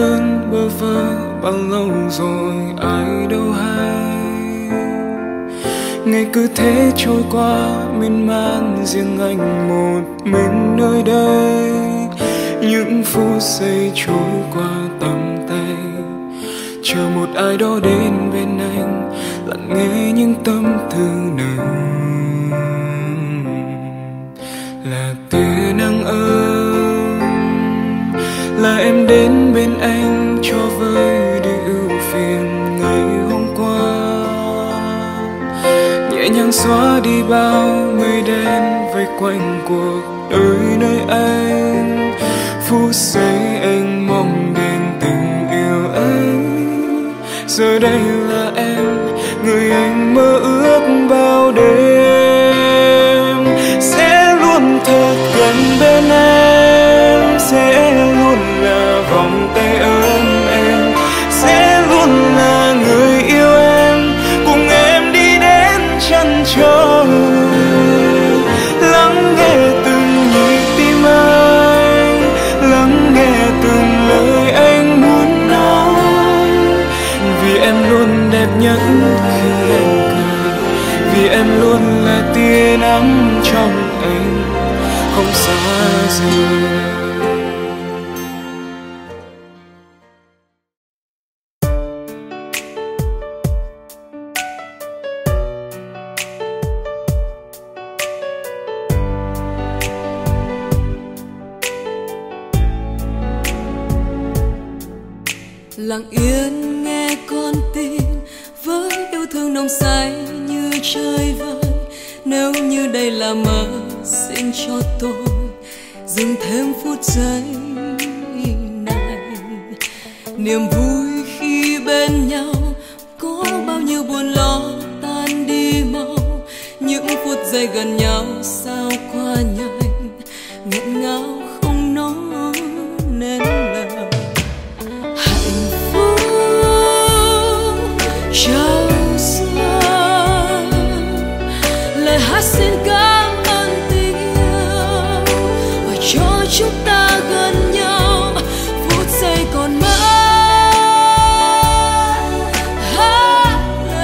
đơn bơ vơ bao lâu rồi ai đâu hay. Ngày cứ thế trôi qua miên man, riêng anh một mình nơi đây. Những phút giây trôi qua tầm tay, chờ một ai đó đến bên anh, lặng nghe những tâm tư nồng. Là tia nắng ấm, là em đến bên anh cho vơi đi ưu phiền ngày hôm qua. Nhẹ nhàng xóa đi bao mây đen vây quanh cuộc đời nơi anh. Phút giây anh mong đến tình yêu ấy, giờ đây là em, người anh mơ ước bao đêm. Sẽ luôn thật gần bên em, sẽ luôn là vòng tay ấm em, sẽ luôn là người yêu em, cùng em đi đến chân trời. Lắng nghe từng nhịp tim anh, lắng nghe từng lời anh muốn nói. Vì em luôn đẹp nhất khi anh cười, vì em luôn là tia nắng trong anh, không xa rời. Lặng yên nghe con tim với yêu thương nồng say như trời vơi. Nếu như đây là mơ, xin cho tôi dừng thêm phút giây này. Niềm vui khi bên nhau có bao nhiêu buồn lo tan đi mau. Những phút giây gần nhau sao qua nhanh, nghẹn ngào không nói nên lời. Chào xuân, lời hát xin cảm ơn tình yêu và cho chúng ta gần nhau phút giây còn mãi. Hát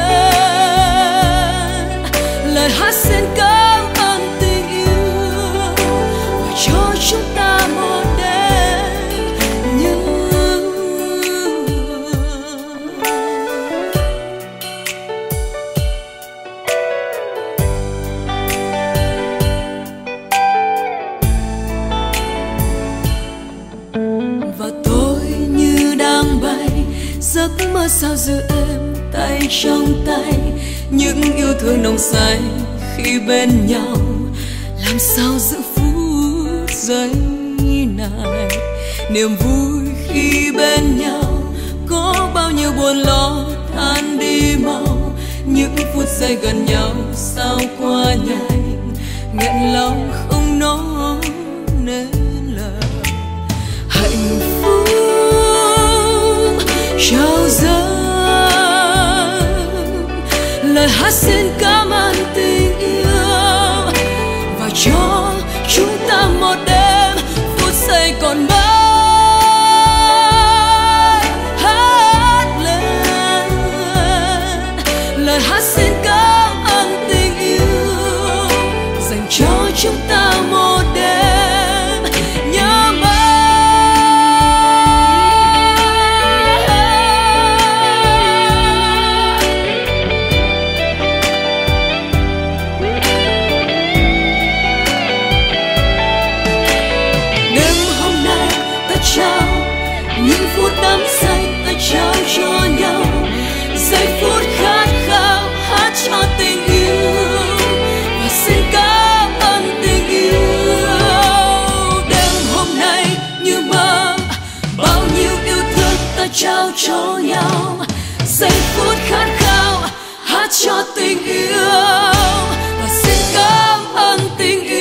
lên, lời hát xin cảm ơn tình yêu và cho chúng ta một đêm như giấc mơ sao giữ em tay trong tay. Những yêu thương nồng say khi bên nhau, làm sao giữ phút giây này. Niềm vui khi bên nhau có bao nhiêu buồn lo tan đi mau. Những phút giây gần nhau sao qua nhanh, nghẹn lòng không nói nên lời. Hạnh phúc trao dâng, lời hát xin cảm ơn tình yêu và cho chúng ta một đêm phút giây còn mãi. Hát lên, lời hát xin cảm ơn tình yêu dành cho chúng ta một đêm nhớ mãi. Những phút đắm say ta trao cho nhau, giây phút khát khao hát cho tình yêu và xin cảm ơn tình yêu. Đêm hôm nay như mơ, bao nhiêu yêu thương ta trao cho nhau, giây phút khát khao hát cho tình yêu và xin cảm ơn tình yêu.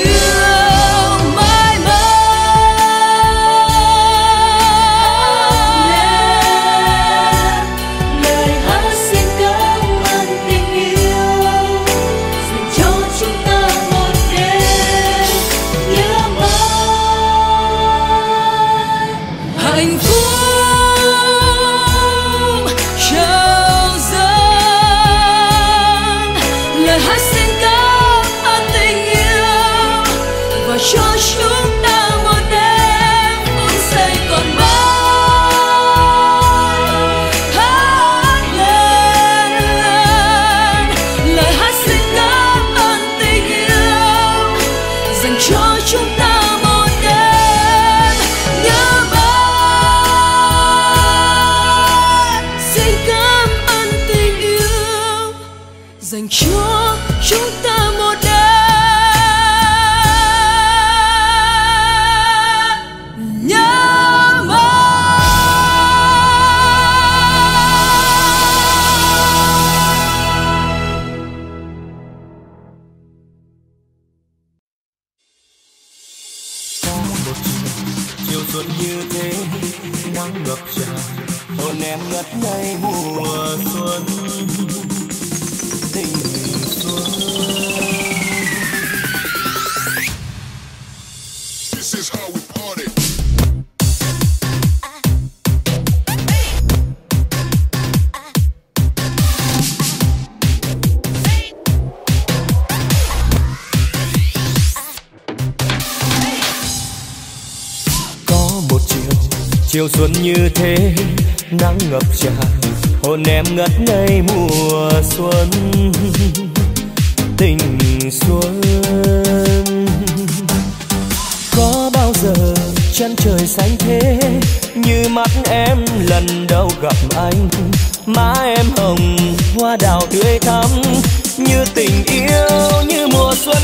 Hạnh phúc dành cho chúng ta một đêm nhớ mong. Chiều xuân như thế nắng ngập tràn, hồn em ngất ngây mùa xuân tình xuân. This is how we party. Có một chiều xuân như thế nắng ngập tràn, hồn em ngất ngây mùa xuân tình xuân. Có bao giờ chân trời xanh thế như mắt em lần đầu gặp anh, má em hồng hoa đào tươi thắm như tình yêu như mùa xuân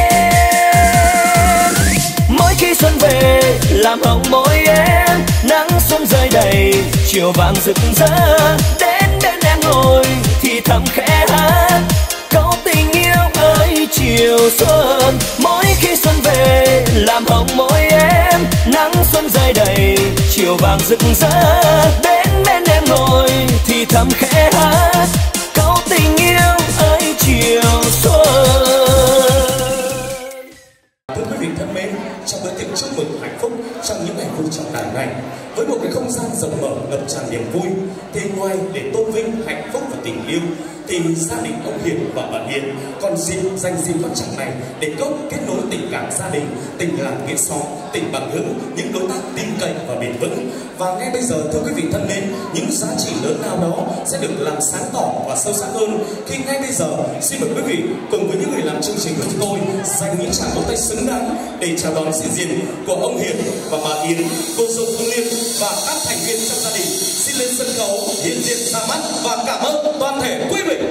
đến. Mỗi khi xuân về làm hồng môi em, nắng xuân rơi đầy chiều vàng rực rỡ, đến bên em ngồi thì thầm khẽ hát câu tình yêu ơi chiều xuân. Mỗi khi xuân về làm hồng môi em, nắng xuân rơi đầy chiều vàng rực rỡ, đến bên em ngồi thì thầm khẽ hát câu tình yêu ơi chiều xuân. Thưa quý vị thân mến, trong bữa tiệc chúc mừng hạnh phúc trong những ngày vui trọng đại này, với một cái không gian rộng mở ngập tràn niềm vui, thì ngoài để tôn vinh hạnh phúc và tình yêu, thì gia đình ông Hiền và bà Hiền còn dành dịp quan trọng này để kết nối tình cảm gia đình, tình làng nghĩa xóm, tình bằng hữu, những đối tác tin cậy và bền vững. Và ngay bây giờ thưa quý vị thân mến, những giá trị lớn lao đó sẽ được làm sáng tỏ và sâu sắc hơn khi ngay bây giờ xin mời quý vị cùng với những người làm chương trình của chúng tôi dành những tràng vỗ tay xứng đáng để chào đón sự diện của ông Hiền và bà Yến, cô dâu Phương Liên và các thành viên trong gia đình. Xin lên sân khấu hiện diện ra mắt và cảm ơn toàn thể quý vị.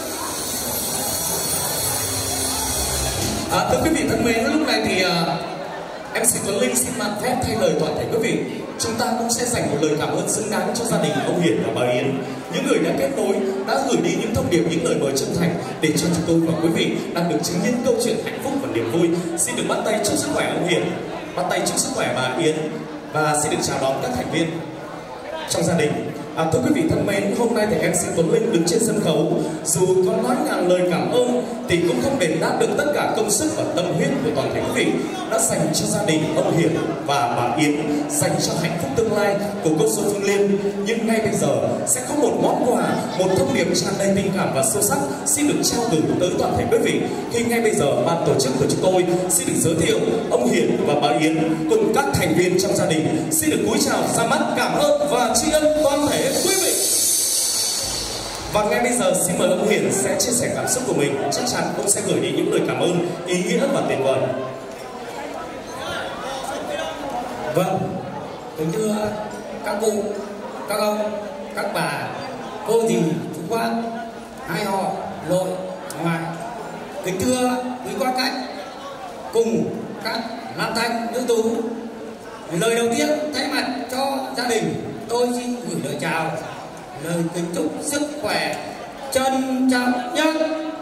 Thưa quý vị thân mến, lúc này thì MC Tuấn Linh xin mạn phép thay lời toàn thể quý vị, chúng ta cũng sẽ dành một lời cảm ơn xứng đáng cho gia đình ông Hiền và bà Yến, những người đã kết nối, đã gửi đi những thông điệp, những lời mời chân thành để cho chúng tôi và quý vị đang được chứng kiến câu chuyện hạnh phúc và niềm vui. Xin được bắt tay chúc sức khỏe ông Hiền, bắt tay chúc sức khỏe bà Yến và xin được chào đón các thành viên trong gia đình. Thưa quý vị thân mến, hôm nay thì MC Tuấn Linh đứng trên sân khấu, dù có nói ngàn lời cảm ơn thì cũng không đền đáp được tất cả công sức và tâm huyết của toàn thể quý vị đã dành cho gia đình ông Hiền và bà Yến, dành cho hạnh phúc tương lai của cô dâu Phương Liên. Nhưng ngay bây giờ sẽ có một món quà, một thông điệp tràn đầy tình cảm và sâu sắc xin được trao gửi tới toàn thể quý vị, khi ngay bây giờ ban tổ chức của chúng tôi xin được giới thiệu ông Hiền và bà Yến cùng các thành viên trong gia đình xin được cúi chào ra mắt cảm ơn và tri ân toàn thể quý vị. Và ngay bây giờ xin mời ông Hiền sẽ chia sẻ cảm xúc của mình, chắc chắn cũng sẽ gửi đi những lời cảm ơn ý nghĩa và tuyệt vời. Vâng, kính thưa các cụ, các ông, các bà, cô dì, chú bác, hai họ, nội, ngoại. Kính thưa quý quan khách cùng các nam thanh nữ tú, lời đầu tiên thay mặt cho gia đình tôi xin gửi lời chào, lời kính chúc sức khỏe trân trọng nhất.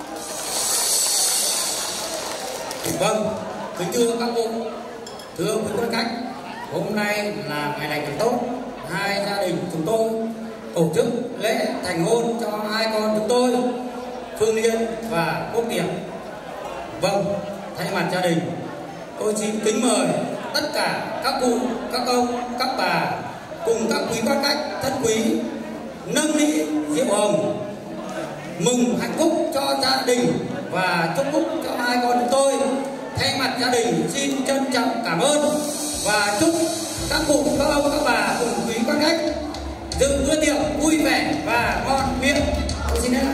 Vâng, kính thưa các cụ, thưa quý quan khách, hôm nay là ngày lành tốt, hai gia đình chúng tôi tổ chức lễ thành hôn cho hai con chúng tôi, Phương Liên và Quốc Tiệp. Vâng, thay mặt gia đình tôi xin kính mời tất cả các cụ, các ông, các bà cùng các quý quan khách thân quý nâng ly rượu hồng mừng hạnh phúc cho gia đình và chúc phúc cho hai con chúng tôi. Thay mặt gia đình xin trân trọng cảm ơn và chúc các cụ, các ông, các bà cùng quý quan khách dự bữa tiệc vui vẻ và ngon miệng. Tôi xin hết.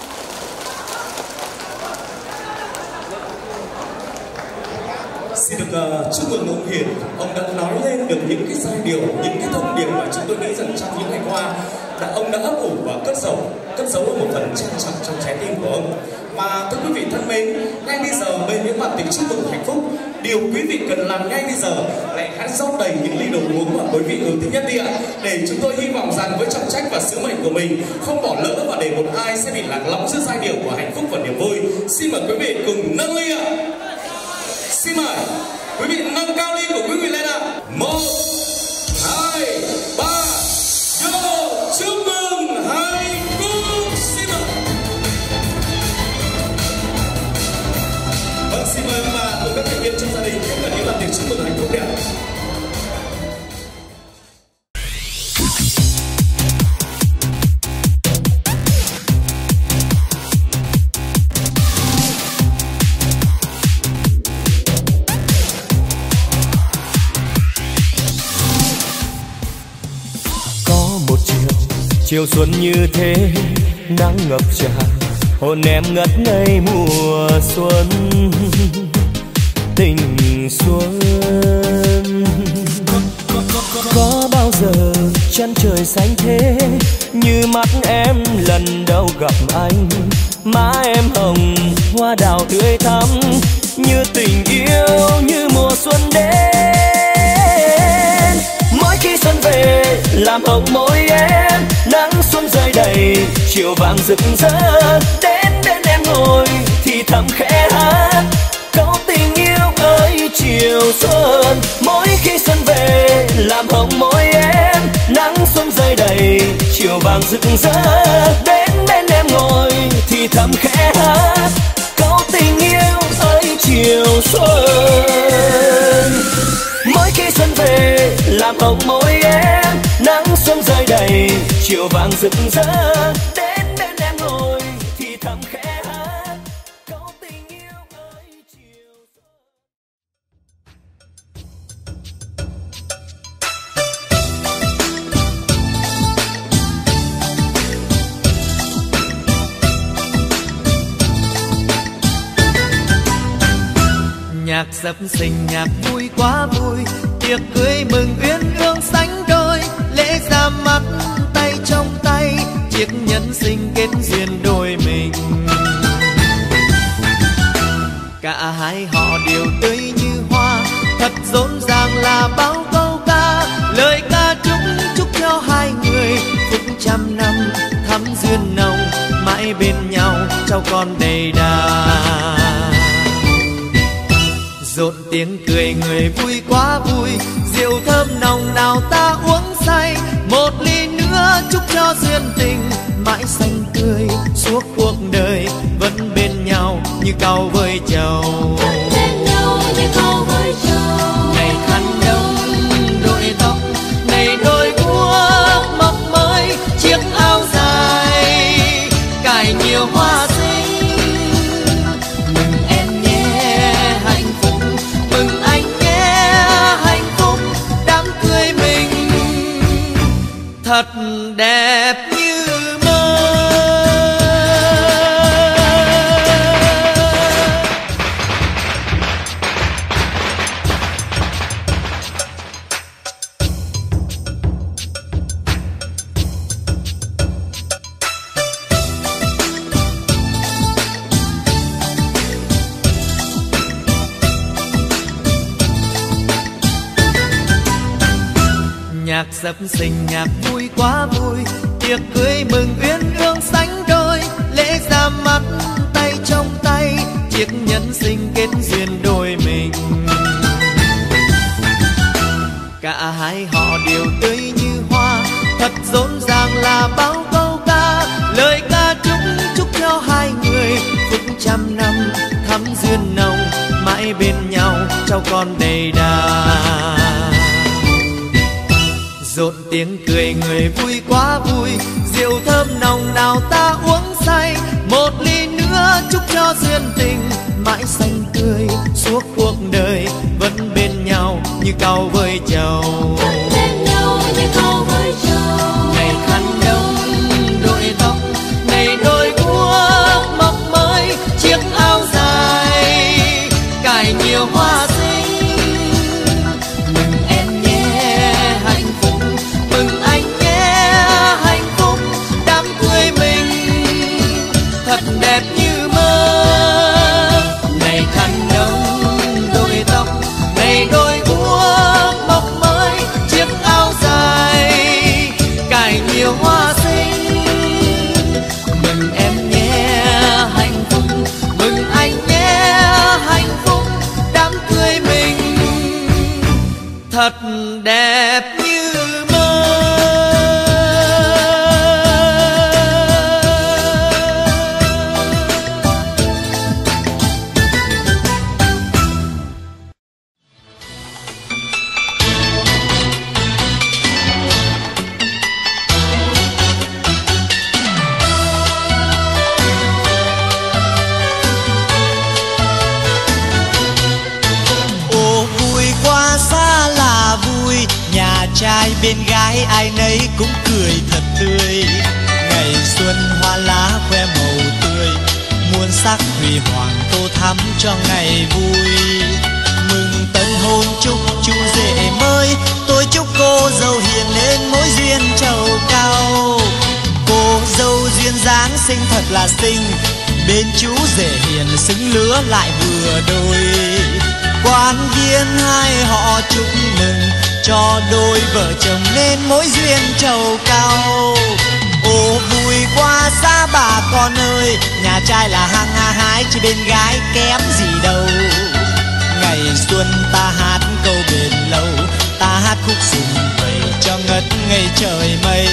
Xin được chúc mừng ông Hiền, ông đã nói lên được những cái giai điệu, những cái thông điệp mà chúng tôi nghĩ rằng trong những ngày qua ông đã ấp ủ và cất giấu một phần trang trọng trong trái tim của ông. Và thưa quý vị thân mến, ngay bây giờ bên những bản tiệc chúc mừng hạnh phúc, điều quý vị cần làm ngay bây giờ lại hãy rót đầy những ly đồ uống mà quý vị ưa thích nhất đi ạ, để chúng tôi hy vọng rằng với trọng trách và sứ mệnh của mình không bỏ lỡ và để một ai sẽ bị lạc lõng giữa giai điệu của hạnh phúc và niềm vui. Xin mời quý vị cùng nâng ly ạ. Xin mời quý vị nâng cao ly của quý vị lên ạ. 1, 2, 3, vô chúc mừng hạnh phúc. Xin mời. Vâng, xin mời các bạn cùng các thành viên trong gia đình tiếp cận những bản tiệc chúc mừng hạnh phúc đẹp. Chiều xuân như thế, nắng ngập tràn, hồn em ngất ngây mùa xuân, tình xuân. Có bao giờ chân trời xanh thế, như mắt em lần đầu gặp anh, má em hồng, hoa đào tươi thắm, như tình yêu, như mùa xuân đến. Mỗi khi xuân về, làm hồng môi em, nắng xuân rơi đầy, chiều vàng rực rỡ, đến bên em ngồi thì thầm khẽ hát câu tình yêu ơi chiều xuân. Mỗi khi xuân về, làm hồng môi em, nắng xuân rơi đầy, chiều vàng rực rỡ, đến bên em ngồi thì thầm khẽ hát câu tình yêu ơi chiều xuân. Mỗi khi xuân về, làm hồng môi em, nắng xuân rơi đầy, chiều vàng rực rỡ, đến bên em ngồi thì thầm khẽ hát câu tình yêu ơi chiều xuân. Nhạc sập sình nhạc vui quá vui, tiệc cưới mừng uyên ương sánh đôi, lễ ra mắt tay trong tay, chiếc nhẫn sinh kết duyên đôi mình. Cả hai họ đều tươi như hoa, thật rộn ràng là bao câu ca, lời ca chúc cho hai người phúc trăm năm thắm duyên nồng, mãi bên nhau cháu con đầy đà. Rộn tiếng cười người vui quá vui, rượu thơm nồng nào ta uống say, một ly nữa chúc cho duyên tình mãi xanh tươi suốt cuộc đời, vẫn bên nhau như cau với trầu. Ngày khăn đông đội tóc, ngày đôi guốc mọc mới, chiếc áo dài cài nhiều hoa xinh. Mừng em nhé hạnh phúc, mừng anh nhé hạnh phúc, đám cưới mình thật đẹp như mơ. Nhạc sập sình nhạc vui quá vui, tiệc cưới mừng uyên ương sánh đôi, lễ ra mắt tay trong tay, chiếc nhẫn sinh kết duyên đôi mình. Cả hai họ đều tươi như hoa, thật rộn ràng là bao câu ca, lời ca chúc cho hai người phúc trăm năm thắm duyên nồng, mãi bên nhau cháu con đầy đà. Rộn tiếng cười người vui quá vui, rượu thơm nồng nào ta uống say, một ly nữa chúc cho duyên tình mãi xanh tươi suốt cuộc đời, vẫn bên nhau như cau với trầu. Ngày khăn đông đội tóc, ngày đôi guốc mọc mới, chiếc áo dài cài nhiều hoa xinh. Mừng em nhé hạnh phúc, mừng anh nhé hạnh phúc, đẹp như mơ. Trai bên gái ai nấy cũng cười thật tươi, ngày xuân hoa lá khoe màu tươi, muôn sắc huy hoàng tô thắm cho ngày vui. Mừng tân hôn chúc chú rể mới, tôi chúc cô dâu hiền nên mối duyên trầu cao. Cô dâu duyên dáng xinh thật là xinh, bên chú rể hiền xứng lứa lại vừa đôi. Quan viên hai họ chúc mừng cho đôi vợ chồng nên mối duyên trầu cao. Ô vui quá xa bà con ơi, nhà trai là hăng hái chứ bên gái kém gì đâu. Ngày xuân ta hát câu bền lâu, ta hát khúc sum vầy cho ngất ngây trời mây.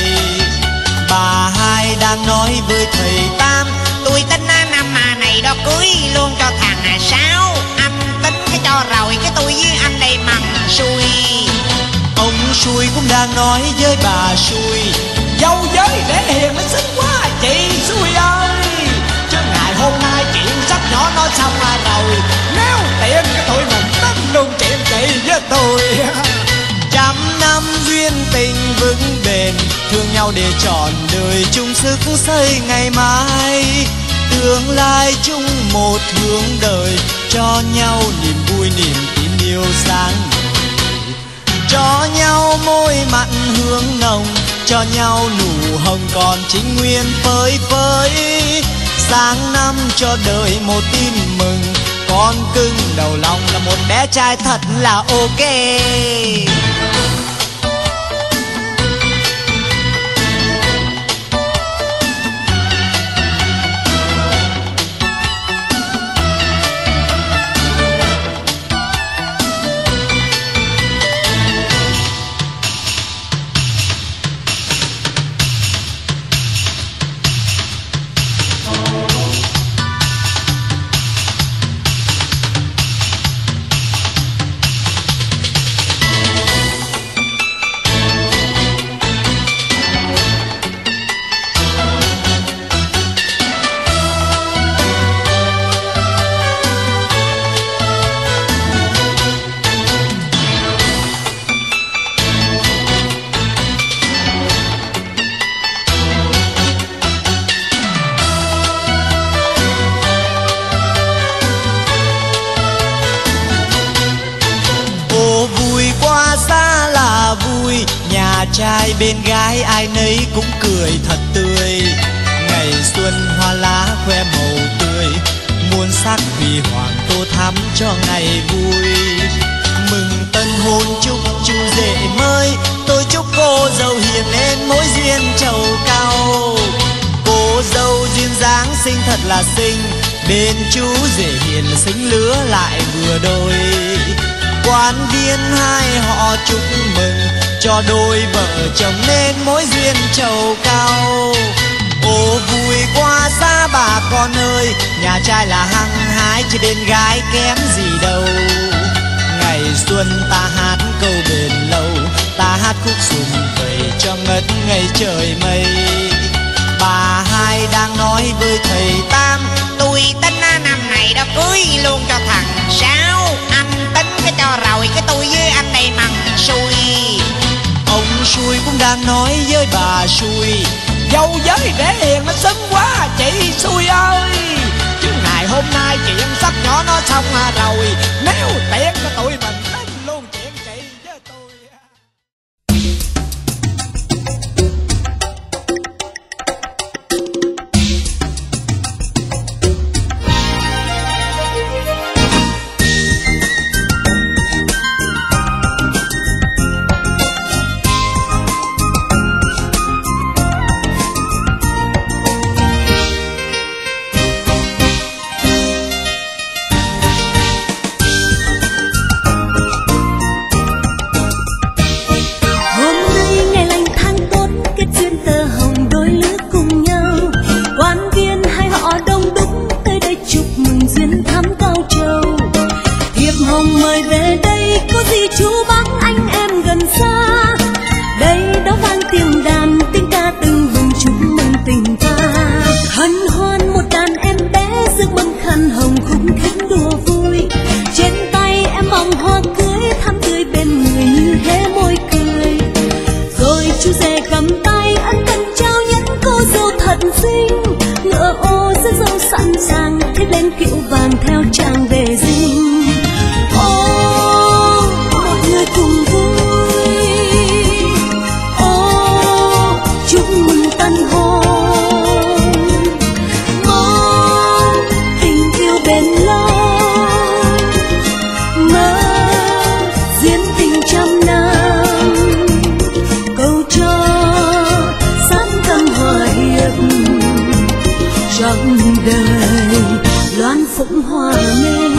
Bà hai đang nói với thầy Tam, tôi tính năm mà này đó cưới luôn cho thằng Sáu. Anh tính cái cho rồi cái tôi với anh đây mằng xui. Ông xui cũng đang nói với bà xui, dâu giới để hiền nó xinh quá chị xui ơi. Chứ ngày hôm nay chuyện sắp nhỏ nói xong rồi, nếu tiện cái tụi mình tính luôn chuyện chị với tôi. Trăm năm duyên tình vững bền, thương nhau để trọn đời chung sức xây ngày mai. Tương lai chung một hướng đời, cho nhau niềm vui niềm tin yêu sáng ngời. Cho nhau môi mặn hương nồng, cho nhau nụ hồng còn chính nguyên phơi phới. Sáng năm cho đời một tin mừng, con cưng đầu lòng là một bé trai thật là ok. Trai bên gái ai nấy cũng cười thật tươi, ngày xuân hoa lá khoe màu tươi, muôn sắc huy hoàng tô thắm cho ngày vui. Mừng tân hôn chúc chú rể mới, tôi chúc cô dâu hiền nên mối duyên trầu cao. Cô dâu duyên dáng xinh thật là xinh, bên chú rể hiền xứng lứa lại vừa đôi. Quan viên hai họ chúc mừng cho đôi vợ chồng nên mối duyên trầu cao. Ô vui quá xa bà con ơi, nhà trai là hăng hái chứ bên gái kém gì đâu. Ngày xuân ta hát câu bền lâu, ta hát khúc sum vầy cho ngất ngây trời mây. Bà hai đang nói với thầy Tam, tôi tính năm này đó cưới luôn cho thằng Sáu. Anh tính cái cho rồi cái tôi với anh đây mằng xui. Ông xui cũng đang nói với bà xui, dâu giới để hiền nó xứng quá chị xui ơi. Chứ ngày hôm nay chuyện sắp nhỏ nó xong rồi, nếu tiện cho tụi mình tính luôn chuyện chị với tôi. hồng đôi lứa cùng nhau. Quan viên hay họ đông đúc tới đây chúc mừng duyên thắm cao trầu. Thiệp hồng mời về đây có gì chú bác anh em gần xa. Đây đó vang tiếng đàn tiếng ca từng bừng chúc mừng tình ta. Hân hoan một đàn em bé rước mâm khăn hồng khúc khích đùa vui. Trên tay em vòng hoa cưới thắm tươi bên người như hé môi cười. Rồi chú rể cầm tay ân cần trao nhẫn cô dâu thật xinh. Ngựa ô rước dâu sẵn sàng thét lên kiệu vàng theo chàng về dinh. Ô mọi người cùng vui, ô chúc mừng tân hôn. Mong tình yêu bền lâu, mơ duyên tình trăm năm. Cầu cho sát tâm hòa hiệp, trọn đời loan phụng hòa minh.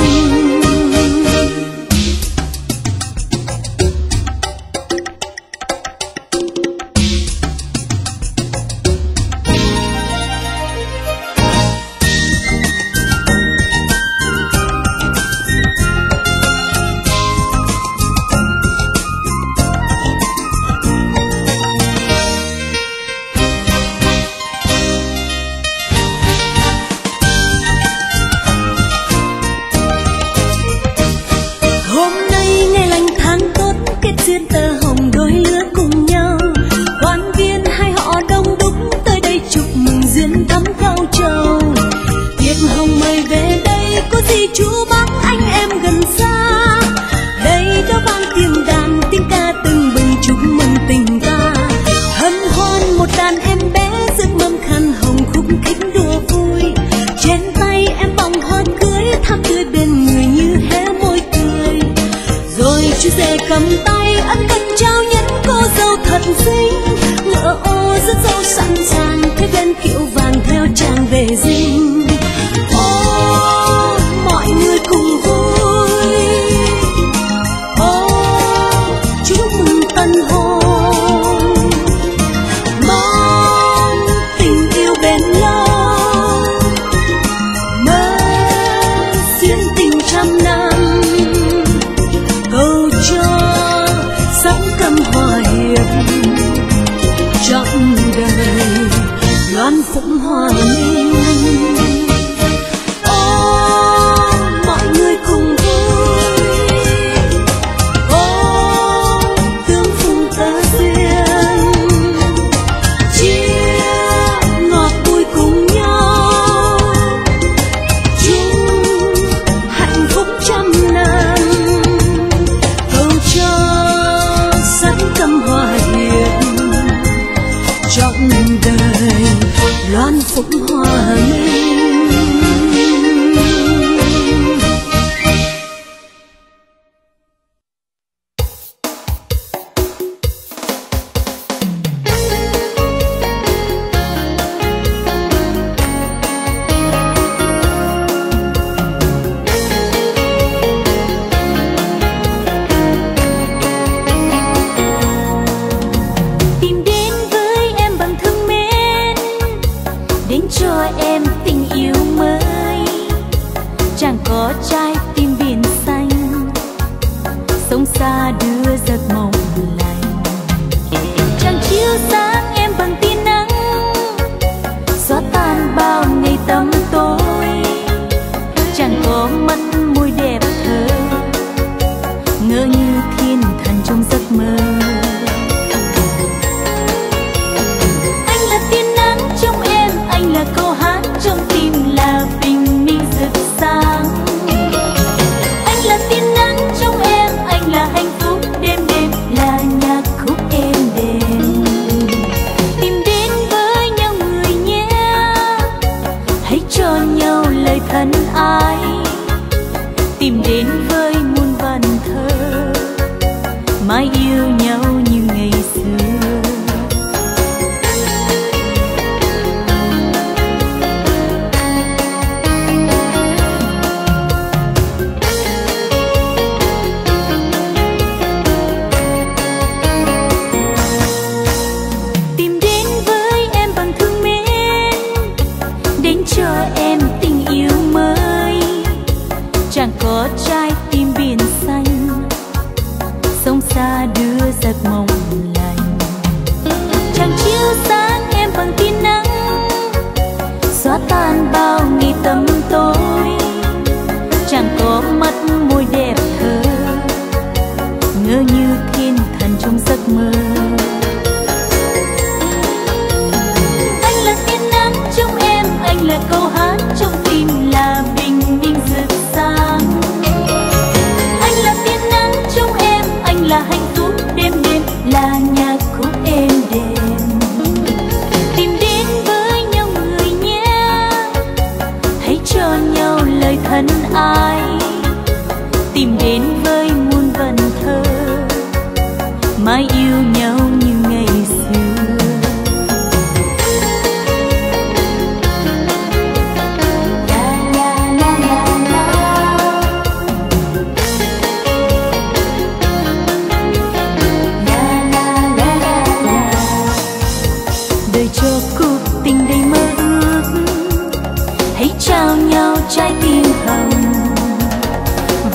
Anh là tia nắng trong em, anh là hạnh phúc đêm đêm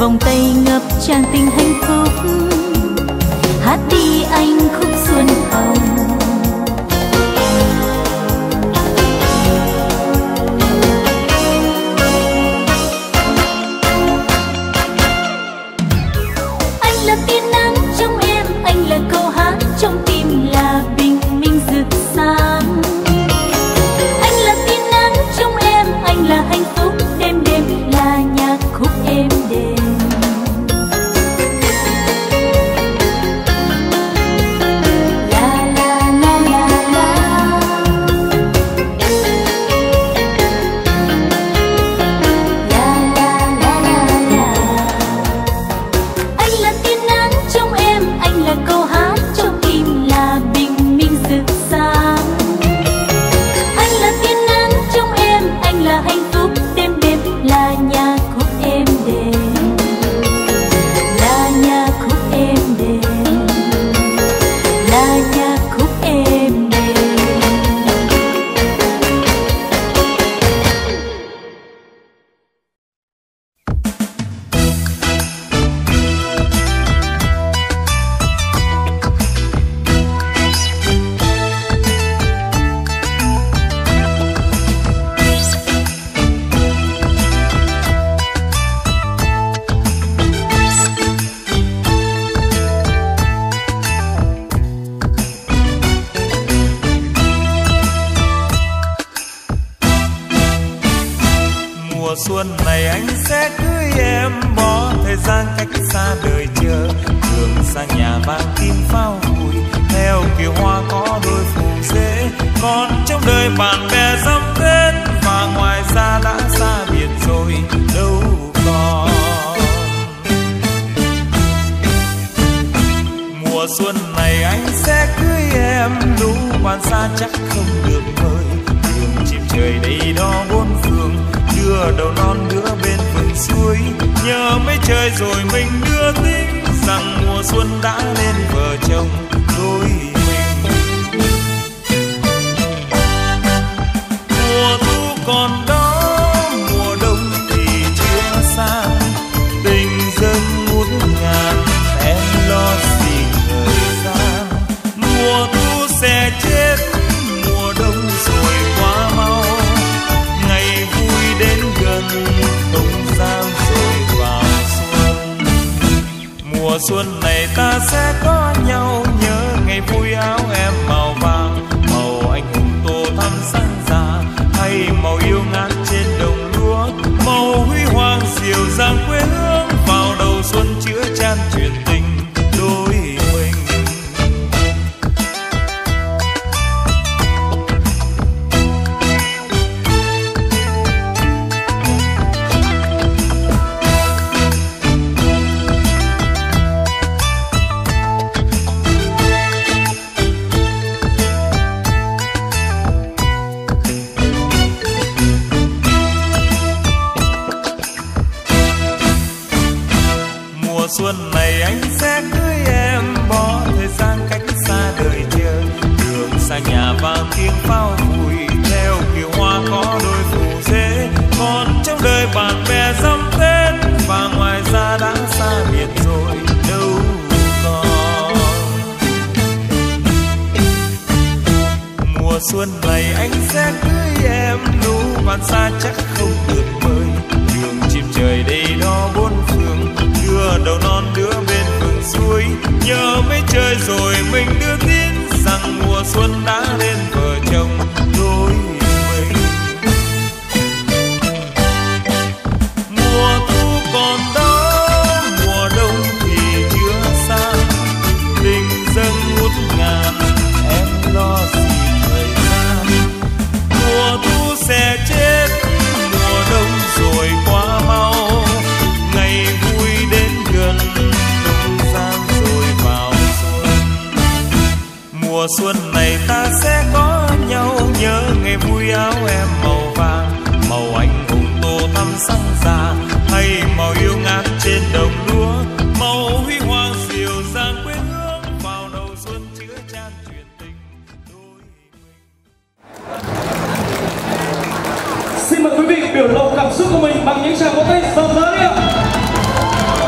vòng tay ngập tràn tình hạnh phúc. Hát đi anh khúc xuân hồng. Anh là tia nắng trong em, anh là câu hát trong tim, là bình minh rực sáng. Anh là tia nắng trong em, anh là hạnh phúc đêm đêm, là nhạc khúc êm đềm. Xuân này anh sẽ cưới em, bỏ thời gian cách xa đời chờ, đường sang nhà vang tim pháo vui, theo kiều hoa có đôi phù dễ. Còn trong đời bạn bè dăm tên, và ngoài ra đã xa biệt rồi đâu còn. Mùa xuân này anh sẽ cưới em, lũ quan xa chắc không được mời, đường chìm trời đầy đó bốn phương, đưa đầu non đưa bên vườn suối. Nhớ mấy trời rồi mình đưa tính rằng mùa xuân đã lên vợ chồng đôi mình. Mùa thu còn đó, mùa đông thì chưa xa, tình dân ngút ngàn em lo gì thời gian. Mùa thu sẽ chết, mùa đông rồi quá mau, ngày vui đến gần không gian rồi vào xuân. Mùa xuân này ta sẽ có nhau, nhớ ngày vui áo em màu vàng, màu anh hùng tô thắm sáng già, hay màu yêu ngát trên đồng lúa, màu huy hoàng dịu dàng quê hương, vào đầu xuân chứa chan chuyện tình đôi mình. Xuân này anh sẽ cưới em, bỏ thời gian cách xa đời chờ, đường xa nhà vang tiếng pháo vui, theo kiều hoa có đôi phù dễ. Còn trong đời bạn bè dăm tên, và ngoài ra đã xa biệt rồi đâu còn. Mùa xuân này anh sẽ cưới em, lũ bạn xa chắc không được mời, đường chim trời đầy đó bốn phương, đưa đầu non đưa bên vườn suối. Nhớ mấy trời rồi mình đưa tin rằng mùa xuân đã lên vợ chồng đôi mình. Mùa thu còn đó, mùa đông thì chưa xa, tình dân ngút ngàn em lo gì thời gian. Mùa thu sẽ chết, mùa đông rồi quá mau, ngày vui đến gần không gian rồi vào xuân. Mùa xuân này ta sẽ có nhau, nhớ ngày vui áo em màu vàng, màu anh hùng tô thắm sáng già, hay màu yêu ngát trên đồng lúa, màu huy hoàng dịu dàng quê hương, vào đầu xuân chứa chan chuyện tình đôi mình. Xin mời quý vị biểu lộ cảm xúc của mình bằng những tràng vỗ tay rộng rãi đi ạ.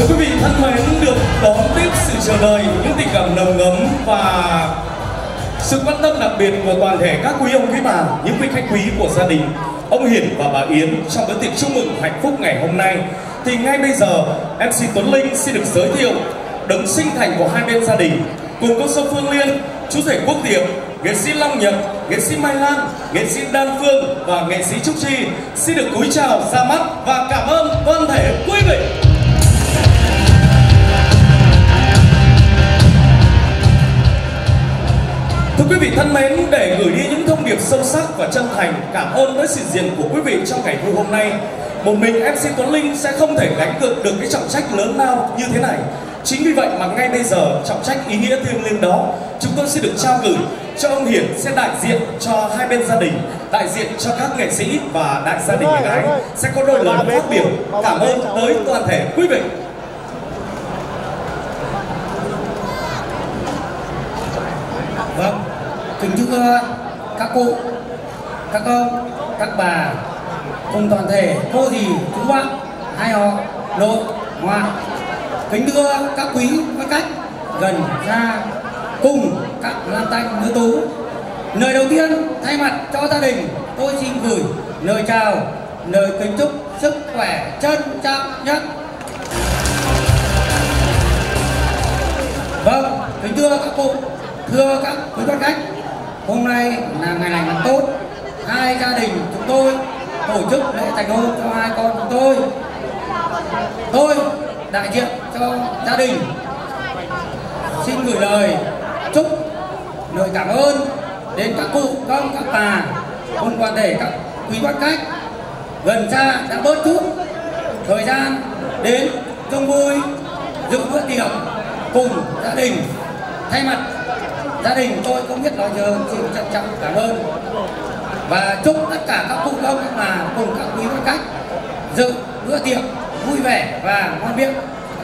Thưa quý vị thân mến, được đón tiếp sự chờ đợi, những tình cảm nồng ấm và sự quan tâm đặc biệt của toàn thể các quý ông quý bà, những vị khách quý của gia đình ông Hiển và bà Yến trong bữa tiệc chúc mừng hạnh phúc ngày hôm nay. Thì ngay bây giờ, MC Tuấn Linh xin được giới thiệu đấng sinh thành của hai bên gia đình, cùng cô dâu Phương Liên, chú rể Quốc Tiệp, nghệ sĩ Long Nhật, nghệ sĩ Mai Lan, nghệ sĩ Đan Phương và nghệ sĩ Trúc Chi. Xin được cúi chào, ra mắt và cảm ơn toàn thể quý vị. Thưa quý vị thân mến, để gửi đi những thông điệp sâu sắc và chân thành cảm ơn với sự diện của quý vị trong ngày vui hôm nay, một mình MC Tuấn Linh sẽ không thể gánh được cái trọng trách lớn lao như thế này. Chính vì vậy mà ngay bây giờ, trọng trách ý nghĩa thiêng liêng đó chúng tôi sẽ được trao gửi cho ông Hiển, sẽ đại diện cho hai bên gia đình, đại diện cho các nghệ sĩ và đại gia đình nhà gái sẽ có đôi lời phát biểu cảm ơn tới toàn thể quý vị. Vâng, kính thưa các cụ, các ông, các bà, cùng toàn thể cô dì, chú bác, hai họ, nội, ngoại. Kính thưa các quý quý khách gần xa, cùng các nam tanh nữ tú. Lời đầu tiên thay mặt cho gia đình, tôi xin gửi lời chào, lời kính chúc sức khỏe trân trọng nhất. Vâng, kính thưa các cụ, thưa các quý quan khách, hôm nay là ngày lành tốt. Hai gia đình chúng tôi tổ chức lễ thành hôn cho hai con chúng tôi. Tôi đại diện cho gia đình xin gửi lời chúc, lời cảm ơn đến các cụ, các ông, các bà, cùng toàn thể các quý quan khách gần xa đã bớt chút thời gian đến chung vui dự bữa tiệc cùng gia đình. Thay mặt gia đình tôi không biết nói giờ, xin trân trọng cảm ơn và chúc tất cả các cụ ông các bà cùng các quý quan khách dự bữa tiệc vui vẻ và ngon miệng.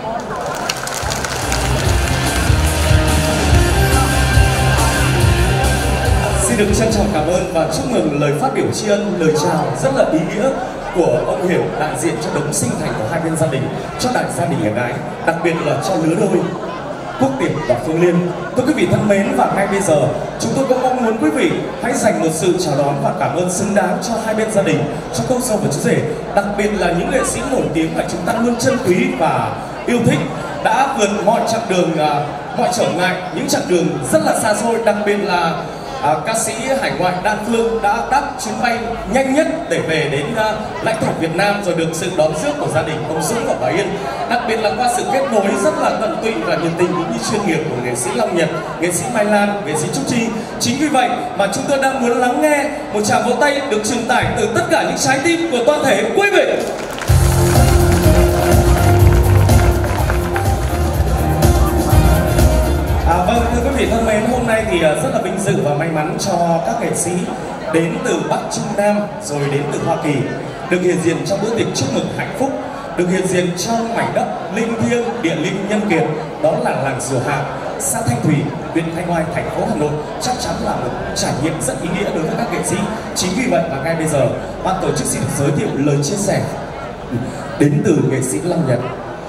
Xin được trân trọng cảm ơn và chúc mừng lời phát biểu tri ân, lời chào rất là ý nghĩa của ông Hiển đại diện cho đấng sinh thành của hai bên gia đình, cho đại gia đình nhà gái, đặc biệt là cho lứa đôi Quốc Tiệp và Phương Liên. Thưa quý vị thân mến, và ngay bây giờ chúng tôi cũng mong muốn quý vị hãy dành một sự chào đón và cảm ơn xứng đáng cho hai bên gia đình, cho cô dâu và chú rể, đặc biệt là những nghệ sĩ nổi tiếng mà chúng ta luôn trân quý và yêu thích, đã vượt mọi chặng đường, mọi trở ngại, những chặng đường rất là xa xôi, đặc biệt là ca sĩ hải ngoại Đan Phương đã đáp chuyến bay nhanh nhất để về đến lãnh thổ Việt Nam, rồi được sự đón rước của gia đình ông Dũng và bà Yên, đặc biệt là qua sự kết nối rất là tận tụy và nhiệt tình cũng như chuyên nghiệp của nghệ sĩ Long Nhật, nghệ sĩ Mai Lan, nghệ sĩ Trúc Chi. Chính vì vậy mà chúng tôi đang muốn lắng nghe một tràng vỗ tay được truyền tải từ tất cả những trái tim của toàn thể quý vị. Vâng, thưa quý vị thân mến, hôm nay thì rất là vinh dự và may mắn cho các nghệ sĩ đến từ Bắc Trung Nam rồi đến từ Hoa Kỳ được hiện diện trong bữa tiệc chúc mừng hạnh phúc, được hiện diện trong mảnh đất linh thiêng, địa linh nhân kiệt, đó là làng Dừa Hạ, xã Thanh Thủy, huyện Thanh Oai, thành phố Hà Nội. Chắc chắn là một trải nghiệm rất ý nghĩa đối với các nghệ sĩ. Chính vì vậy mà ngay bây giờ ban tổ chức xin được giới thiệu lời chia sẻ đến từ nghệ sĩ Long Nhật.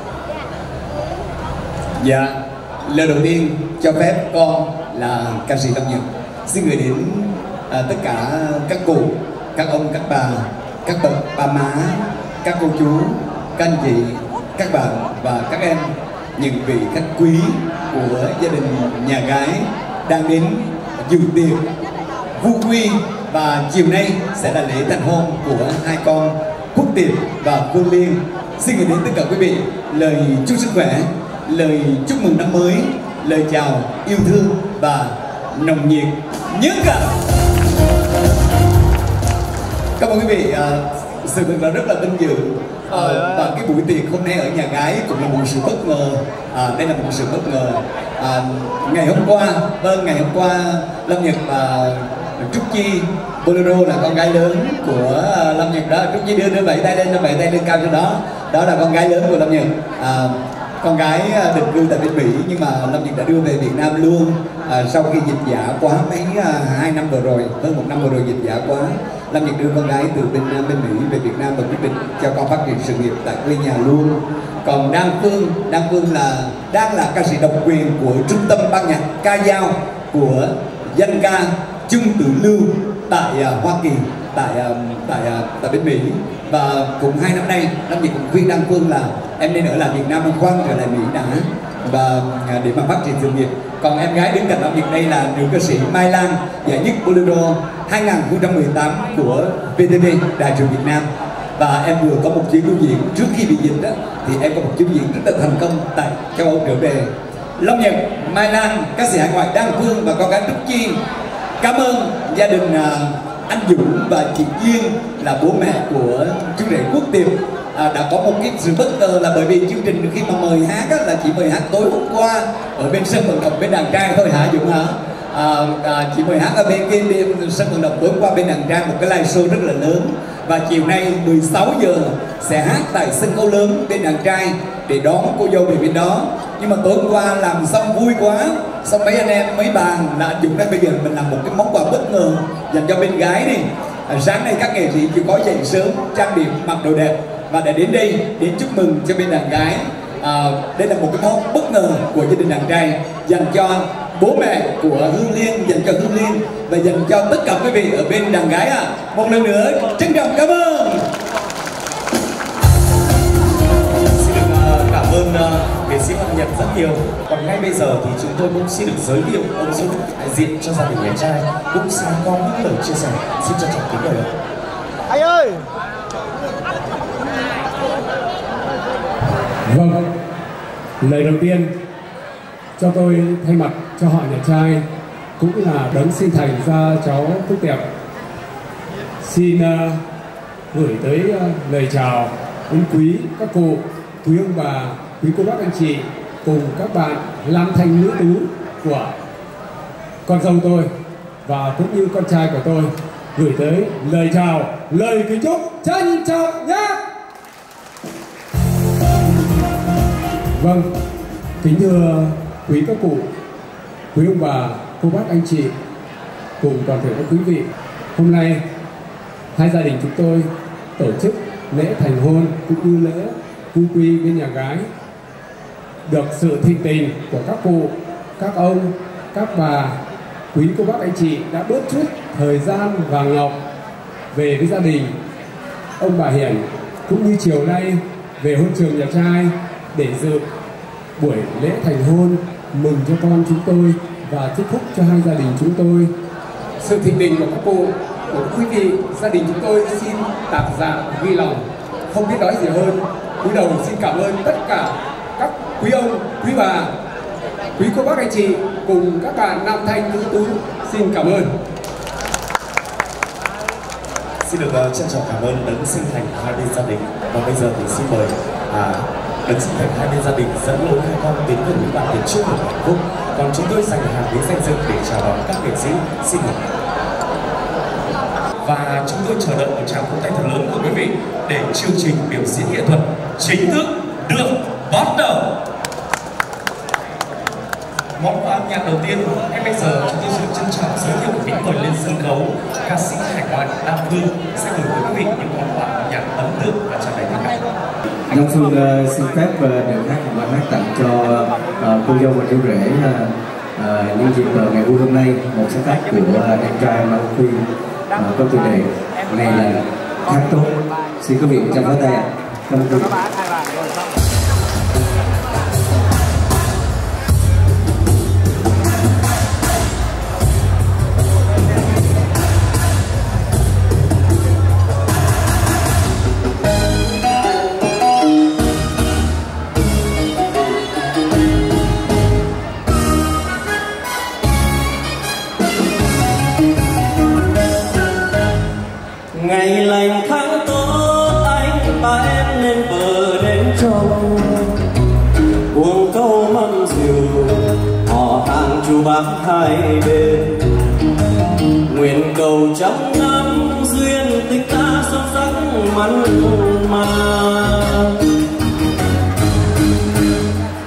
Dạ, lời đầu tiên cho phép con là ca sĩ Long Nhật xin gửi đến tất cả các cụ, các ông, các bà, các bậc ba má, các cô chú, các anh chị, các bạn và các em, những vị khách quý của gia đình nhà gái đang đến dự tiệc vui quy, và chiều nay sẽ là lễ thành hôn của hai con Quốc Tiệp và Phương Liên. Xin gửi đến tất cả quý vị lời chúc sức khỏe, lời chúc mừng năm mới, lời chào yêu thương và nồng nhiệt nhất ạ. Cảm ơn quý vị, sự thật là rất là vinh dự, và cái buổi tiệc hôm nay ở nhà gái cũng là một sự bất ngờ. Đây là một sự bất ngờ. Ngày hôm qua Lâm Nhật và Trúc Chi Bolero là con gái lớn của Lâm Nhật đó. Trúc Chi đưa vẫy tay lên cao cho đó. Đó là con gái lớn của Lâm Nhật. con gái định cư tại bên Mỹ, nhưng mà Lâm Nhật đã đưa về Việt Nam luôn sau khi dịch giả quá mấy 2 năm vừa rồi, hơn 1 năm vừa rồi dịch giả quá. Lâm Nhật đưa con gái từ bên Mỹ về Việt Nam và quyết định cho con phát triển sự nghiệp tại quê nhà luôn. Còn Đan Phương đang là ca sĩ độc quyền của trung tâm ban nhạc ca dao của danh ca Chung Tử Lưu tại Hoa Kỳ, tại bên Mỹ. Và cùng 2 năm nay Lâm Nhật cũng khuyên Đan Phương là em nên ở lại Việt Nam, khoan trở lại Mỹ đã, và để mà phát triển sự nghiệp. Còn em gái đứng cạnh Lâm Nhật đây là nữ ca sĩ Mai Lan, giải nhất Bolero 2018 của VTV Đài truyền Việt Nam. Và em vừa có một chuyến lưu diễn trước khi bị dịch đó, thì em có một chuyến diễn rất là thành công tại châu Âu trở về. Lâm Nhật, Mai Lan, ca sĩ hải ngoại Đan Phương và con gái Trúc Chi cảm ơn gia đình anh Dũng và chị Duyên là bố mẹ của chú rể Quốc Tiệp đã có một cái sự bất ngờ, là bởi vì chương trình khi mà mời hát là chỉ mời hát tối hôm qua ở bên sân vận động bên đàn trai thôi hả Dũng hả? Chỉ mời hát ở bên sân vận động tối hôm qua bên đàn trai, một cái live show rất là lớn, và chiều nay 16 giờ sẽ hát tại sân khấu lớn bên đàn trai để đón cô dâu về bên đó. Nhưng mà tối hôm qua làm xong vui quá, xong mấy anh em mấy bàn là anh Dũng nói bây giờ mình làm một cái món quà bất ngờ dành cho bên gái đi. Sáng nay các nghệ sĩ chỉ có dậy sớm, trang điểm, mặc đồ đẹp và để đến đây đến chúc mừng cho bên đàn gái. Đây là một cái món bất ngờ của gia đình đàn trai dành cho bố mẹ của Hương Liên, dành cho Hương Liên và dành cho tất cả quý vị ở bên đàn gái. Một lần nữa trân trọng cảm ơn. Xin được cảm ơn nghệ sĩ Hoàng Nhật rất nhiều. Còn ngay bây giờ thì chúng tôi cũng xin được giới thiệu ông Dũng, đại diện cho gia đình nhà trai, cũng sẽ có những lời chia sẻ. Xin trân trọng kính mời. Anh ơi. Vâng, lời đầu tiên cho tôi thay mặt cho họ nhà trai cũng là đấng sinh thành ra cháu Phúc Tiệp, xin gửi tới lời chào đến quý các cụ, quý ông bà, quý cô bác anh chị cùng các bạn nam thanh nữ tú của con dâu tôi và cũng như con trai của tôi, gửi tới lời chào, lời kính chúc trân trọng nhé. Vâng, kính thưa quý các cụ, quý ông bà, cô bác anh chị cùng toàn thể các quý vị, hôm nay hai gia đình chúng tôi tổ chức lễ thành hôn cũng như lễ cung quy bên nhà gái. Được sự thịnh tình của các cụ, các ông, các bà, quý cô bác anh chị đã bớt chút thời gian vàng ngọc về với gia đình. Ông bà Hiển cũng như chiều nay về hôn trường nhà trai để dự buổi lễ thành hôn, mừng cho con chúng tôi và chúc phúc cho hai gia đình chúng tôi. Sự thịnh tình của các cụ, của quý vị, gia đình chúng tôi xin tạc dạ ghi lòng, không biết nói gì hơn. Cúi đầu xin cảm ơn tất cả các quý ông, quý bà, quý cô bác anh chị cùng các bạn nam thanh nữ tú, xin cảm ơn. Xin được trân trọng cảm ơn đấng sinh thành hai bên gia đình. Và bây giờ thì xin mời đấng sinh thành hai bên gia đình dẫn lối hai con tiến về những bạn tiền chúc mừng hạnh phúc. Còn chúng tôi dành hàng ghế danh dự để chào đón các nghệ sĩ. Xin mời. Và chúng tôi chờ đợi một tràng vỗ tay thật lớn của quý vị để chương trình biểu diễn nghệ thuật chính thức được bắt đầu. Món quà âm nhạc đầu tiên ngay bây giờ chúng tôi xin trân trọng giới thiệu kính mời lên sân khấu ca sĩ hải ngoại Đan Phương sẽ gửi tới quý vị những món quà âm nhạc ấn tượng và tràn đầy tình cảm. Đan Phương xin phép được hát một bài hát tặng cho cô dâu và chú rể nhân dịp ngày vui hôm nay, một sáng tác của em trai Mai Khuyên có chủ đề này là hát tốt. Xin quý vị cho pháo tay ạ. Cảm ơn. Ngày lành tháng tốt anh và em lên bờ đến trong cuồng câu mâm rượu họ hàng chu bác hai bên, nguyện cầu trăm năm duyên tình ta son sắc mặn mà.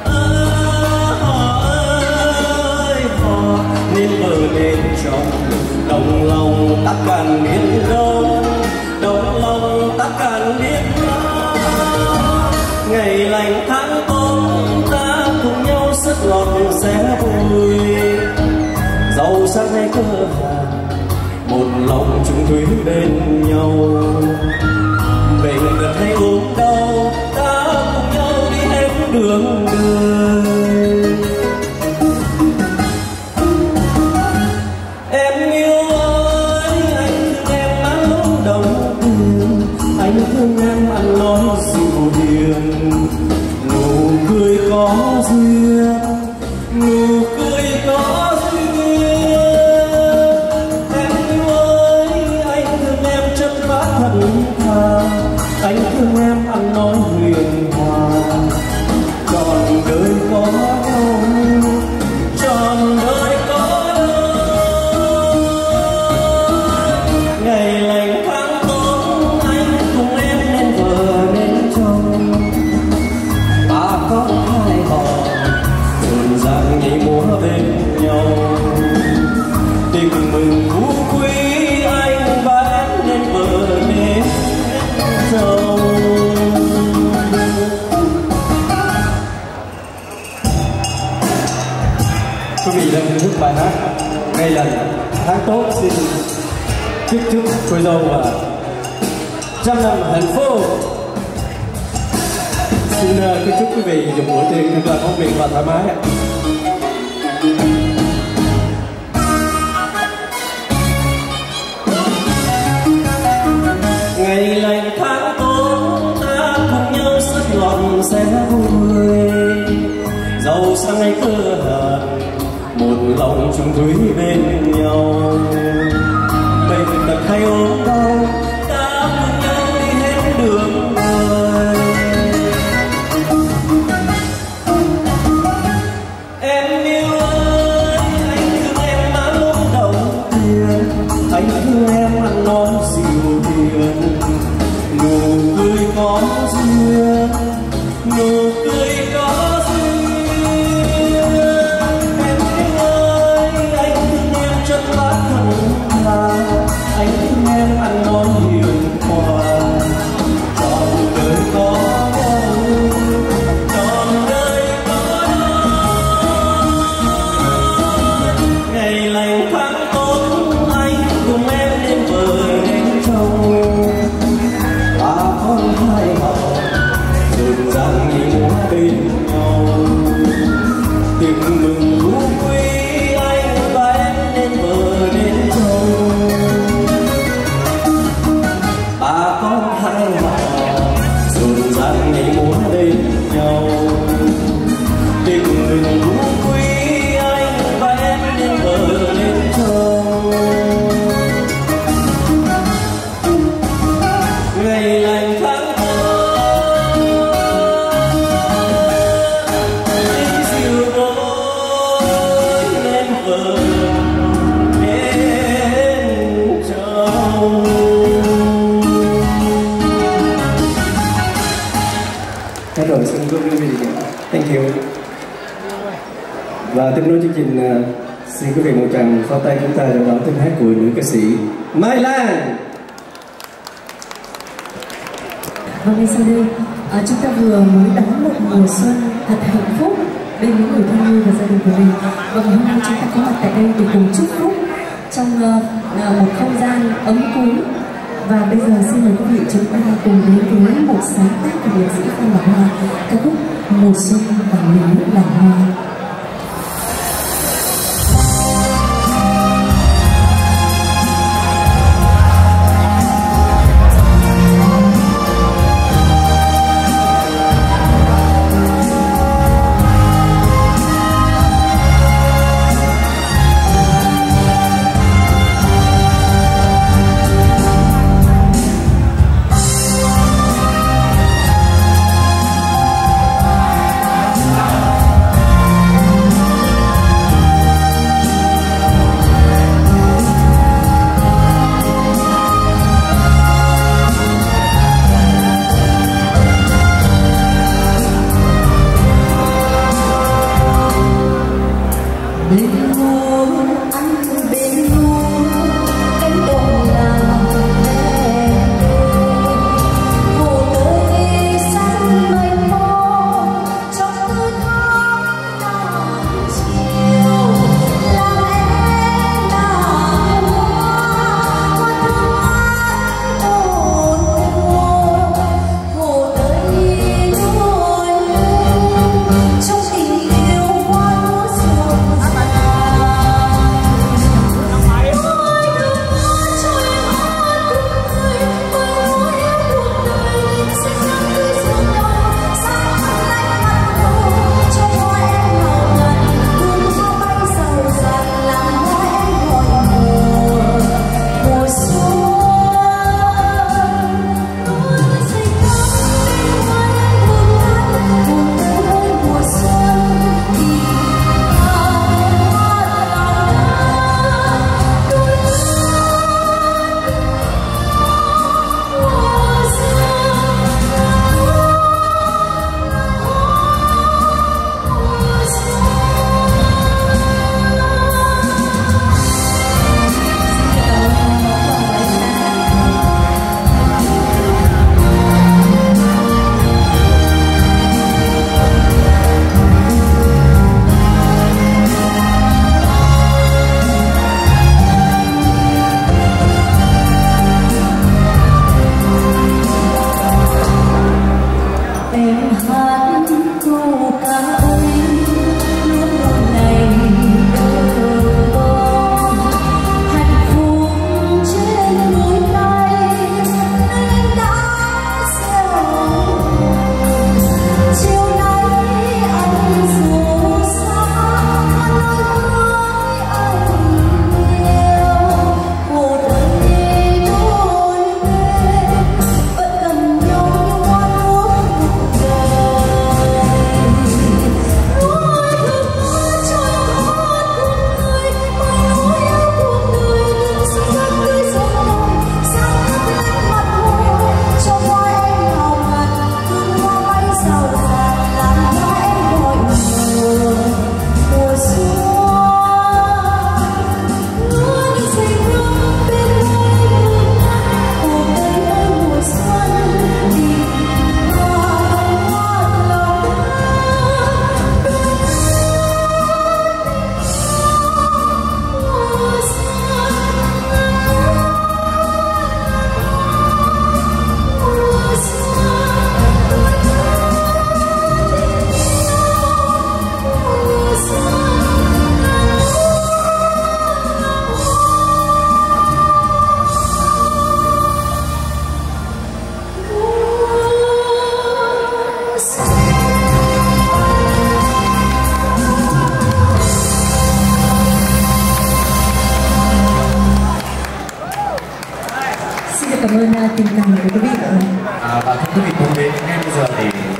lành tháng tốt ta cùng nhau rất ngọt sẽ vui, giàu sang hay cơ hàng một lòng chung thủy bên nhau. Bệnh tật hay ốm đau ta cùng nhau đi hết đường đời. Em yêu ơi, anh thương em má lúc đầu tiên, anh thương em ăn nói dịu hiền, nụ cười có duyên, nụ cười có duyên. Em yêu ơi, anh thương em chất phát thật thà, anh thương em ăn nói huyền hòa, trọn đời có nhau, trọn đời có nhau. Ngày lành tháng tốt anh cùng em nên vợ nên chồng, ba con hai họ rộn ràng nhảy múa bên nhau, tình mừng phú quý anh và em nên vợ nên chồng. Quý vị đang thưởng thức bài hát Ngày lành tháng tốt. Xin chúc cô dâu và trăm năm hạnh phúc. Xin kính chúc quý vị dùng bữa tiệc thật là phong vị và thoải mái. Ngày lành tháng tốt ta cùng nhau rất ngọt sẽ vui, giàu sang hay cơ hàn một lòng chung thủy bên nhau. Bệnh tật hay ốm đau ta cùng nhau đi hết đường đời. Em yêu ơi, anh thương em má lúc đầu tiên, anh thương em ăn nói dịu hiền, nụ cười có duyên, nụ cười có duyên. Em yêu ơi, anh thương em chất phát thật thà, anh thương em ăn nói hiền hòa, trọn đời có nhau, trọn đời có nhau. Ngày lành tháng tốt anh cùng em nên vợ nên chồng, ba con hai họ rộn ràng nhảy múa bên nhau, tình mừng phú quý anh và em nên vợ nên chồng. Ba con hai họ rộn ràng nhảy múa bên nhau, tình mừng phú quý anh và em nên vợ nên chồng. Ngày lành tháng tốt anh dìu đôi nên vợ nên chồng. Hết rồi, xin cảm ơn quý vị. Thank you. Và tiếp nối chương trình, xin quý vị một tràng pháo tay chúng ta để đón tiếng hát của nữ ca sĩ Mai Lan. Và ngay sau đây, chúng ta vừa mới đón một mùa xuân thật hạnh phúc bên những người thân yêu và gia đình của mình. Và ngày hôm nay chúng ta có mặt tại đây để cùng chúc phúc trong một không gian ấm cúng. Và bây giờ xin mời quý vị chúng ta cùng đến với một sáng tác của nhạc sĩ Phan Ngọc Hoa, ca khúc Mùa Xuân và Lính Làng Hoa.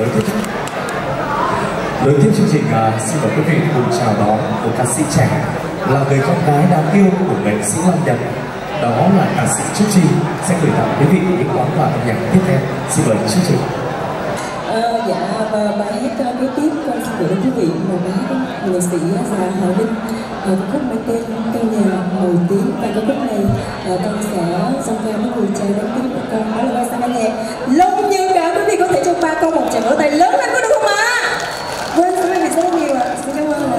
nối tiếp chương trình. Xin mời quý vị cùng chào đón một ca sĩ trẻ là người con gái đáng yêu của nghệ sĩ Long Nhật, đó là ca sĩ Trúc Chi sẽ gửi tặng quý vị những món quà âm nhạc tiếp theo. Xin mời Trúc Chi. Dạ, và bài hát kế tiếp con xin gửi đến quý vị một bài hát của nghệ sĩ già Hà Linh, khúc mang tên Căn Nhà Nổi Tiếng. Và ca khúc này con sẽ dâng cao với người cha đáng kính của con, đó là ba sa ban nhạc Long Nhật. Cả quý vị có thể cho ba con một tràng vỗ tay lớn lên có được không ạ? Vâng, xin quý vị rất nhiều ạ. Xin cảm ơn ạ.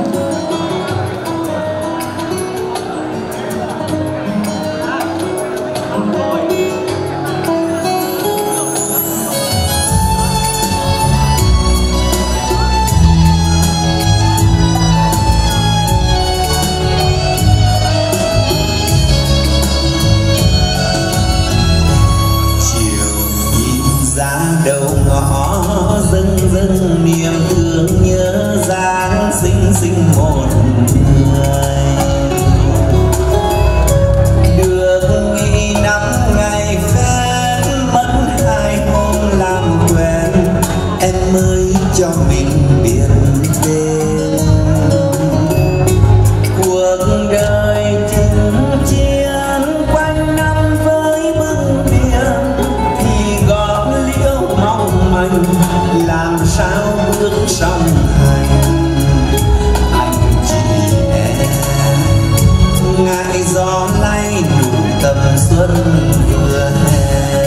đầu ngõ dâng dâng niềm thương nhớ dáng xinh xinh một người được nghỉ 5 ngày phép mất 2 hôm làm quen em mới cho mình biết tên cuộc đời chứng chiến quanh năm với bưng biển thì gót liễu mong manh làm sao bước song hành anh chị em ngại gió lay đủ tầm xuân vừa hè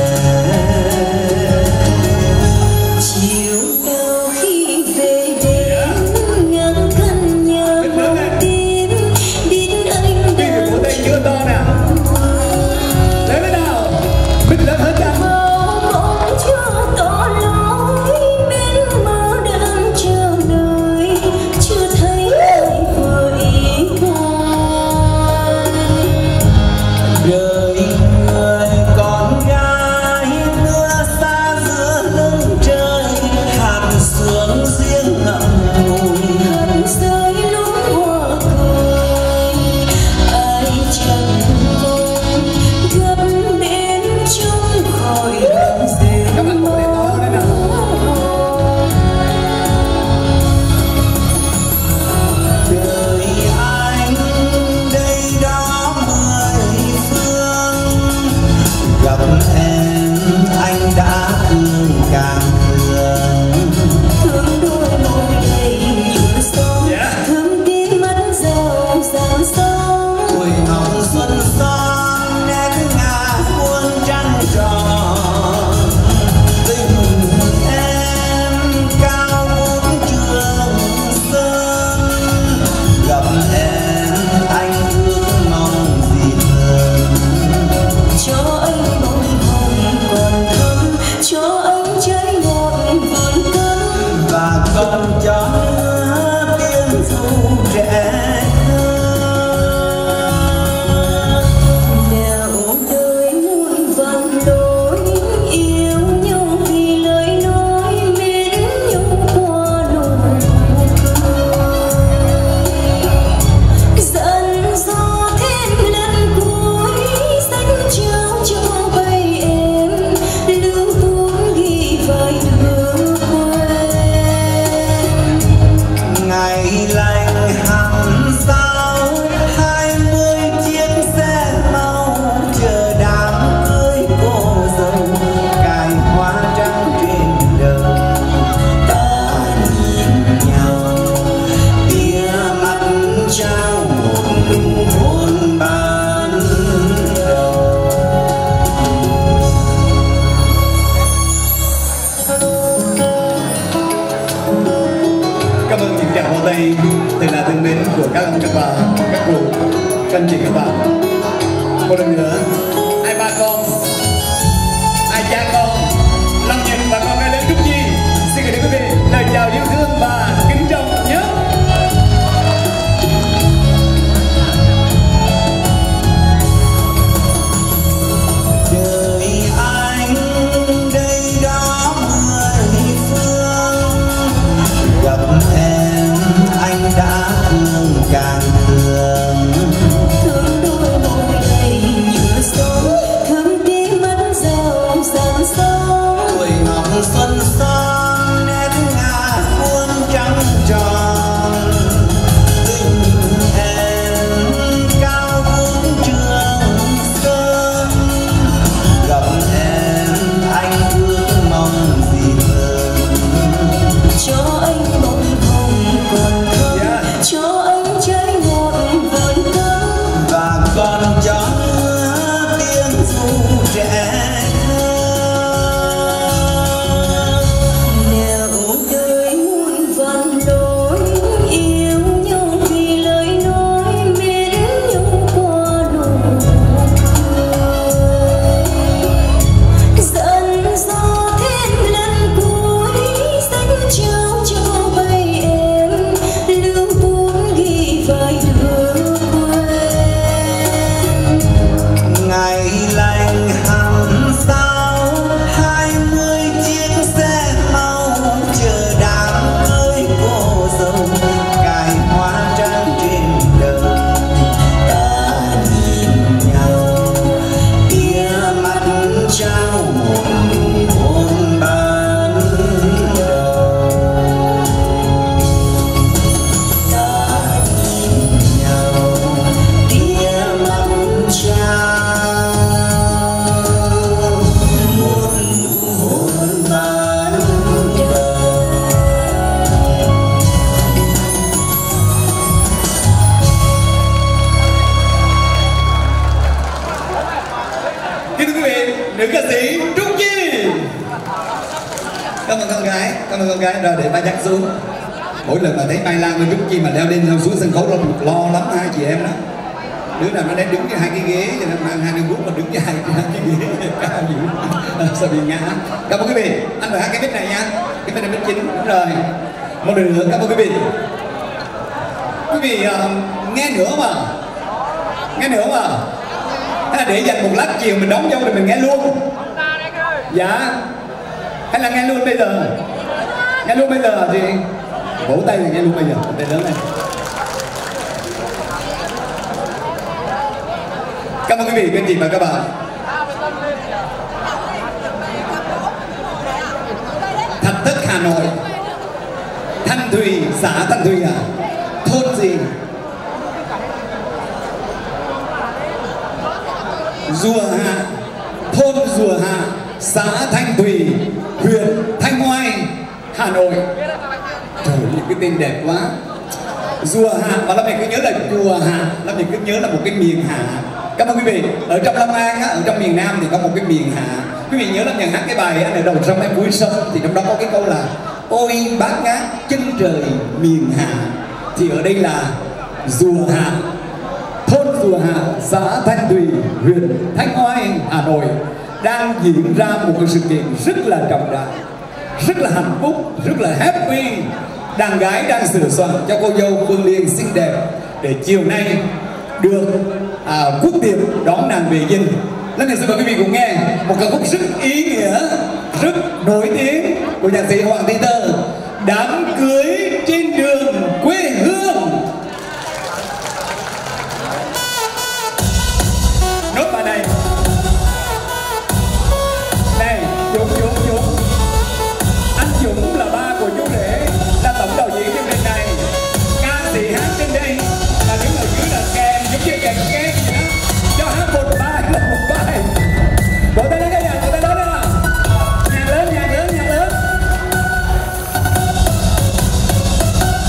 chiều nào khi về đến ngang căn nhà màu tím biết anh đang cổ tay chưa to nè lấy cái nào bích lớn hết trăng mong chưa tỏ lối bên mơ đang chờ đợi chưa thấy ai vừa ý con đời người con gái mưa xa giữa lưng trời hạt sương riêng ngậm ngùi hạt rơi lúc hoa cười ai chẳng mong gấp đến chung khỏi hàng rêu đời anh đây đó 10 phương gặp em anh đã thương càng thương thương đôi môi đầy nhựa son thương tim mắt giàu giàu son tuổi hồng xuân son nét ngà muôn trăng tròn tình em cao bốn trường sơn gặp em anh ước mong gì hơn cho anh bông hồng còn thơm cho anh trái ngọt vườn cấm và còn cho nữa tiếng ru trẻ nẻo đời muôn vạn lối yêu nhau vì lời nói mến nhau qua nụ cười dần gió thêm lần cuối xanh trao cho bay em lưu tuôn ghi vài đường quen ngày lành hằng sao 20 chiếc xe mau chờ đám cưới cô dâu cài hoa trắng trên đầu ta nhìn nhau tia mắt trao một nụ hôn ban đầu cảm ơn những tràng vỗ tay từ là thân mến của các ông các bà các cụ các anh chị các bạn. Một lần nữa ai ba con ai cha con Long Nhật và con gái lớn Trúc Chi xin gửi đến quý vị lời chào yêu thương và kính trọng nhất. đời anh đây đó 10 phương gặp em anh đã thương càng thương thương đôi môi đầy nhựa son Cảm ơn con gái. Rồi để ba dắt xuống. Mỗi lần mà thấy Mai Lan với Trúc Chi mà leo lên xuống sân khấu lo lắm hai chị em đó. Đứa nào nó đang đứng với hai cái ghế cho nên mang hai đứa guốc mà đứng với hai cái ghế cao dữ sợ bị ngã. Cảm ơn quý vị. Anh phải hát cái mic này nha. Cái mic này mic chính. Đúng rồi. Một lần nữa cảm ơn quý vị. Quý vị nghe nữa mà. Nghe nữa mà. Hay là để dành một lát chiều mình đóng vô rồi mình nghe luôn. Dạ. Hay là nghe luôn bây giờ. Nghe luôn bây giờ thì vỗ tay thì nghe luôn bây giờ. Tay lớn này. Cảm ơn quý vị, các anh chị và các bạn. Thạch Thất Hà Nội, Thanh Thùy, xã Thanh Thùy à? Thôn gì? Rùa Hạ, thôn Rùa Hạ, xã Thanh Thùy, huyện Thanh Oai, Hà Nội. Trời ơi, cái tên đẹp quá. Rùa Hạ, mà làm mình cứ nhớ là Rùa Hạ, làm mình cứ nhớ là một cái miền Hạ. Cảm ơn quý vị. Ở trong Long An á, ở trong miền Nam thì có một cái miền Hạ. Quý vị nhớ là nhận hát cái bài ở đầu sông em vui sông thì trong đó có cái câu là ôi bát ngát chân trời miền Hạ. Thì ở đây là Rùa Hạ, thôn Rùa Hạ, xã Thanh Thùy, huyện Thanh Oai, Hà Nội đang diễn ra một cái sự kiện rất là trọng đại, rất là hạnh phúc, rất là happy. Đàn gái đang sửa soạn cho cô dâu Phương Liên xinh đẹp để chiều nay được quốc tiệp đón nàng về dinh. Lần này xin mời quý vị cùng nghe một ca khúc rất ý nghĩa, rất nổi tiếng của nhạc sĩ Hoàng Thị Tơ, Đám Cưới Trên Đường Quê Hương. Nốt bài này. Này, Dũng. Anh Dũng là ba của chú rể, là tổng đạo diễn chương trình này. Ca sĩ hát trên đây là đứng ở dưới là kèm, giống như kèm vậy đó. Cho hát một bài là một bài. Vỗ tay lên cái nhà, vỗ tay lớn nào. Nhạc lớn.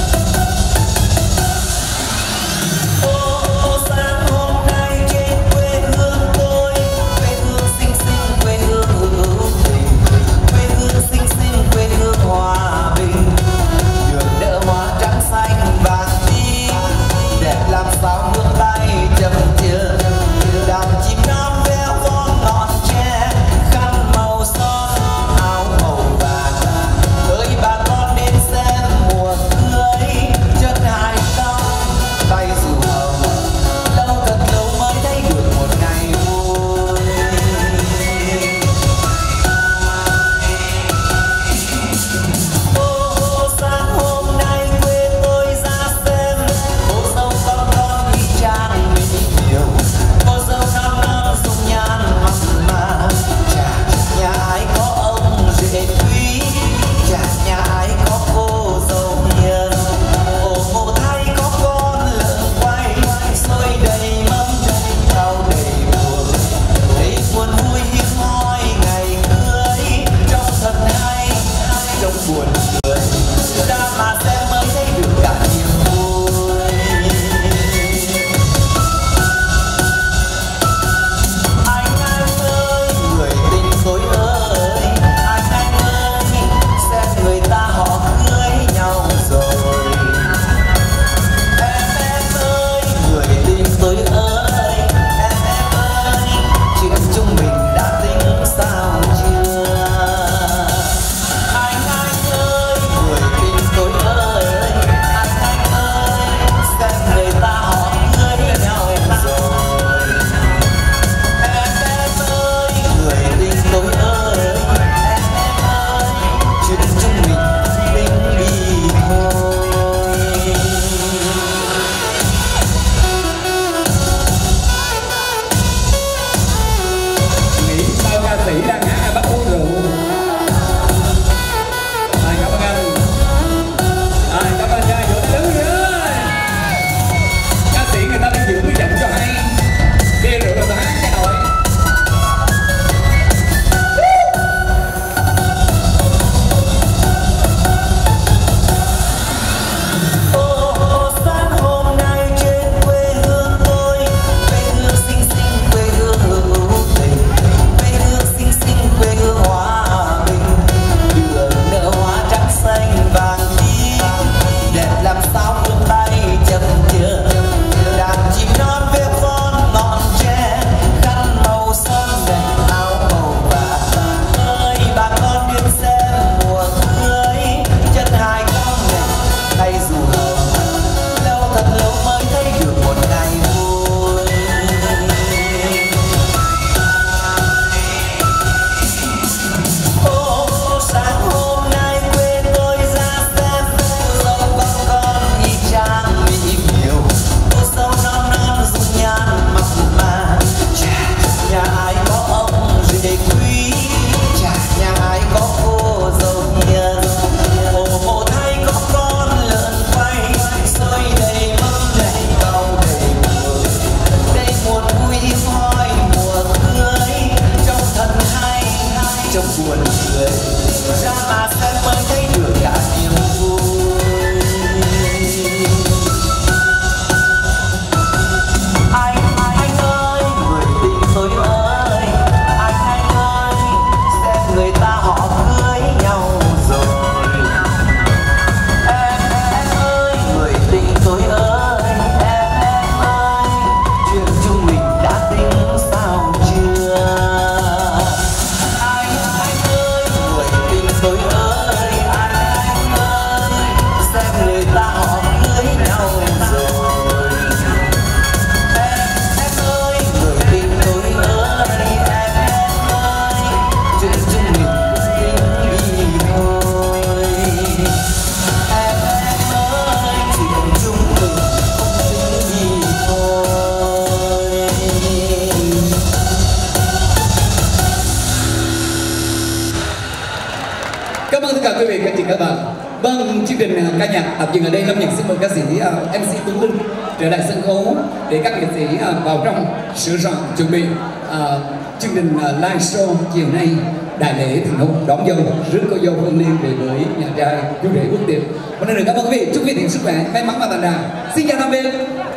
các bạn. Vâng, chương trình ca nhạc tạm dừng ở đây. Lâm Nhật xin mời ca sĩ MC Tuấn Linh trở lại sân khấu để các nghệ sĩ vào trong sửa soạn chuẩn bị chương trình live show chiều nay. Đại lễ thành hôn đón dâu, rước cô dâu Phương Liên về với nhà trai chú rể Quốc Tiệp. Một lần nữa cảm ơn quý vị, chúc quý vị sức khỏe, may mắn và thành đạt. Xin chào tạm biệt.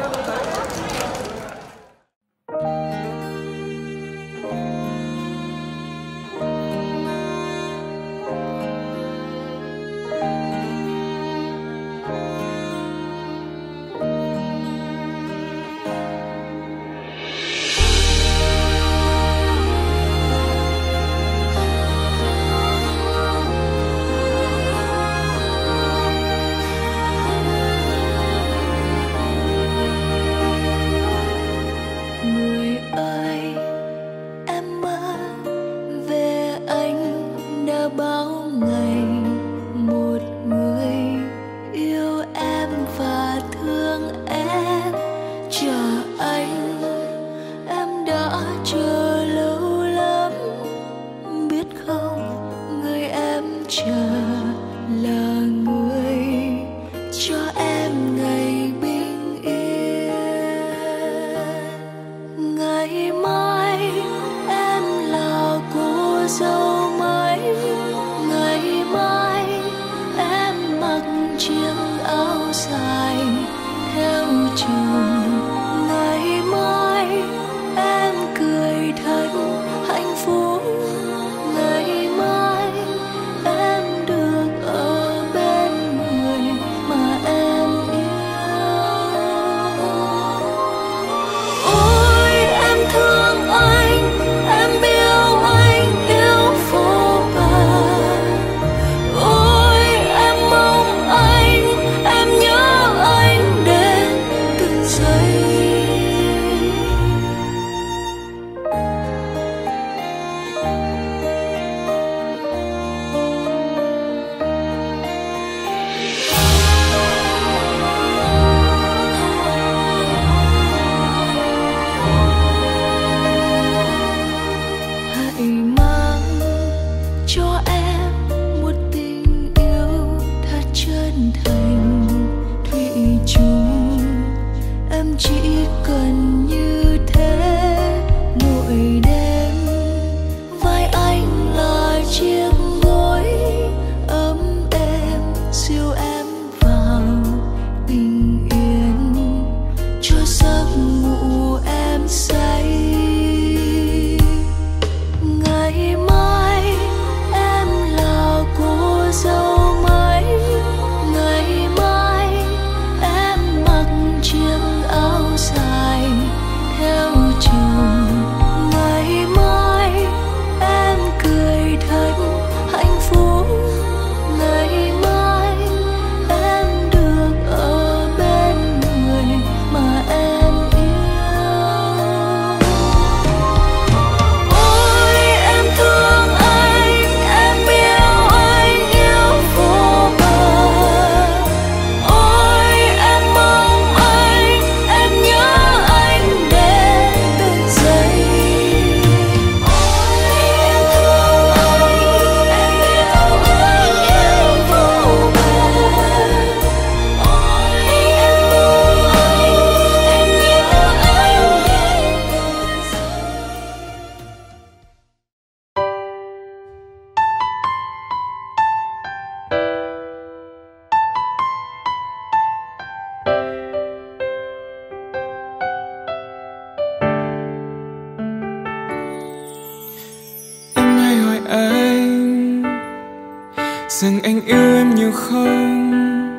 rằng anh yêu em nhiều không.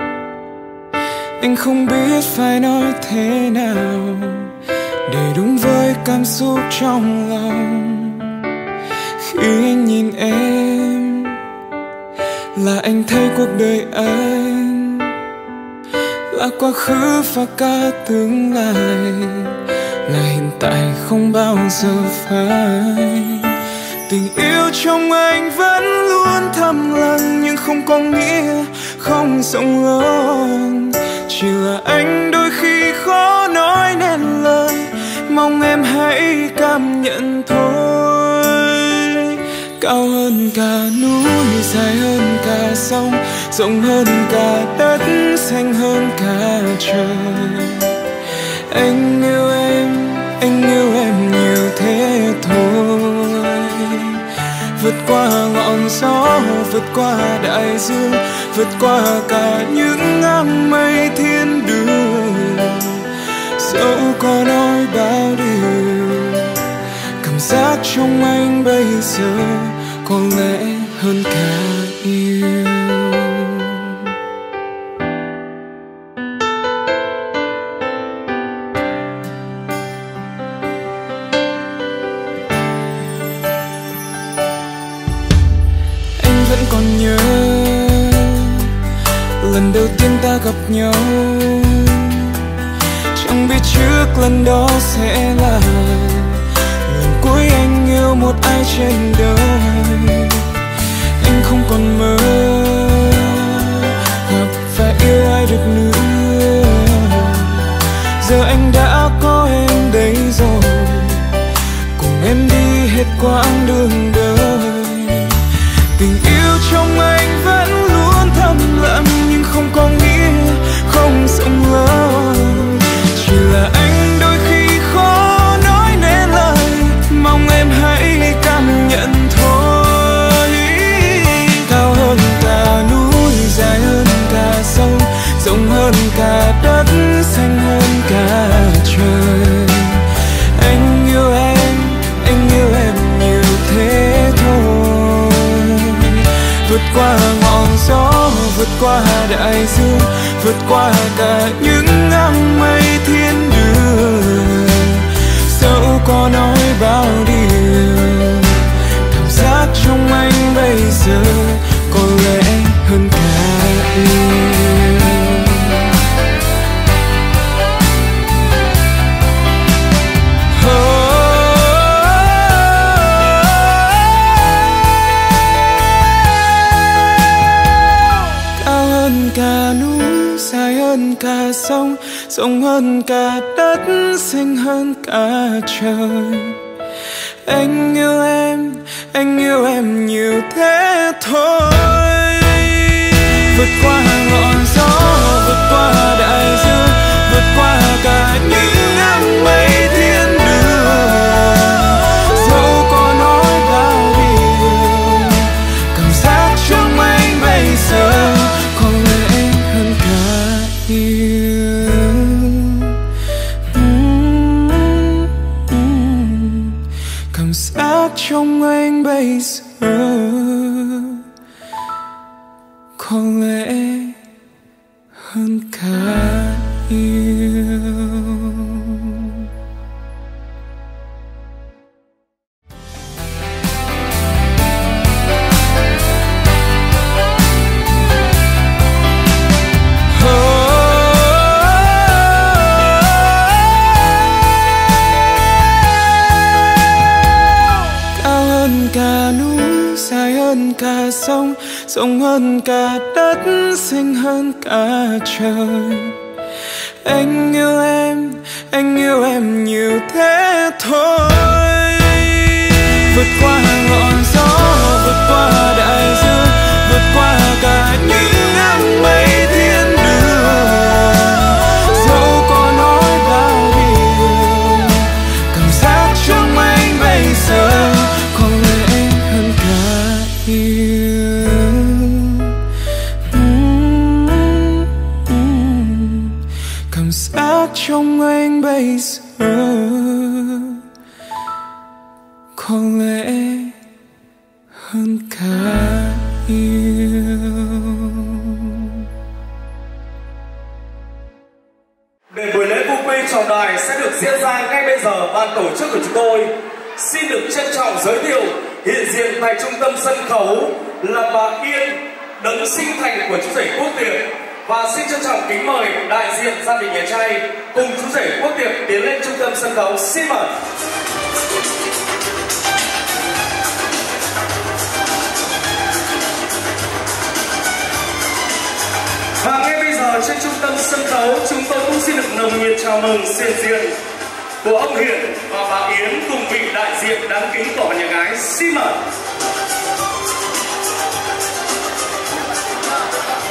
Anh không biết phải nói thế nào để đúng với cảm xúc trong lòng. Khi anh nhìn em là anh thấy cuộc đời anh là quá khứ và cả tương lai, là hiện tại không bao giờ phai. Tình yêu trong anh vẫn luôn thầm lặng nhưng không có nghĩa không rộng lớn. Chỉ là anh đôi khi khó nói nên lời, mong em hãy cảm nhận thôi. Cao hơn cả núi, dài hơn cả sông, rộng hơn cả đất, xanh hơn cả trời. Anh yêu em nhiều thế thôi. Vượt qua ngọn gió, vượt qua đại dương, vượt qua cả những áng mây thiên đường. Dẫu có nói bao điều, cảm giác trong anh bây giờ có lẽ hơn cả yêu. Anh vẫn còn nhớ lần đầu tiên ta gặp nhau, chẳng biết trước lần đó sẽ là lần cuối anh yêu một ai trên đời. Anh không còn mơ gặp và yêu ai được nữa. Giờ anh đã có em đây rồi, cùng em đi hết quãng đường đời. Tình yêu trong anh vẫn luôn thầm lặng, nhưng không có nghĩa không rộng lớn. Chỉ là anh đôi khi khó nói nên lời, mong em hãy cảm nhận thôi. Cao hơn cả núi, dài hơn cả sông, rộng hơn cả đất, xanh hơn cả trời. Anh yêu em nhiều thế thôi. Vượt qua ngọn gió, vượt qua đại dương, vượt qua cả những áng mây thiên đường. Dẫu có nói bao điều, cảm giác trong anh bây giờ có lẽ hơn cả yêu. Cả núi, dài hơn cả sông, rộng hơn cả đất, xanh hơn cả trời. Anh yêu em nhiều thế thôi. Vượt qua ngọn gió, vượt qua đại dương, vượt qua cả những áng mây thiên đường. Dẫu có nói bao điều, cảm giác trong anh bây giờ có lẽ hơn cả yêu. Cảm giác trong anh bây giờ có lẽ hơn cả yêu. Cả núi, dài hơn cả sông, rộng hơn cả đất, xanh hơn cả trời. Anh yêu em nhiều thế thôi. Vượt qua ngọn gió, vượt qua đại dương, vượt qua cả những áng mây thiên đường. Dẫu có nói bao điều, cảm giác trong anh bây giờ có lẽ hơn cả yêu. Cảm giác trong anh bây giờ có lẽ hơn cả yêu. Để buổi lễ vu quy trọng đại sẽ được diễn ra ngay bây giờ, ban tổ chức của chúng tôi xin được trân trọng giới thiệu hiện diện tại trung tâm sân khấu là bà Yên, đấng sinh thành của chú rể Quốc Tiệp, và xin trân trọng kính mời đại diện gia đình nhà trai cùng chú rể Quốc Tiệp tiến lên trung tâm sân khấu. Xin mời. Và ngay bây giờ trên trung tâm sân khấu chúng tôi cũng xin được nồng nhiệt chào mừng sự diện của ông Hiển và bà Yến cùng vị đại diện đáng kính của nhà gái. Xin mời.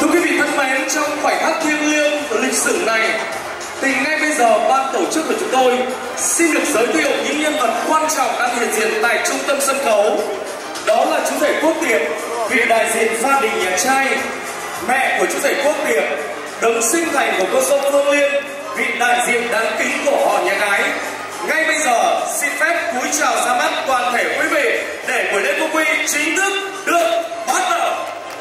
thì ngay bây giờ ban tổ chức của chúng tôi xin được giới thiệu những nhân vật quan trọng đang hiện diện tại trung tâm sân khấu. Đó là chú rể Quốc Tiệp, vị đại diện gia đình nhà trai, mẹ của chú rể Quốc Tiệp, đấng sinh thành của cô dâu Phương Liên, vị đại diện đáng kính của họ nhà gái. Ngay bây giờ xin phép cúi chào ra mắt toàn thể quý vị để buổi lễ quốc quy chính thức được bắt đầu.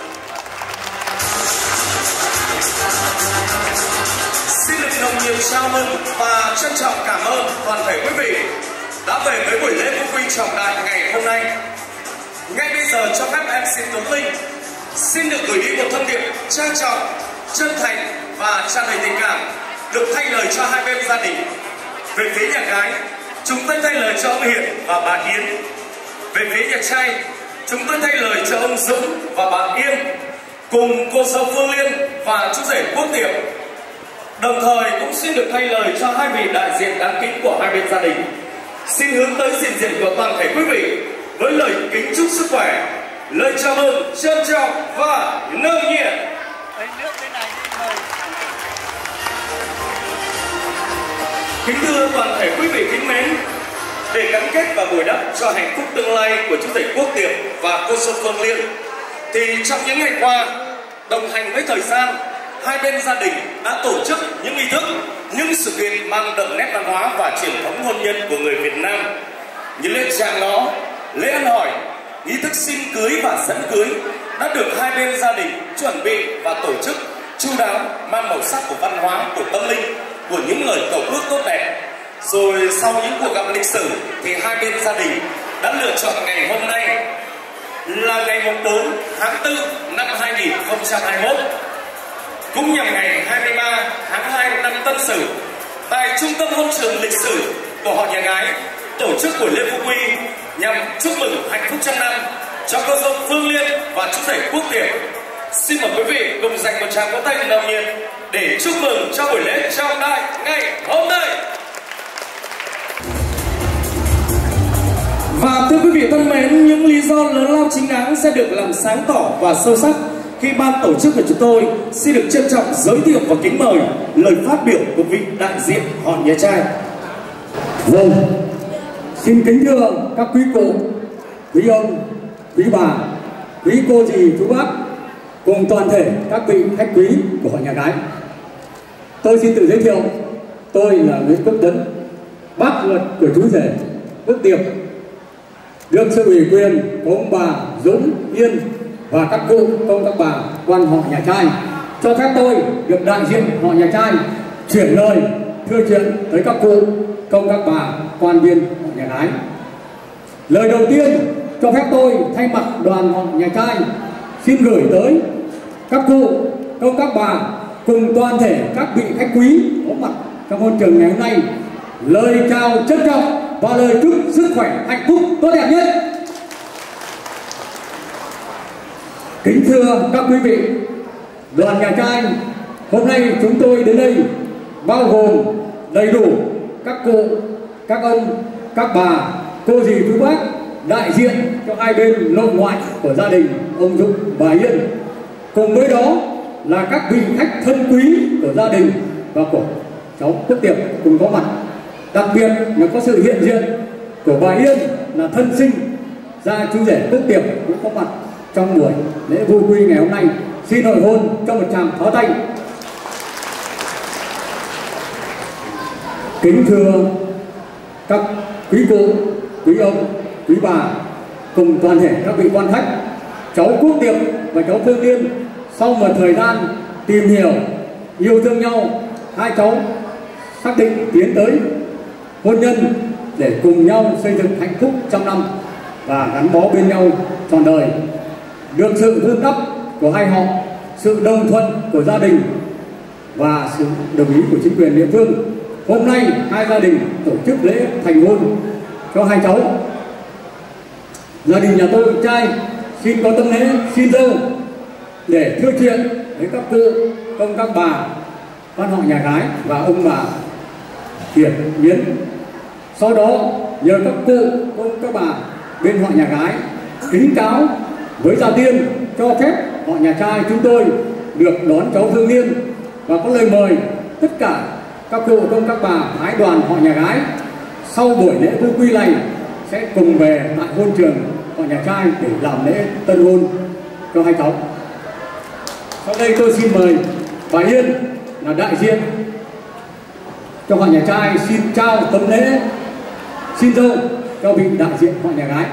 Xin được nồng nhiệt chào mừng và trân trọng cảm ơn toàn thể quý vị đã về với buổi lễ quốc quy trọng đại ngày hôm nay. Ngay bây giờ cho phép MC Tuấn Linh xin được gửi đi một thông điệp trang trọng, chân thành và tràn đầy tình cảm được thay lời cho hai bên gia đình. Về phía nhà gái, chúng tôi thay lời cho ông Hiển và bà Yến. Về phía nhà trai, chúng tôi thay lời cho ông Dũng và bà Yên cùng cô dâu Phương Liên và chú rể Quốc Tiệp. Đồng thời cũng xin được thay lời cho hai vị đại diện đáng kính của hai bên gia đình. Xin hướng tới diện diện của toàn thể quý vị với lời kính chúc sức khỏe, lời chào mừng trân trọng và nồng nhiệt. Kính thưa toàn thể quý vị kính mến, để gắn kết và bồi đắp cho hạnh phúc tương lai của chú rể Quốc Tiệp và cô dâu Phương Liên, thì trong những ngày qua, đồng hành với thời gian, hai bên gia đình đã tổ chức những nghi thức, những sự kiện mang đậm nét văn hóa và truyền thống hôn nhân của người Việt Nam, như lễ chàng ló, lễ ăn hỏi, nghi thức xin cưới và dẫn cưới đã được hai bên gia đình chuẩn bị và tổ chức chu đáo, mang màu sắc của văn hóa, của tâm linh, của những lời cầu ước tốt đẹp. Rồi sau những cuộc gặp lịch sử thì hai bên gia đình đã lựa chọn ngày hôm nay là ngày 4 tháng 4 năm 2021, cũng nhằm ngày 23 tháng 2 năm Tân Sửu, tại trung tâm hôn trường lịch sử của họ nhà gái tổ chức buổi lễ quốc quy nhằm chúc mừng hạnh phúc trăm năm cho cô dâu Phương Liên và chú rể Quốc Tiệp. Xin mời quý vị cùng dành một tràng vỗ tay nồng nhiệt để chúc mừng cho buổi lễ trọng đại ngày hôm nay. Và thưa quý vị thân mến, những lý do lớn lao chính đáng sẽ được làm sáng tỏ và sâu sắc khi ban tổ chức của chúng tôi xin được trân trọng giới thiệu và kính mời lời phát biểu của vị đại diện họ nhà trai. Vâng, xin kính thưa các quý cụ, quý ông, quý bà, quý cô dì, chú bác cùng toàn thể các vị khách quý của họ nhà gái. Tôi xin tự giới thiệu, tôi là Nguyễn Quốc Tấn, bác ruột của chú rể Quốc Tiệp, được sự ủy quyền của ông bà Dũng, Yên và các cụ, công các bà quan họ nhà trai cho phép tôi được đại diện họ nhà trai chuyển lời thưa chuyện tới các cụ, công các bà quan viên họ nhà gái. Lời đầu tiên cho phép tôi thay mặt đoàn họ nhà trai xin gửi tới các cụ, công các bà cùng toàn thể các vị khách quý có mặt trong hôn trường ngày hôm nay lời chào trân trọng và lời chúc sức khỏe, hạnh phúc tốt đẹp nhất. Kính thưa các quý vị, đoàn nhà trai hôm nay chúng tôi đến đây bao gồm đầy đủ các cụ, các ông, các bà, cô dì, chú bác đại diện cho hai bên nội ngoại của gia đình ông Dũng, bà Yên. Cùng với đó là các vị khách thân quý của gia đình và của cháu Quốc Tiệp cùng có mặt. Đặc biệt là có sự hiện diện của bà Yên là thân sinh gia chú rể Quốc Tiệp cũng có mặt trong buổi lễ vui quy ngày hôm nay. Xin hội hôn cho một tràng pháo tay. Kính thưa các quý cụ, quý ông, quý bà cùng toàn thể các vị quan khách, cháu Quốc Tiệp và cháu Phương Liên sau một thời gian tìm hiểu, yêu thương nhau, hai cháu xác định tiến tới hôn nhân để cùng nhau xây dựng hạnh phúc trăm năm và gắn bó bên nhau trọn đời. Được sự vun đắp của hai họ, sự đồng thuận của gia đình và sự đồng ý của chính quyền địa phương, hôm nay hai gia đình tổ chức lễ thành hôn cho hai cháu. Gia đình nhà tôi trai xin có tấm lễ xin dâu để thưa chuyện với các cụ, công các bà quan họ nhà gái và ông bà Hiển, Yến. Sau đó nhờ các cụ, công các bà bên họ nhà gái kính cáo với gia tiên cho phép họ nhà trai chúng tôi được đón cháu Phương Liên và có lời mời tất cả các cụ công các bà phái đoàn họ nhà gái sau buổi lễ vu quy này sẽ cùng về tại hôn trường họ nhà trai để làm lễ tân hôn cho hai cháu. Sau đây tôi xin mời bà Yên là đại diện cho họ nhà trai xin trao tấm lễ xin dâu cho vị đại diện họ nhà gái.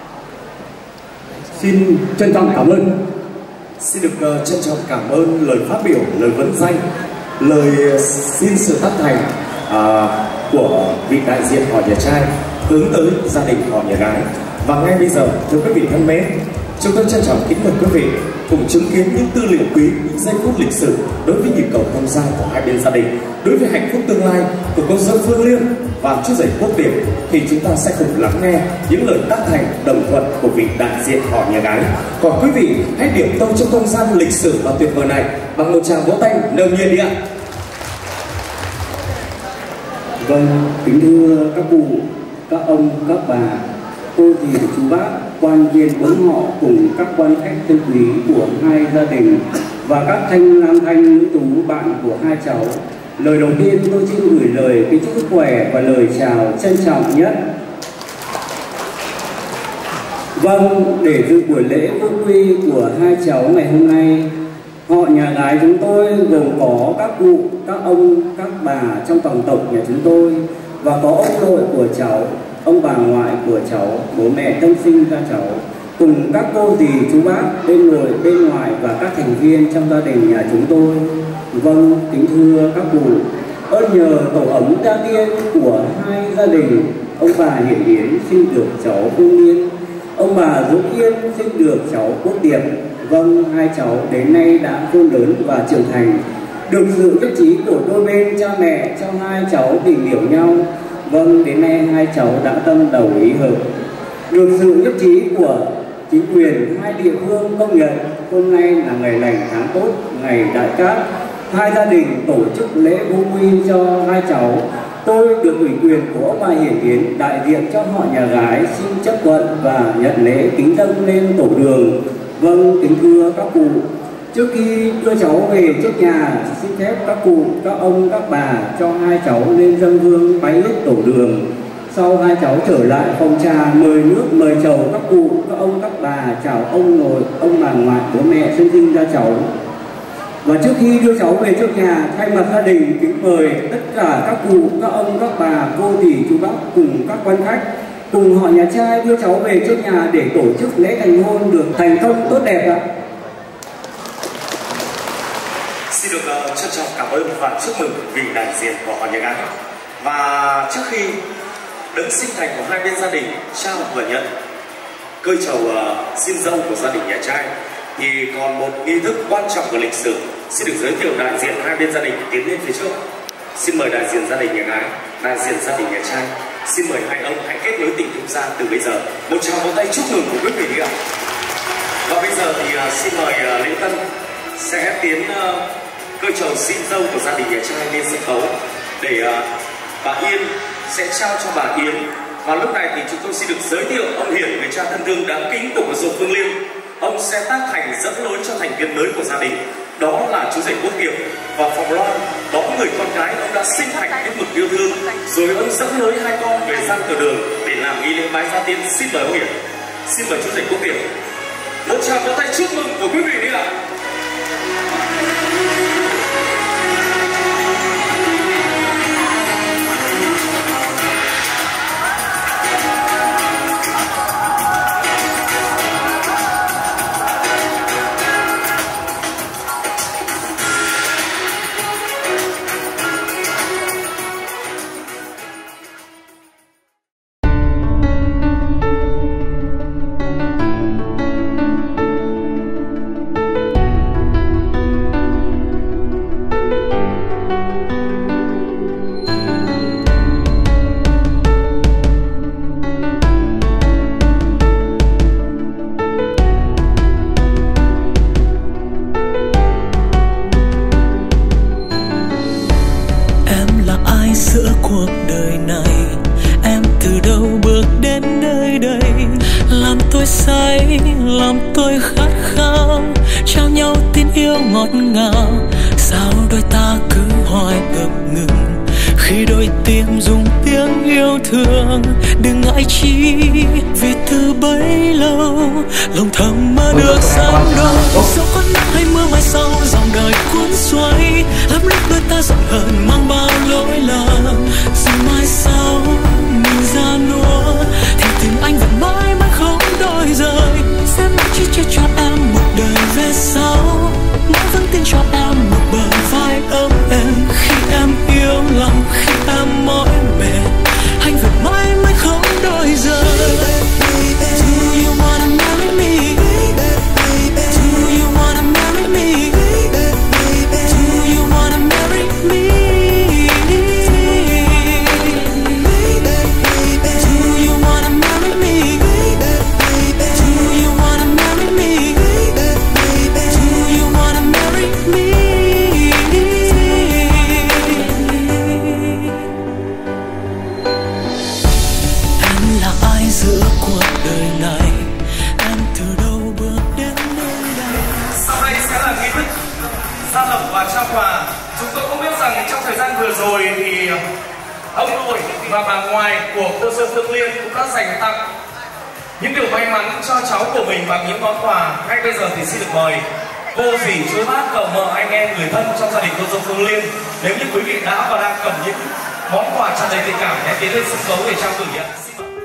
Xin trân trọng cảm ơn. Xin được trân trọng cảm ơn lời phát biểu, lời vấn danh, lời xin sự tác thành của vị đại diện họ nhà trai hướng tới gia đình họ nhà gái. Và ngay bây giờ, thưa quý vị thân mến, chúng tôi trân trọng kính mời quý vị cùng chứng kiến những tư liệu quý, những giây phút lịch sử đối với nhịp cầu thông gia của hai bên gia đình, đối với hạnh phúc tương lai của cô dâu Phương Liên và chú rể Quốc Tiệp. Thì chúng ta sẽ cùng lắng nghe những lời tác thành đồng thuận của vị đại diện họ nhà gái. Còn quý vị hãy điểm tông trong không gian lịch sử và tuyệt vời này bằng một tràng vỗ tay nồng nhiệt đi ạ. Vâng, kính thưa các cụ, các ông, các bà, cô dì, chú bác, quan viên bốn họ cùng các quan khách thân quý của hai gia đình và các nam thanh nữ tú bạn của hai cháu. Lời đầu tiên tôi xin gửi lời kính chúc sức khỏe và lời chào trân trọng nhất. Vâng, để dự buổi lễ vu quy của hai cháu ngày hôm nay, họ nhà gái chúng tôi gồm có các cụ, các ông, các bà trong dòng tộc nhà chúng tôi và có ông nội của cháu, ông bà ngoại của cháu, bố mẹ thân sinh ra cháu, cùng các cô dì chú bác bên nội bên ngoài và các thành viên trong gia đình nhà chúng tôi. Vâng, kính thưa các cụ, ơn nhờ tổ ấm gia tiên của hai gia đình, ông bà Hiển Yến sinh được cháu Phương Liên, ông bà Dũng Yên sinh được cháu Quốc Tiệp. Vâng, hai cháu đến nay đã khôn lớn và trưởng thành, được sự nhất trí của đôi bên cha mẹ cho hai cháu tìm hiểu nhau. Vâng, đến nay hai cháu đã tâm đầu ý hợp, được sự nhất trí của chính quyền hai địa phương công nhận. Hôm nay là ngày lành tháng tốt, ngày đại cát, hai gia đình tổ chức lễ vu quy cho hai cháu. Tôi được ủy quyền của ông bà Hiển Yến đại diện cho họ nhà gái xin chấp thuận và nhận lễ kính dâng lên tổ đường. Vâng, kính thưa các cụ, trước khi đưa cháu về trước nhà, xin phép các cụ, các ông, các bà cho hai cháu lên dâng hương bái yết tổ đường. Sau hai cháu trở lại phòng trà mời nước mời chầu các cụ, các ông, các bà chào ông nội, ông bà ngoại, bố mẹ sinh sinh ra cháu. Và trước khi đưa cháu về trước nhà, thay mặt gia đình kính mời tất cả các cụ, các ông, các bà, cô dì, chú bác cùng các quan khách cùng họ nhà trai đưa cháu về trước nhà để tổ chức lễ thành hôn được thành công tốt đẹp ạ. Xin được trân trọng cảm ơn và chúc mừng vị đại diện của họ nhà gái. Và trước khi đấng sinh thành của hai bên gia đình trao và nhận cơi trầu xin dâu của gia đình nhà trai, thì còn một nghi thức quan trọng của lịch sử. Xin được giới thiệu đại diện hai bên gia đình tiến lên phía trước. Xin mời đại diện gia đình nhà gái, đại diện gia đình nhà trai. Xin mời hai ông hãy kết nối tình thương gia từ bây giờ. Một tràng vỗ tay chúc mừng của quý vị đi ạ. Và bây giờ thì xin mời lễ tân sẽ tiến cơi trầu xin dâu của gia đình nhà trai lên sân khấu để bà Yên sẽ trao cho bà Yến. Và lúc này thì chúng tôi xin được giới thiệu ông Hiển, người cha thân thương đáng kính của cô dâu Phương Liên. Ông sẽ tác thành dẫn lối cho thành viên mới của gia đình, đó là chú rể Quốc Tiệp và Phòng Loan, đó người con gái ông đã sinh thành hết mực yêu thương. Rồi ông dẫn lối hai con về gian cờ đường để làm nghi lễ bái gia tiên. Xin mời ông Hiển, xin mời chú rể Quốc Tiệp. Một tràng vỗ tay chúc mừng của quý vị đi ạ. Làm tôi khát khao trao nhau tin yêu ngọt ngào, sao đôi ta cứ hoài ngập ngừng khi đôi tim dùng tiếng yêu thương. Đừng ngại chi vì từ bấy lâu lòng thầm mơ được sáng đôi. Dẫu có nắng hay mưa mai sau dòng đời cuốn xoay, lắm lúc đôi ta giận hờn mang bao lỗi lầm. Rồi mai sau mình ra nua thì tình anh vẫn mãi mãi không đổi rời. Sẽ mãi chỉ che cho em một đời về sau, mãi vẫn tin cho em một bờ vai ấm êm. Khi em yêu lòng, khi em mỏi mệt, anh vẫn mãi mãi không đổi rời. Do you wanna marry me? Do you wanna marry me? Do you wanna marry me? Do you wanna marry me? Do you wanna marry me? Do you wanna marry me? Em là ai giữa cuộc đời này? Em từ đâu bước đến nơi đây? Sau đây sẽ là nghi thức giao lộc và trao quà. Chúng tôi cũng biết rằng trong thời gian vừa rồi thì ông nội và bà ngoại của cô Sơn Phương Liên cũng đã dành tặng những điều may mắn cho cháu của mình bằng những món quà. Ngay bây giờ thì xin được mời cô dì, chú bác, cậu mợ, anh em, người thân trong gia đình cô Sơn Phương Liên, nếu như quý vị đã và đang cần những món quà tràn đầy tình cảm, hãy tiến lên sân khấu để trao gửi ạ.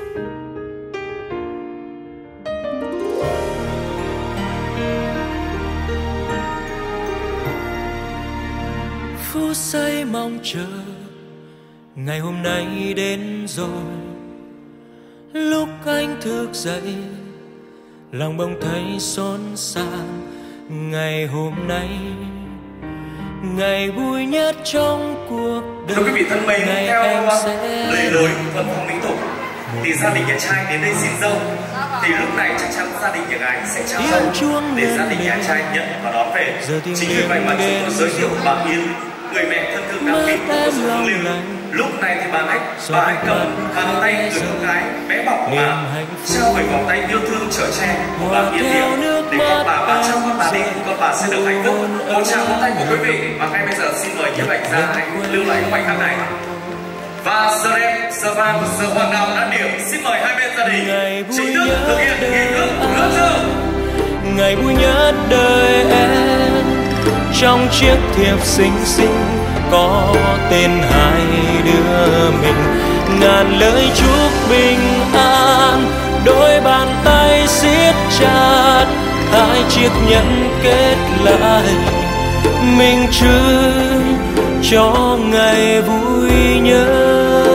Phút giây mong chờ ngày hôm nay đến rồi. Lúc anh thức dậy lòng bỗng thấy xốn xang. Ngày hôm nay ngày vui nhất trong cuộc đời. Thưa quý vị thân mến, theo lề lối thuần phong mỹ tục thì gia đình nhà trai đến đây xin dâu, thì lúc này chắc chắn gia đình nhà gái sẽ trao dâu để gia đình nhà trai nhận và đón về. Chính vì vậy mà chúng tôi giới thiệu bà Yến, người mẹ thân thương đáng kính của cô Phương Liên. Lúc này thì bà ấy cầm bàn tay người con gái bé bỏng mà trao về vòng tay yêu thương chở che của bà Yến Điệu để con bà trao con bà đi, con bà sẽ được hạnh phúc. Một tràng vỗ tay của quý vị. Và ngay bây giờ xin mời nhiếp ảnh gia anh lưu lại khoảnh khắc này. Và giờ đẹp, giờ vàng, giờ hoàng đạo đã điểm. Xin mời hai bên gia đình chính thức thực hiện nghi thức rước dâu. Ngày vui nhất đời em, trong chiếc thiệp xinh xinh có tên hai đứa mình. Ngàn lời chúc bình an, đôi bàn tay siết chặt, hai chiếc nhẫn kết lại, minh chứng cho ngày vui nhớ.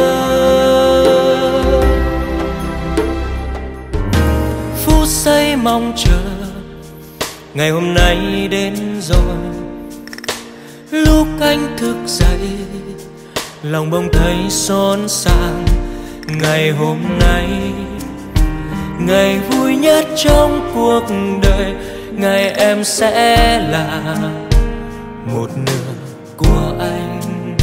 Phút giây mong chờ ngày hôm nay đến rồi. Lúc anh thức dậy lòng bỗng thấy xốn xang. Ngày hôm nay ngày vui nhất trong cuộc đời, ngày em sẽ là một nửa của anh.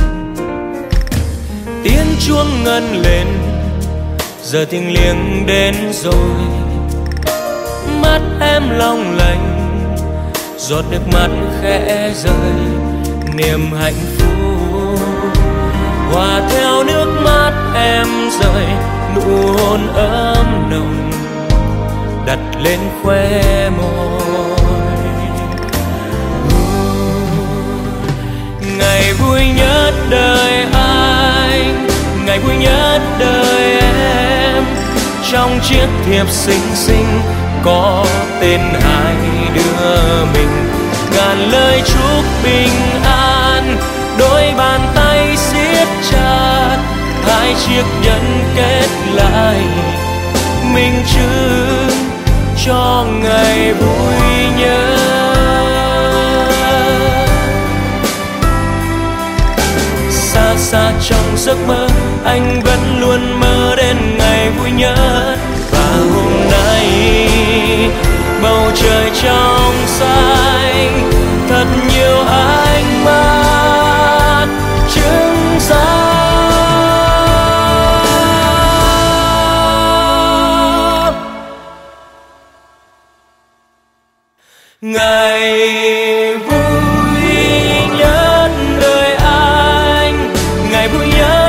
Tiếng chuông ngân lên, giờ thiêng liêng đến rồi. Mắt em long lanh, giọt nước mắt khẽ rơi. Niềm hạnh phúc hòa theo nước mắt em rơi. Nụ hôn ấm nồng đặt lên khóe môi. Ngày vui nhất đời anh, ngày vui nhất đời em, trong chiếc thiệp xinh xinh có tên hai đứa mình. Ngàn lời chúc bình an, đôi bàn tay siết chặt, hai chiếc nhẫn kết lại, minh chứng cho ngày vui nhớ. Xa xa trong giấc mơ, anh vẫn luôn mơ đến ngày vui nhất. Và hôm nay bầu trời trong xanh, thật nhiều ánh mắt chứng giáp. Ngày vui nhất đời anh, ngày vui nhất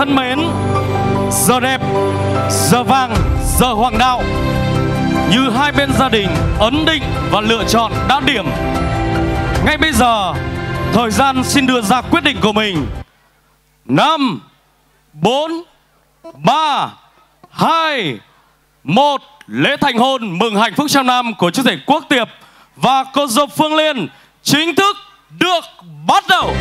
thân mến, giờ đẹp, giờ vàng, giờ hoàng đạo. Như hai bên gia đình ấn định và lựa chọn đã điểm. Ngay bây giờ, thời gian xin đưa ra quyết định của mình. 5, 4, 3, 2, 1. Lễ thành hôn mừng hạnh phúc trăm năm của chú rể Quốc Tiệp và cô dâu Phương Liên chính thức được bắt đầu.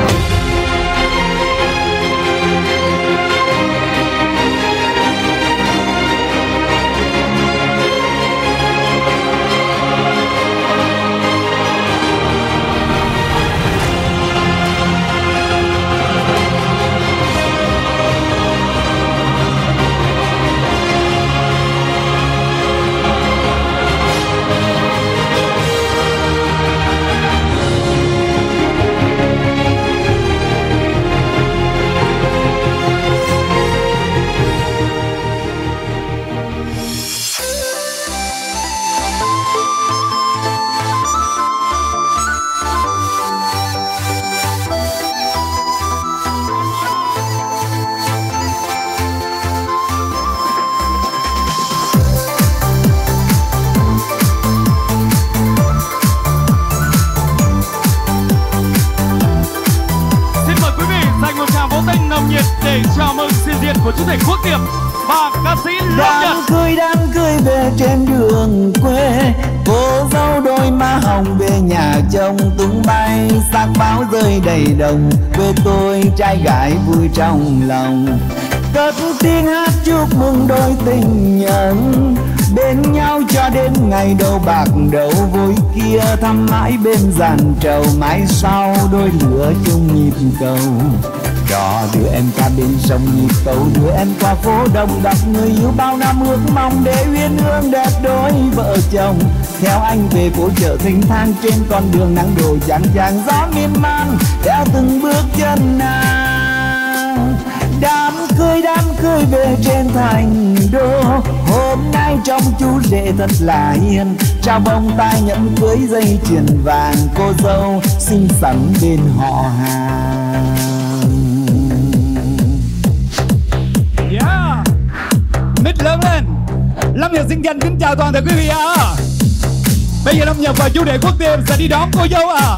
Để chào mừng sự diện của chú rể Quốc Tiệp và ca sĩ Lâm Nhật. Đám cưới về trên đường quê, cô dâu đôi má hồng về nhà chồng tung bay, xác pháo rơi đầy đồng, quê tôi trai gái vui trong lòng. Cất tiếng hát chúc mừng đôi tình nhân, bên nhau cho đến ngày đầu bạc đầu vui kia, thăm mãi bên giàn trầu, mãi sau đôi lửa chung nhịp cầu. Cho đưa em qua bên sông nhịp cầu, đưa em qua phố đông gặp người yêu bao năm ước mong, để uyên ương đẹp đôi vợ chồng. Theo anh về phố chợ Thanh Thang, trên con đường nắng đổ chang chang gió miên man, theo từng bước chân nàng. Đám cưới về trên thành đô, hôm nay trông chú rể thật là hiền, trao bông tai nhẫn cưới dây chuyền vàng, cô dâu xinh xắn bên họ hàng. Mít lớn lên. Lâm Nhật xin danh kính chào toàn thể quý vị ạ. Bây giờ Lâm Nhật và chú rể Quốc Tiệp sẽ đi đón cô dâu ạ.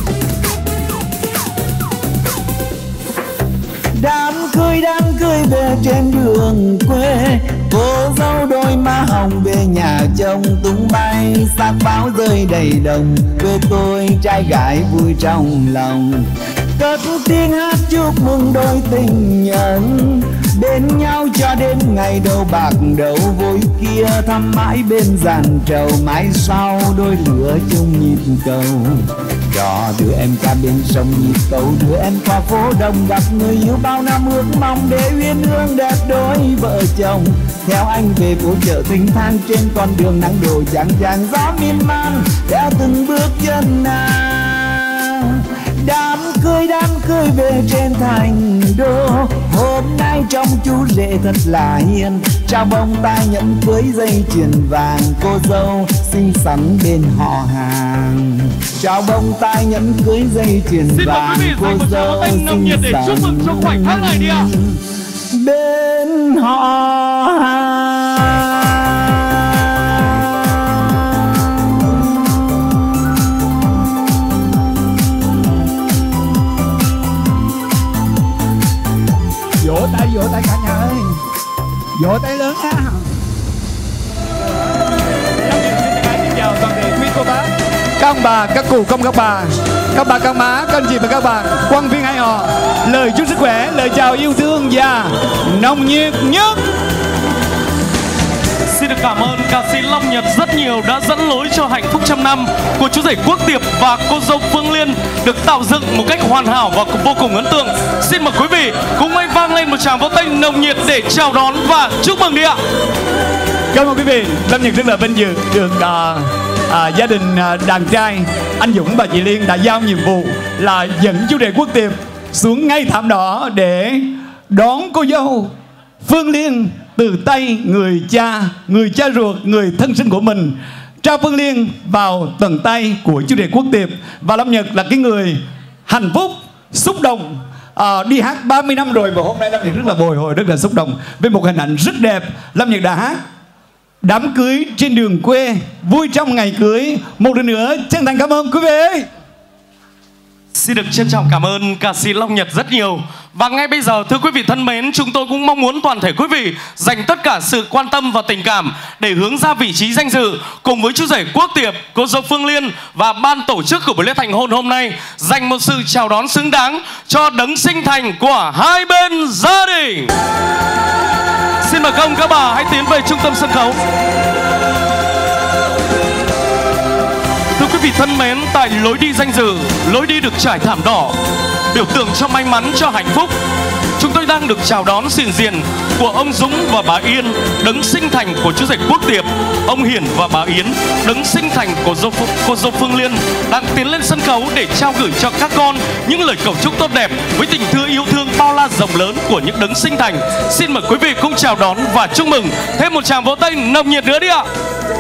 Đám cưới về trên đường quê, cô dâu đôi má hồng về nhà chồng tung bay, xác pháo rơi đầy đồng, quê tôi trai gái vui trong lòng. Cất tiếng hát chúc mừng đôi tình nhân, bên nhau cho đến ngày đầu bạc đầu vui kia, thăm mãi bên giàn trầu, mãi sau đôi lửa chung nhịp cầu. Cho đưa em qua bên sông nhịp cầu, đưa em qua phố đông gặp người yêu bao năm ước mong, để uyên ương đẹp đôi vợ chồng. Theo anh về phố chợ Thanh Thang, trên con đường nắng đổ chang chang gió miên man, theo từng bước chân nàng. Đám cưới về trên thành đô, hôm nay trông chú rể thật là hiền, trao bông tai nhẫn cưới dây chuyền vàng, cô dâu xinh xắn bên họ hàng. Trao bông tai nhẫn cưới dây chuyền vàng, cô dâu xinh xắn bên họ hàng. Vỗ tay cả nhà ơi, vỗ tay lớn ha. Xin chào toàn thể quý cô bác, các ông bà, các cụ công các bà, các má, các anh chị và các bạn, quan viên hai họ, lời chúc sức khỏe, lời chào yêu thương và nồng nhiệt nhất. Xin được cảm ơn ca sĩ Long Nhật rất nhiều đã dẫn lối cho hạnh phúc trăm năm của chú rể Quốc Tiệp và cô dâu Phương Liên được tạo dựng một cách hoàn hảo và vô cùng ấn tượng. Xin mời quý vị cùng anh vang lên một tràng vỗ tay nồng nhiệt để chào đón và chúc mừng đi ạ. Cảm ơn quý vị. Lâm Nhật rất là vinh dự được gia đình đàn trai anh Dũng và chị Liên đã giao nhiệm vụ là dẫn chú rể Quốc Tiệp xuống ngay thảm đỏ để đón cô dâu Phương Liên từ tay người cha ruột, người thân sinh của mình, trao Phương Liên vào tận tay của chú rể Quốc Tiệp. Và Lâm Nhật là cái người hạnh phúc, xúc động đi hát 30 năm rồi và hôm nay Lâm Nhật rất là bồi hồi, rất là xúc động với một hình ảnh rất đẹp. Lâm Nhật đã hát đám cưới trên đường quê, vui trong ngày cưới. Một lần nữa chân thành cảm ơn quý vị. Xin được trân trọng cảm ơn ca sĩ Long Nhật rất nhiều. Và ngay bây giờ thưa quý vị thân mến, chúng tôi cũng mong muốn toàn thể quý vị dành tất cả sự quan tâm và tình cảm để hướng ra vị trí danh dự cùng với chú rể Quốc Tiệp, cô dâu Phương Liên và ban tổ chức của buổi lễ thành hôn hôm nay, dành một sự chào đón xứng đáng cho đấng sinh thành của hai bên gia đình. Xin mời các ông các bà hãy tiến về trung tâm sân khấu. Thưa quý vị thân mến, tại lối đi danh dự, lối đi được trải thảm đỏ, biểu tượng cho may mắn, cho hạnh phúc, chúng tôi đang được chào đón hiện diện của ông Dũng và bà Yên, đấng sinh thành của chú rể Quốc Tiệp, ông Hiển và bà Yến, đấng sinh thành của cô dâu Phương Liên, đang tiến lên sân khấu để trao gửi cho các con những lời cầu chúc tốt đẹp với tình yêu thương bao la rộng lớn của những đấng sinh thành. Xin mời quý vị cùng chào đón và chúc mừng. Thêm một tràng vỗ tay nồng nhiệt nữa đi ạ.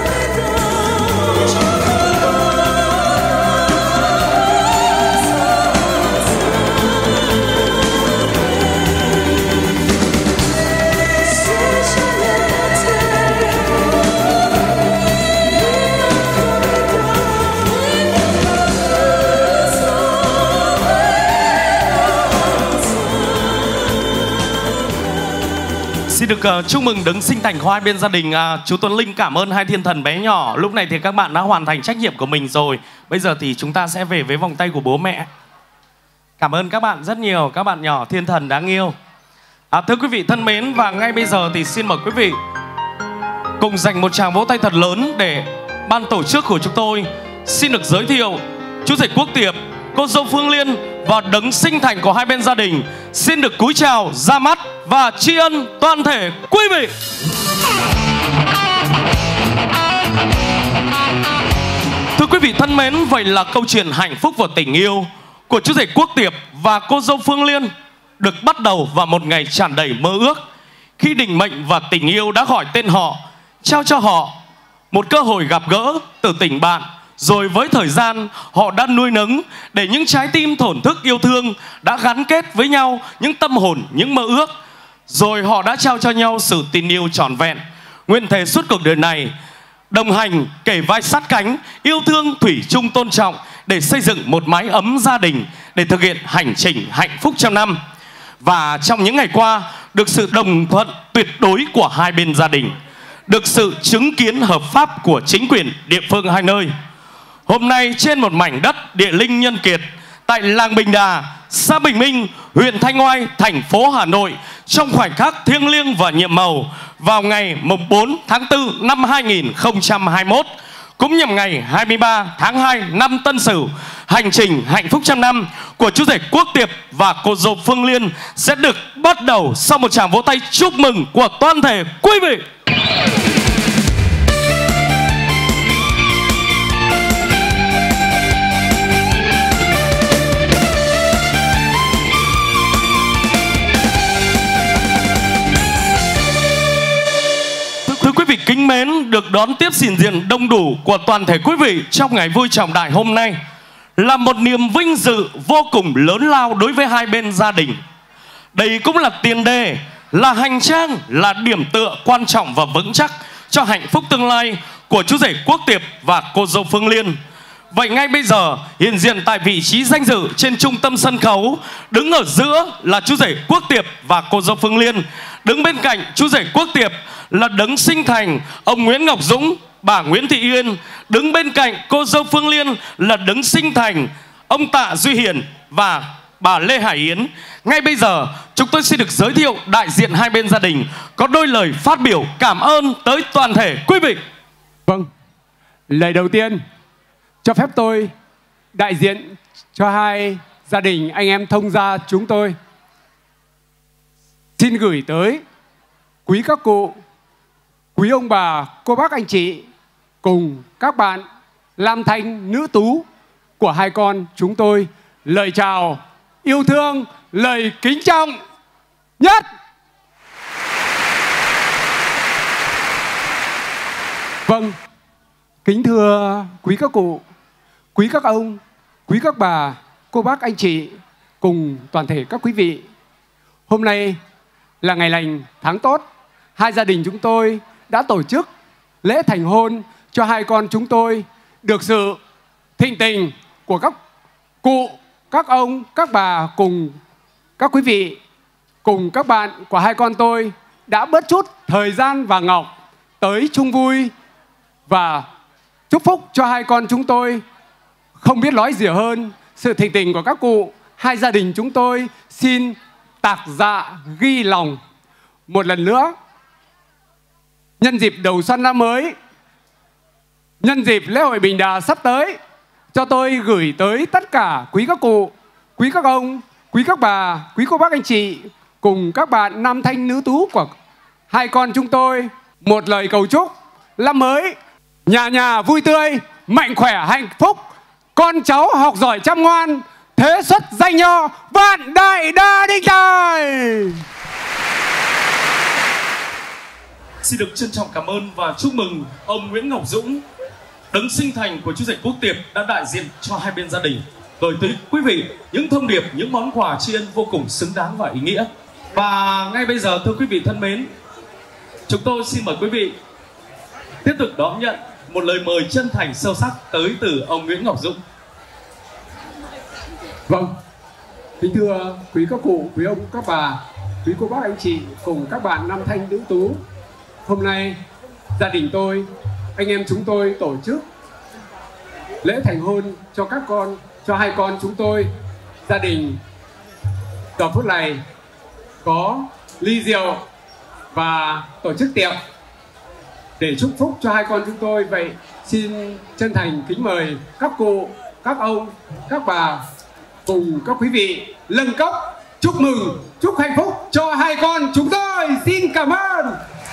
Xin được chúc mừng đấng sinh thành của hai bên gia đình. Chú Tuấn Linh cảm ơn hai thiên thần bé nhỏ. Lúc này thì các bạn đã hoàn thành trách nhiệm của mình rồi. Bây giờ thì chúng ta sẽ về với vòng tay của bố mẹ. Cảm ơn các bạn rất nhiều, các bạn nhỏ thiên thần đáng yêu. Thưa quý vị thân mến, và ngay bây giờ thì xin mời quý vị cùng dành một tràng vỗ tay thật lớn để ban tổ chức của chúng tôi xin được giới thiệu chú rể Quốc Tiệp, cô dâu Phương Liên và đấng sinh thành của hai bên gia đình. Xin được cúi chào, ra mắt và tri ân toàn thể quý vị. Thưa quý vị thân mến, vậy là câu chuyện hạnh phúc và tình yêu của chú rể Quốc Tiệp và cô dâu Phương Liên được bắt đầu vào một ngày tràn đầy mơ ước, khi định mệnh và tình yêu đã gọi tên họ, trao cho họ một cơ hội gặp gỡ từ tình bạn. Rồi với thời gian họ đã nuôi nấng để những trái tim thổn thức yêu thương đã gắn kết với nhau những tâm hồn, những mơ ước. Rồi họ đã trao cho nhau sự tình yêu trọn vẹn. Nguyện thề suốt cuộc đời này đồng hành, kề vai sát cánh, yêu thương thủy chung tôn trọng để xây dựng một mái ấm gia đình, để thực hiện hành trình hạnh phúc trăm năm. Và trong những ngày qua, được sự đồng thuận tuyệt đối của hai bên gia đình, được sự chứng kiến hợp pháp của chính quyền địa phương hai nơi, hôm nay trên một mảnh đất địa linh nhân kiệt tại làng Bình Đà, xã Bình Minh, huyện Thanh Oai, thành phố Hà Nội, trong khoảnh khắc thiêng liêng và nhiệm màu vào ngày 4 tháng 4 năm 2021, cũng nhằm ngày 23 tháng 2 năm Tân Sửu, hành trình hạnh phúc trăm năm của chú rể Quốc Tiệp và cô dâu Phương Liên sẽ được bắt đầu sau một tràng vỗ tay chúc mừng của toàn thể quý vị. Thưa quý vị kính mến, được đón tiếp hiện diện đông đủ của toàn thể quý vị trong ngày vui trọng đại hôm nay là một niềm vinh dự vô cùng lớn lao đối với hai bên gia đình. Đây cũng là tiền đề, là hành trang, là điểm tựa quan trọng và vững chắc cho hạnh phúc tương lai của chú rể Quốc Tiệp và cô dâu Phương Liên. Vậy ngay bây giờ, hiện diện tại vị trí danh dự trên trung tâm sân khấu, đứng ở giữa là chú rể Quốc Tiệp và cô dâu Phương Liên. Đứng bên cạnh chú rể Quốc Tiệp là đấng sinh thành ông Nguyễn Ngọc Dũng, bà Nguyễn Thị Yên. Đứng bên cạnh cô dâu Phương Liên là đấng sinh thành ông Tạ Duy Hiển và bà Lê Hải Yến. Ngay bây giờ chúng tôi xin được giới thiệu đại diện hai bên gia đình có đôi lời phát biểu cảm ơn tới toàn thể quý vị. Vâng, lời đầu tiên cho phép tôi đại diện cho hai gia đình anh em thông gia chúng tôi xin gửi tới quý các cụ, quý ông bà, cô bác anh chị cùng các bạn nam thanh nữ tú của hai con chúng tôi lời chào yêu thương, lời kính trọng nhất. Vâng, kính thưa quý các cụ, quý các ông, quý các bà, cô bác anh chị, cùng toàn thể các quý vị. Hôm nay là ngày lành tháng tốt. Hai gia đình chúng tôi đã tổ chức lễ thành hôn cho hai con chúng tôi, được sự thịnh tình của các cụ, các ông, các bà cùng các quý vị, cùng các bạn của hai con tôi đã bớt chút thời gian và ngọc tới chung vui và chúc phúc cho hai con chúng tôi. Không biết nói gì hơn sự thịnh tình của các cụ, hai gia đình chúng tôi xin tạc dạ ghi lòng. Một lần nữa, nhân dịp đầu xuân năm mới, nhân dịp lễ hội Bình Đà sắp tới, cho tôi gửi tới tất cả quý các cụ, quý các ông, quý các bà, quý cô bác anh chị cùng các bạn nam thanh nữ tú của hai con chúng tôi một lời cầu chúc năm mới nhà nhà vui tươi, mạnh khỏe, hạnh phúc, con cháu học giỏi chăm ngoan, thế xuất danh nho, vạn đại đa đinh tài. Xin được trân trọng cảm ơn và chúc mừng ông Nguyễn Ngọc Dũng, đấng sinh thành của chú rể Quốc Tiệp, đã đại diện cho hai bên gia đình gửi tới quý vị những thông điệp, những món quà tri ân vô cùng xứng đáng và ý nghĩa. Và ngay bây giờ, thưa quý vị thân mến, chúng tôi xin mời quý vị tiếp tục đón nhận một lời mời chân thành sâu sắc tới từ ông Nguyễn Ngọc Dũng. Vâng, kính thưa quý các cụ, quý ông, các bà, quý cô bác anh chị cùng các bạn nam thanh nữ tú, hôm nay gia đình tôi, anh em chúng tôi tổ chức lễ thành hôn cho các con, cho hai con chúng tôi. Gia đình giờ phút này có ly rượu và tổ chức tiệc để chúc phúc cho hai con chúng tôi. Vậy xin chân thành kính mời các cụ, các ông, các bà cùng các quý vị lân cốc chúc mừng, chúc hạnh phúc cho hai con chúng tôi. Xin cảm ơn.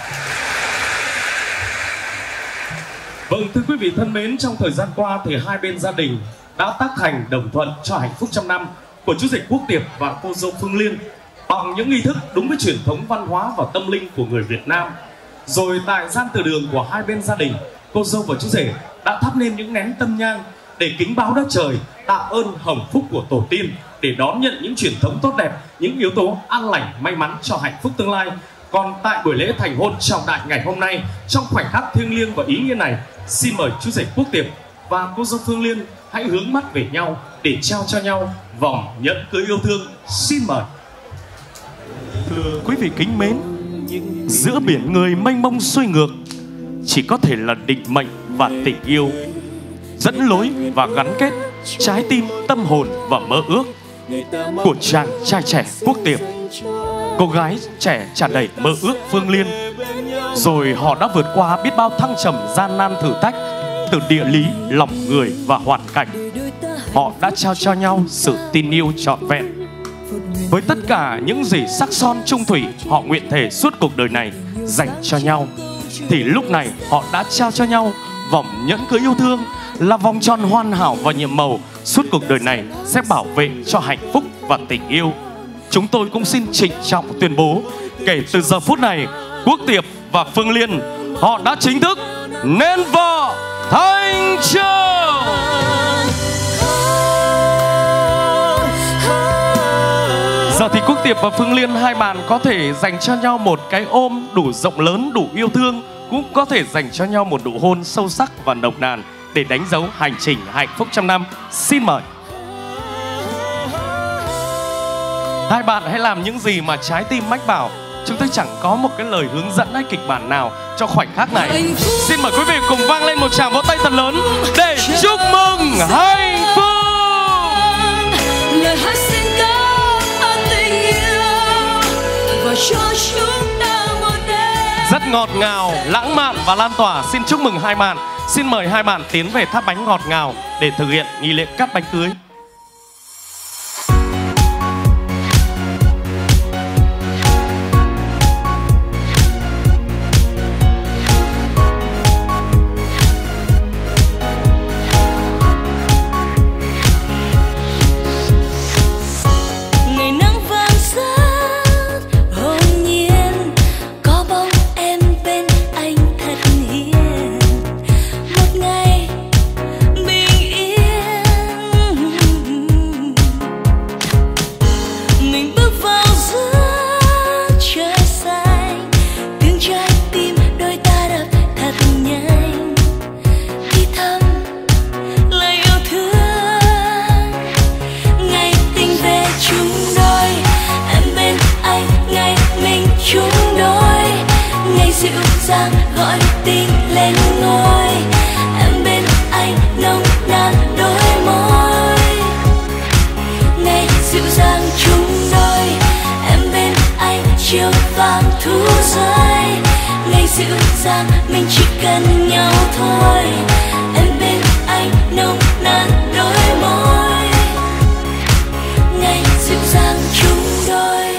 Vâng, thưa quý vị thân mến, trong thời gian qua thì hai bên gia đình đã tác thành đồng thuận cho hạnh phúc trăm năm của chú rể Quốc Tiệp và cô dâu Phương Liên bằng những nghi thức đúng với truyền thống văn hóa và tâm linh của người Việt Nam. Rồi tại gian từ đường của hai bên gia đình, cô dâu và chú rể đã thắp lên những nén tâm nhang để kính báo đất trời, tạ ơn hồng phúc của tổ tiên, để đón nhận những truyền thống tốt đẹp, những yếu tố an lành, may mắn cho hạnh phúc tương lai. Còn tại buổi lễ thành hôn trọng đại ngày hôm nay, trong khoảnh khắc thiêng liêng và ý nghĩa này, xin mời chú rể Quốc Tiệp và cô dâu Phương Liên hãy hướng mắt về nhau để trao cho nhau vòng nhẫn cưới yêu thương. Xin mời. Thưa quý vị kính mến, giữa biển người mênh mông xuôi ngược, chỉ có thể là định mệnh và tình yêu, dẫn lối và gắn kết trái tim, tâm hồn và mơ ước của chàng trai trẻ Quốc Tiệp, cô gái trẻ tràn đầy mơ ước Phương Liên. Rồi họ đã vượt qua biết bao thăng trầm gian nan thử thách từ địa lý, lòng người và hoàn cảnh. Họ đã trao cho nhau sự tin yêu trọn vẹn. Với tất cả những gì sắc son chung thủy họ nguyện thề suốt cuộc đời này dành cho nhau, thì lúc này họ đã trao cho nhau vòng nhẫn cưới yêu thương, là vòng tròn hoàn hảo và nhiệm màu suốt cuộc đời này sẽ bảo vệ cho hạnh phúc và tình yêu. Chúng tôi cũng xin trịnh trọng tuyên bố, kể từ giờ phút này, Quốc Tiệp và Phương Liên họ đã chính thức nên vợ thành chồng. Giờ thì Quốc Tiệp và Phương Liên hai bạn có thể dành cho nhau một cái ôm đủ rộng lớn, đủ yêu thương, cũng có thể dành cho nhau một nụ hôn sâu sắc và nồng nàn để đánh dấu hành trình hạnh phúc trăm năm. Xin mời. Hai bạn hãy làm những gì mà trái tim mách bảo. Chúng tôi chẳng có một cái lời hướng dẫn hay kịch bản nào cho khoảnh khắc này. Xin mời quý vị cùng vang lên một tràng vỗ tay thật lớn để chúc mừng hạnh phúc. Lời hát xin cảm ơn tình yêu và cho chúng ta một đêm rất ngọt ngào, lãng mạn và lan tỏa. Xin chúc mừng hai bạn. Xin mời hai bạn tiến về tháp bánh ngọt ngào để thực hiện nghi lễ cắt bánh cưới. Một ngày bình yên vàng thu rơi. Ngày dịu dàng mình chỉ cần nhau thôi. Em bên anh nồng nàn đôi môi. Ngày dịu dàng chung đôi.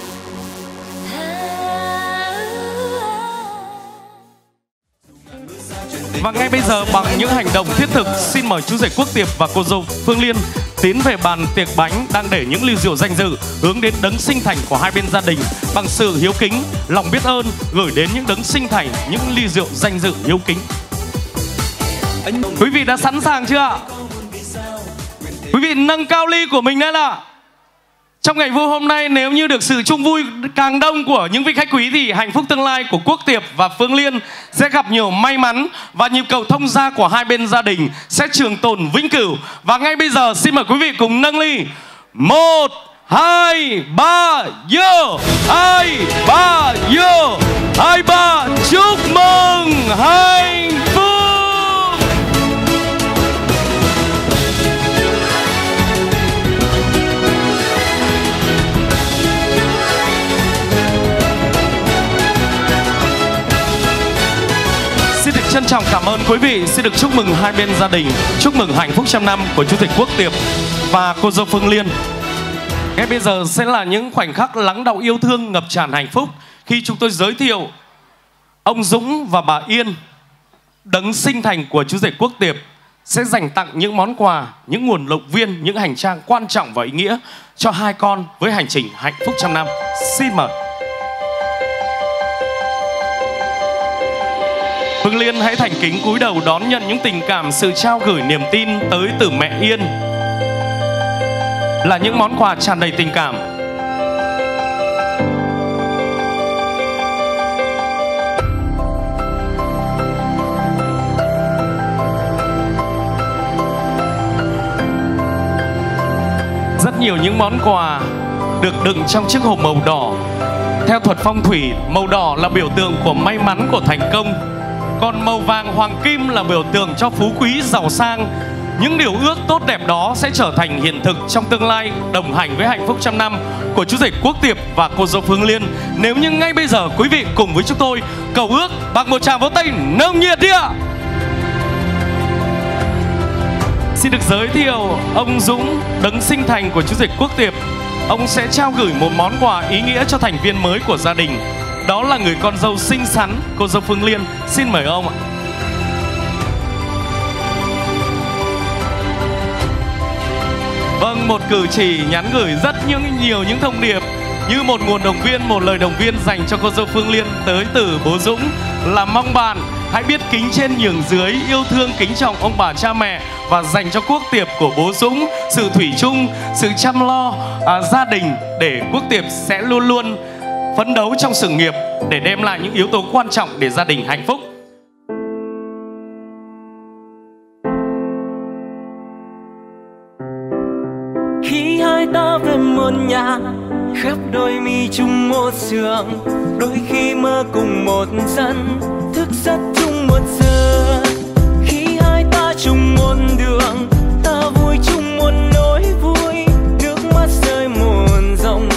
Và ngay bây giờ bằng những hành động thiết thực, xin mời chú rể Quốc Tiệp và cô dâu Phương Liên tiến về bàn tiệc bánh đang để những ly rượu danh dự hướng đến đấng sinh thành của hai bên gia đình bằng sự hiếu kính, lòng biết ơn gửi đến những đấng sinh thành những ly rượu danh dự hiếu kính. Quý vị đã sẵn sàng chưa ạ? Quý vị nâng cao ly của mình lên ạ. Trong ngày vui hôm nay, nếu như được sự chung vui càng đông của những vị khách quý thì hạnh phúc tương lai của Quốc Tiệp và Phương Liên sẽ gặp nhiều may mắn và nhịp cầu thông gia của hai bên gia đình sẽ trường tồn vĩnh cửu. Và ngay bây giờ xin mời quý vị cùng nâng ly. 1, 2, 3, yo! 2, 3, yo! 2, 3, chúc mừng hạnh phúc! Trân trọng cảm ơn quý vị. Xin được chúc mừng hai bên gia đình, chúc mừng hạnh phúc trăm năm của chủ tịch Quốc Tiệp và cô dâu Phương Liên. Ngay bây giờ sẽ là những khoảnh khắc lắng đọng yêu thương ngập tràn hạnh phúc khi chúng tôi giới thiệu ông Dũng và bà Yên, đấng sinh thành của chú rể Quốc Tiệp, sẽ dành tặng những món quà, những nguồn động viên, những hành trang quan trọng và ý nghĩa cho hai con với hành trình hạnh phúc trăm năm. Xin mời. Phương Liên hãy thành kính cúi đầu đón nhận những tình cảm, sự trao gửi niềm tin tới từ mẹ Yên là những món quà tràn đầy tình cảm. Rất nhiều những món quà được đựng trong chiếc hộp màu đỏ. Theo thuật phong thủy, màu đỏ là biểu tượng của may mắn, của thành công. Còn màu vàng hoàng kim là biểu tượng cho phú quý, giàu sang. Những điều ước tốt đẹp đó sẽ trở thành hiện thực trong tương lai, đồng hành với hạnh phúc trăm năm của chú rể Quốc Tiệp và cô dâu Phương Liên. Nếu như ngay bây giờ quý vị cùng với chúng tôi cầu ước bằng một tràng vỗ tay nồng nhiệt đi ạ. Xin được giới thiệu ông Dũng, đấng sinh thành của chú rể Quốc Tiệp. Ông sẽ trao gửi một món quà ý nghĩa cho thành viên mới của gia đình. Đó là người con dâu xinh xắn, cô dâu Phương Liên. Xin mời ông ạ. Vâng, một cử chỉ nhắn gửi rất nhiều những thông điệp như một nguồn động viên, một lời động viên dành cho cô dâu Phương Liên tới từ bố Dũng là mong bạn hãy biết kính trên nhường dưới, yêu thương kính trọng ông bà cha mẹ và dành cho Quốc Tiệp của bố Dũng sự thủy chung, sự chăm lo gia đình để Quốc Tiệp sẽ luôn luôn phấn đấu trong sự nghiệp để đem lại những yếu tố quan trọng để gia đình hạnh phúc. Khi hai ta về một nhà, khép đôi mi chung một giường, đôi khi mơ cùng một dân, thức giấc chung một giờ. Khi hai ta chung một đường, ta vui chung một nỗi vui, nước mắt rơi một dòng.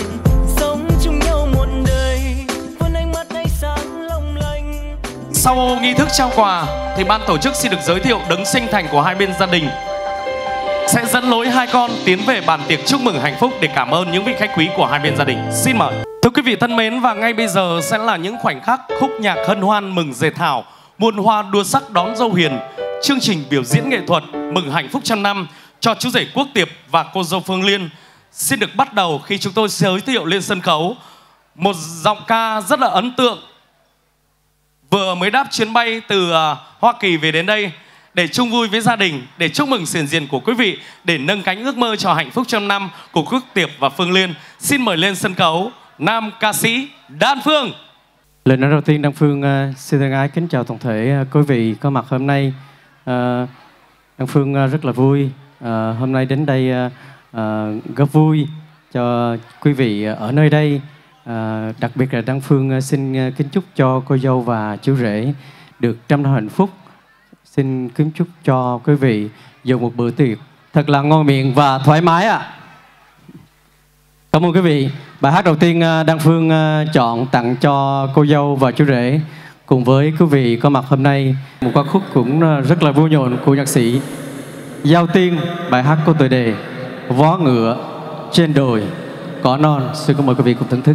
Sau nghi thức trao quà thì ban tổ chức xin được giới thiệu đấng sinh thành của hai bên gia đình sẽ dẫn lối hai con tiến về bàn tiệc chúc mừng hạnh phúc để cảm ơn những vị khách quý của hai bên gia đình. Xin mời. Thưa quý vị thân mến, và ngay bây giờ sẽ là những khoảnh khắc khúc nhạc hân hoan mừng dệt thảo, muôn hoa đua sắc đón dâu hiền, chương trình biểu diễn nghệ thuật mừng hạnh phúc trăm năm cho chú rể Quốc Tiệp và cô dâu Phương Liên xin được bắt đầu khi chúng tôi giới thiệu lên sân khấu một giọng ca rất là ấn tượng vừa mới đáp chuyến bay từ Hoa Kỳ về đến đây để chung vui với gia đình, để chúc mừng sền diện của quý vị, để nâng cánh ước mơ cho hạnh phúc trăm năm của Quốc Tiệp và Phương Liên. Xin mời lên sân khấu nam ca sĩ Đan Phương. Lời nói đầu tiên, Đan Phương xin thân ái kính chào toàn thể quý vị có mặt hôm nay. Đan Phương rất là vui hôm nay đến đây góp vui cho quý vị ở nơi đây. Đặc biệt là Đan Phương xin kính chúc cho cô dâu và chú rể được trăm năm hạnh phúc. Xin kính chúc cho quý vị dùng một bữa tiệc thật là ngon miệng và thoải mái ạ. Cảm ơn quý vị. Bài hát đầu tiên Đăng Phương chọn tặng cho cô dâu và chú rể cùng với quý vị có mặt hôm nay. Một ca khúc cũng rất là vui nhộn của nhạc sĩ Giao Tiên, bài hát có tựa đề Vó ngựa trên đồi cỏ non. Xin mời quý vị cùng thưởng thức.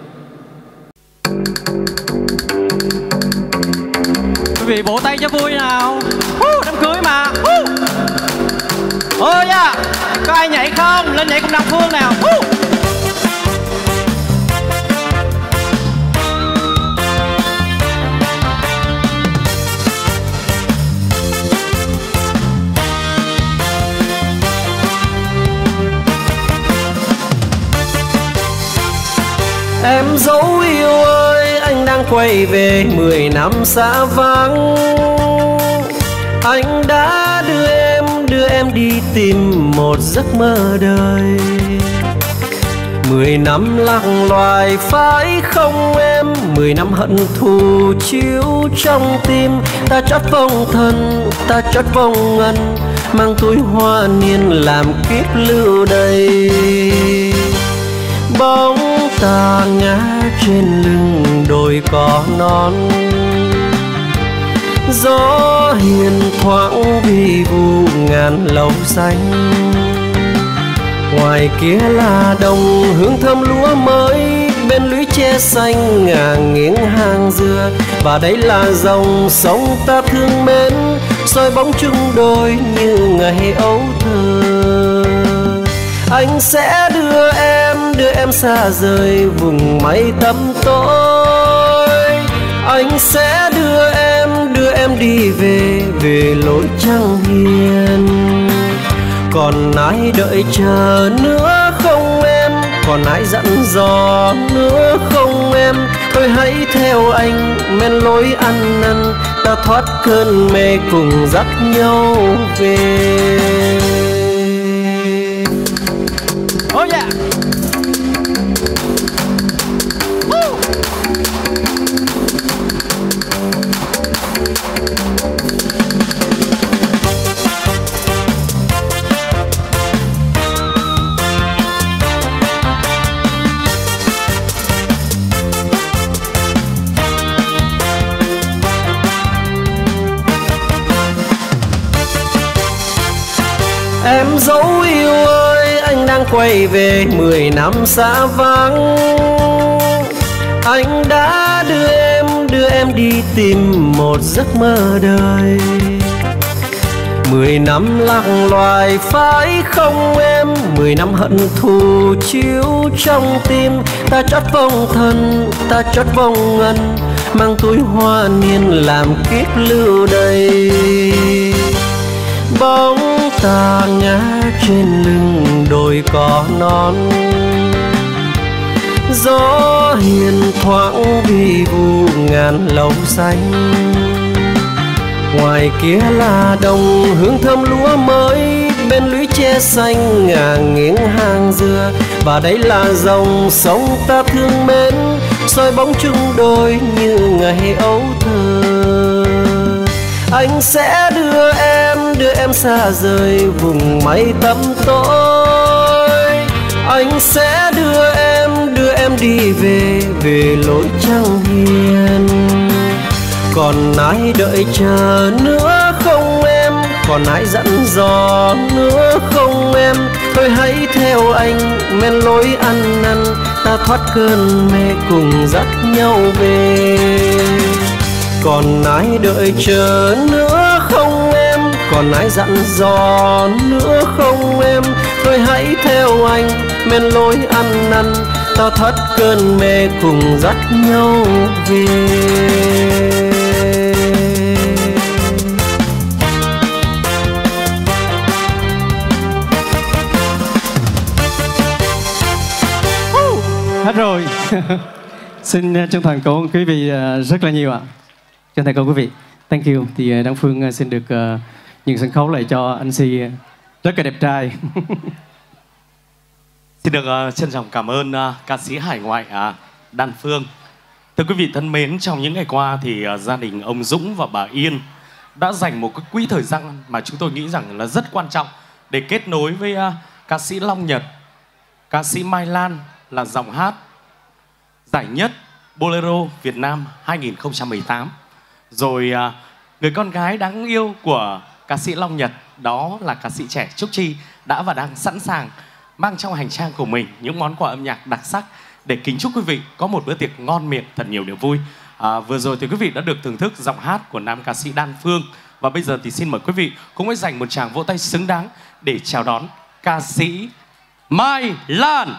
Quý vị vỗ tay cho vui nào. Đám cưới mà. Ôi da, có ai nhảy không? Lên nhảy cùng Đăng Phương nào. Em dấu yêu ơi, anh đang quay về 10 năm xa vắng. Anh đã đưa em đi tìm một giấc mơ đời. 10 năm lặng loài phải không em? 10 năm hận thù chiếu trong tim. Ta chót vong thân, ta chót vong ngân, mang túi hoa niên làm kiếp lưu đầy. Bóng ta ngã trên lưng đồi cỏ non, gió hiền thoáng vi vu ngàn lầu xanh. Ngoài kia là đồng hương thơm lúa mới, bên lũy tre xanh ngả nghiêng hàng dừa. Và đấy là dòng sông ta thương mến, soi bóng chung đôi như ngày ấu thơ. Anh sẽ đưa em xa rời vùng mây tăm tối. Anh sẽ đưa em đi về lối trăng hiền. Còn ai đợi chờ nữa không em? Còn ai dặn dò nữa không em? Thôi hãy theo anh men lối ăn năn, ta thoát cơn mê cùng dắt nhau về. Oh yeah. Em dấu yêu ơi, anh đang quay về 10 năm xa vắng. Anh đã đưa em đi tìm một giấc mơ đời. 10 năm lặng loài phải không em? 10 năm hận thù chiếu trong tim. Ta chót vong thân, ta chót vong ngân, mang túi hoa niên làm kiếp lưu đầy. Bóng ta ngã trên lưng đồi cỏ non, gió hiền thoáng vi vu ngàn lầu xanh. Ngoài kia là đồng hương thơm lúa mới, bên lũy tre xanh ngả nghiêng hàng dừa. Và đấy là dòng sông ta thương mến, soi bóng chung đôi như ngày ấu thơ. Anh sẽ đưa em xa rời vùng mây tăm tối. Anh sẽ đưa em đi về lối trăng hiền. Còn ai đợi chờ nữa không em? Còn ai dặn dò nữa không em? Thôi hãy theo anh men lối ăn năn, ta thoát cơn mê cùng dắt nhau về. Còn ai đợi chờ nữa không em? Còn ai dặn dò nữa không em? Thôi hãy theo anh men lối ăn năn, ta thoát cơn mê cùng dắt nhau về. Hết rồi. Xin chân thành cảm ơn quý vị rất là nhiều ạ. Chân thành cảm ơn quý vị. Thank you. Thì Đăng Phương xin được nhường sân khấu lại cho anh Si rất là đẹp trai. Xin được trân trọng cảm ơn ca sĩ hải ngoại Đan Phương. Thưa quý vị thân mến, trong những ngày qua thì gia đình ông Dũng và bà Yên đã dành một cái quỹ thời gian mà chúng tôi nghĩ rằng là rất quan trọng để kết nối với ca sĩ Long Nhật, ca sĩ Mai Lan là giọng hát giải nhất Bolero Việt Nam 2018. Rồi người con gái đáng yêu của ca sĩ Long Nhật, đó là ca sĩ trẻ Trúc Chi, đã và đang sẵn sàng mang trong hành trang của mình những món quà âm nhạc đặc sắc để kính chúc quý vị có một bữa tiệc ngon miệng, thật nhiều niềm vui. Vừa rồi thì quý vị đã được thưởng thức giọng hát của nam ca sĩ Đan Phương. Và bây giờ thì xin mời quý vị cũng hãy dành một tràng vỗ tay xứng đáng để chào đón ca sĩ Mai Lan.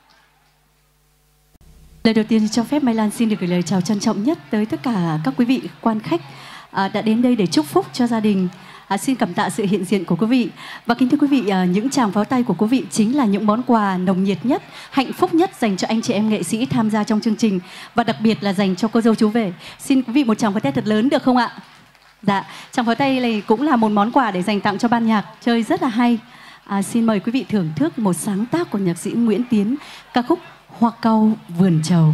Lời đầu tiên cho phép Mai Lan xin được gửi lời chào trân trọng nhất tới tất cả các quý vị quan khách đã đến đây để chúc phúc cho gia đình. Xin cảm tạ sự hiện diện của quý vị. Và kính thưa quý vị, những tràng pháo tay của quý vị chính là những món quà nồng nhiệt nhất, hạnh phúc nhất dành cho anh chị em nghệ sĩ tham gia trong chương trình, và đặc biệt là dành cho cô dâu chú rể. Xin quý vị một tràng pháo tay thật lớn được không ạ? Dạ, tràng pháo tay này cũng là một món quà để dành tặng cho ban nhạc chơi rất là hay. Xin mời quý vị thưởng thức một sáng tác của nhạc sĩ Nguyễn Tiến, ca khúc Hoa Cau Vườn Trầu.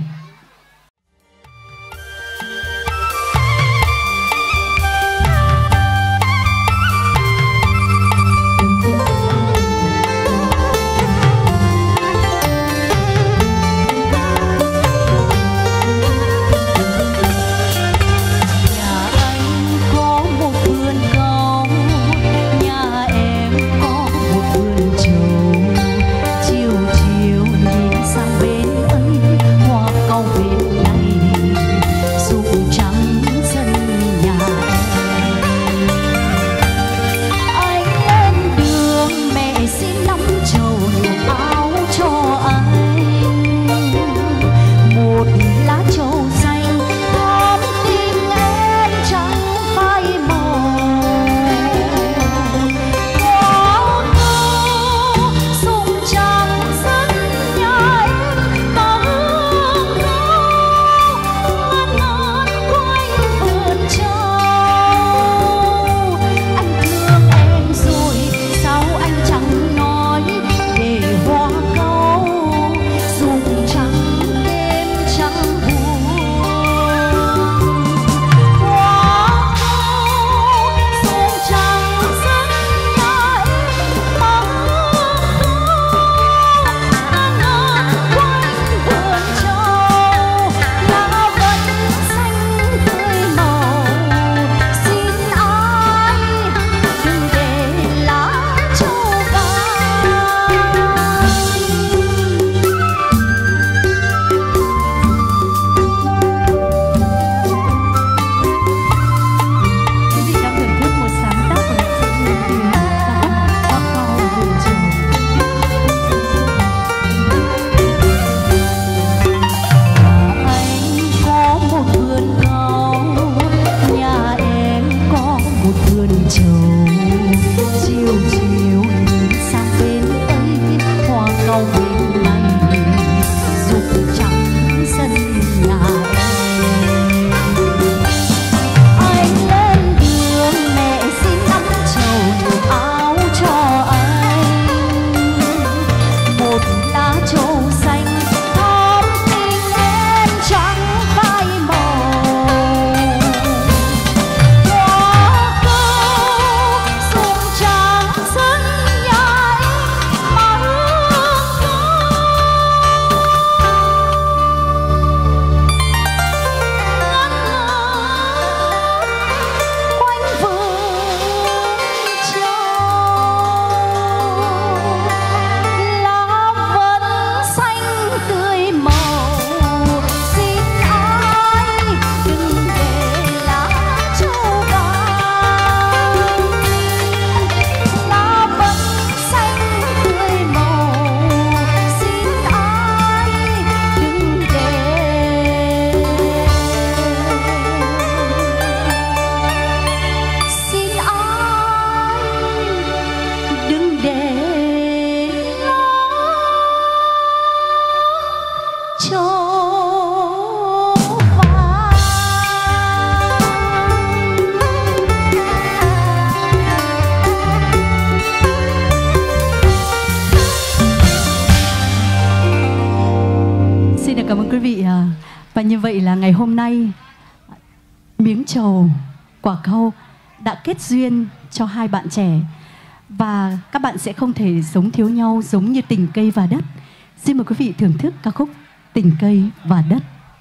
Và như vậy là ngày hôm nay miếng trầu, quả cau đã kết duyên cho hai bạn trẻ. Và các bạn sẽ không thể sống thiếu nhau giống như tình cây và đất. Xin mời quý vị thưởng thức ca khúc Tình Cây và Đất.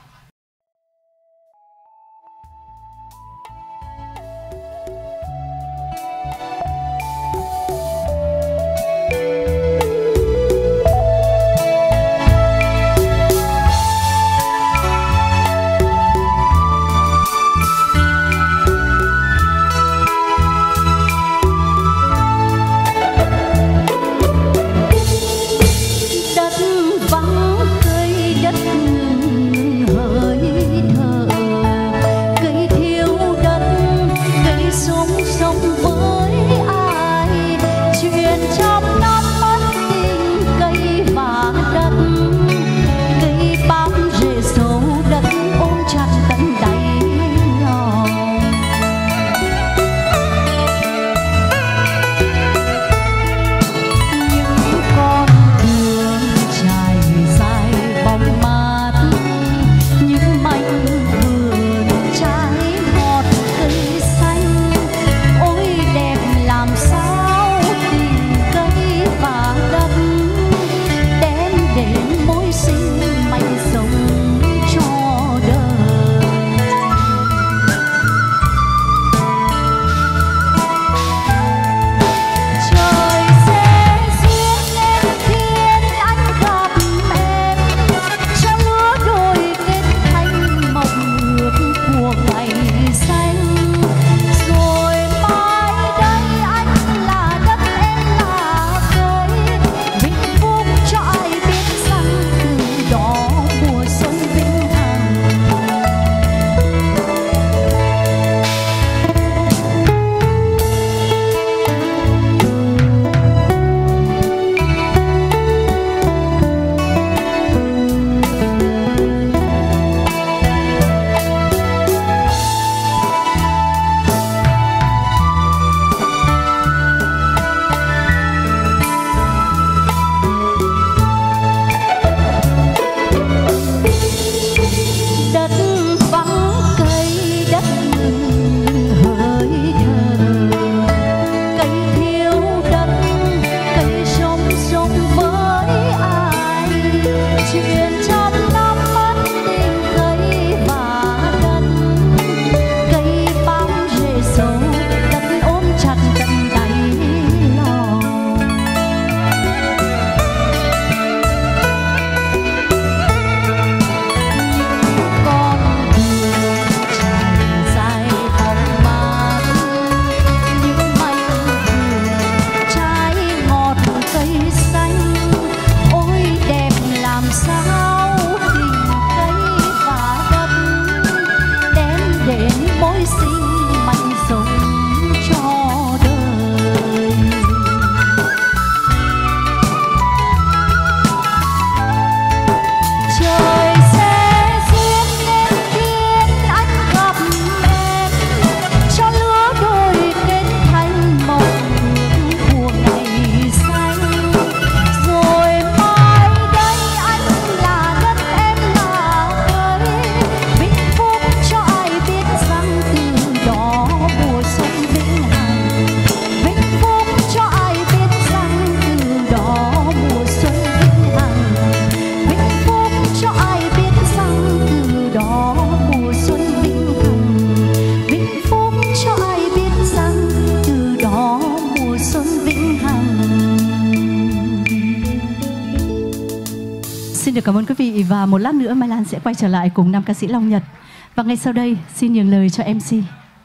Xin được cảm ơn quý vị và một lát nữa Mai Lan sẽ quay trở lại cùng nam ca sĩ Long Nhật. Và ngay sau đây xin nhường lời cho MC.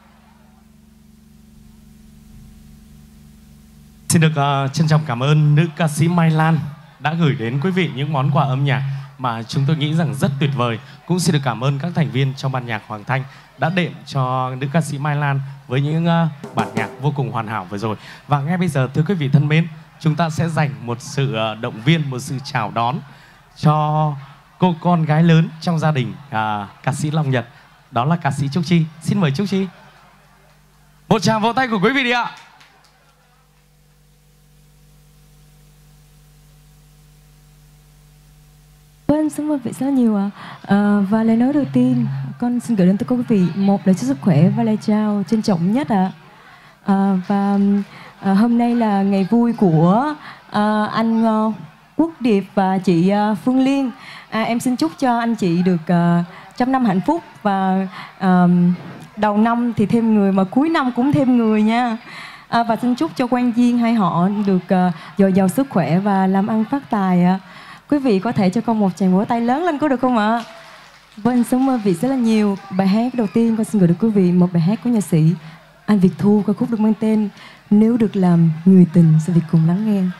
Xin được trân trọng cảm ơn nữ ca sĩ Mai Lan đã gửi đến quý vị những món quà âm nhạc mà chúng tôi nghĩ rằng rất tuyệt vời. Cũng xin được cảm ơn các thành viên trong ban nhạc Hoàng Thanh đã đệm cho nữ ca sĩ Mai Lan với những bản nhạc vô cùng hoàn hảo vừa rồi. Và ngay bây giờ thưa quý vị thân mến, chúng ta sẽ dành một sự động viên, một sự chào đón cho cô con gái lớn trong gia đình ca sĩ Long Nhật. Đó là ca sĩ Trúc Chi. Xin mời Trúc Chi. Một tràng vỗ tay của quý vị đi ạ. Vâng, xin mời vị rất nhiều ạ. Và lời nói đầu tiên con xin gửi đến tất cả quý vị một lời chúc sức khỏe và lời chào trân trọng nhất ạ. Và hôm nay là ngày vui của anh Quốc Điệp và chị Phương Liên. Em xin chúc cho anh chị được trăm năm hạnh phúc và đầu năm thì thêm người mà cuối năm cũng thêm người nha. Và xin chúc cho quan viên hai họ được dồi dào sức khỏe và làm ăn phát tài ạ. Quý vị có thể cho con một tràng vỗ tay lớn lên có được không ạ? Vâng, cảm ơn vị rất là nhiều. Bài hát đầu tiên con xin gửi đến quý vị một bài hát của nhạc sĩ Anh Việt Thu, ca khúc được mang tên Nếu Được Làm Người Tình. Xin Việt cùng lắng nghe.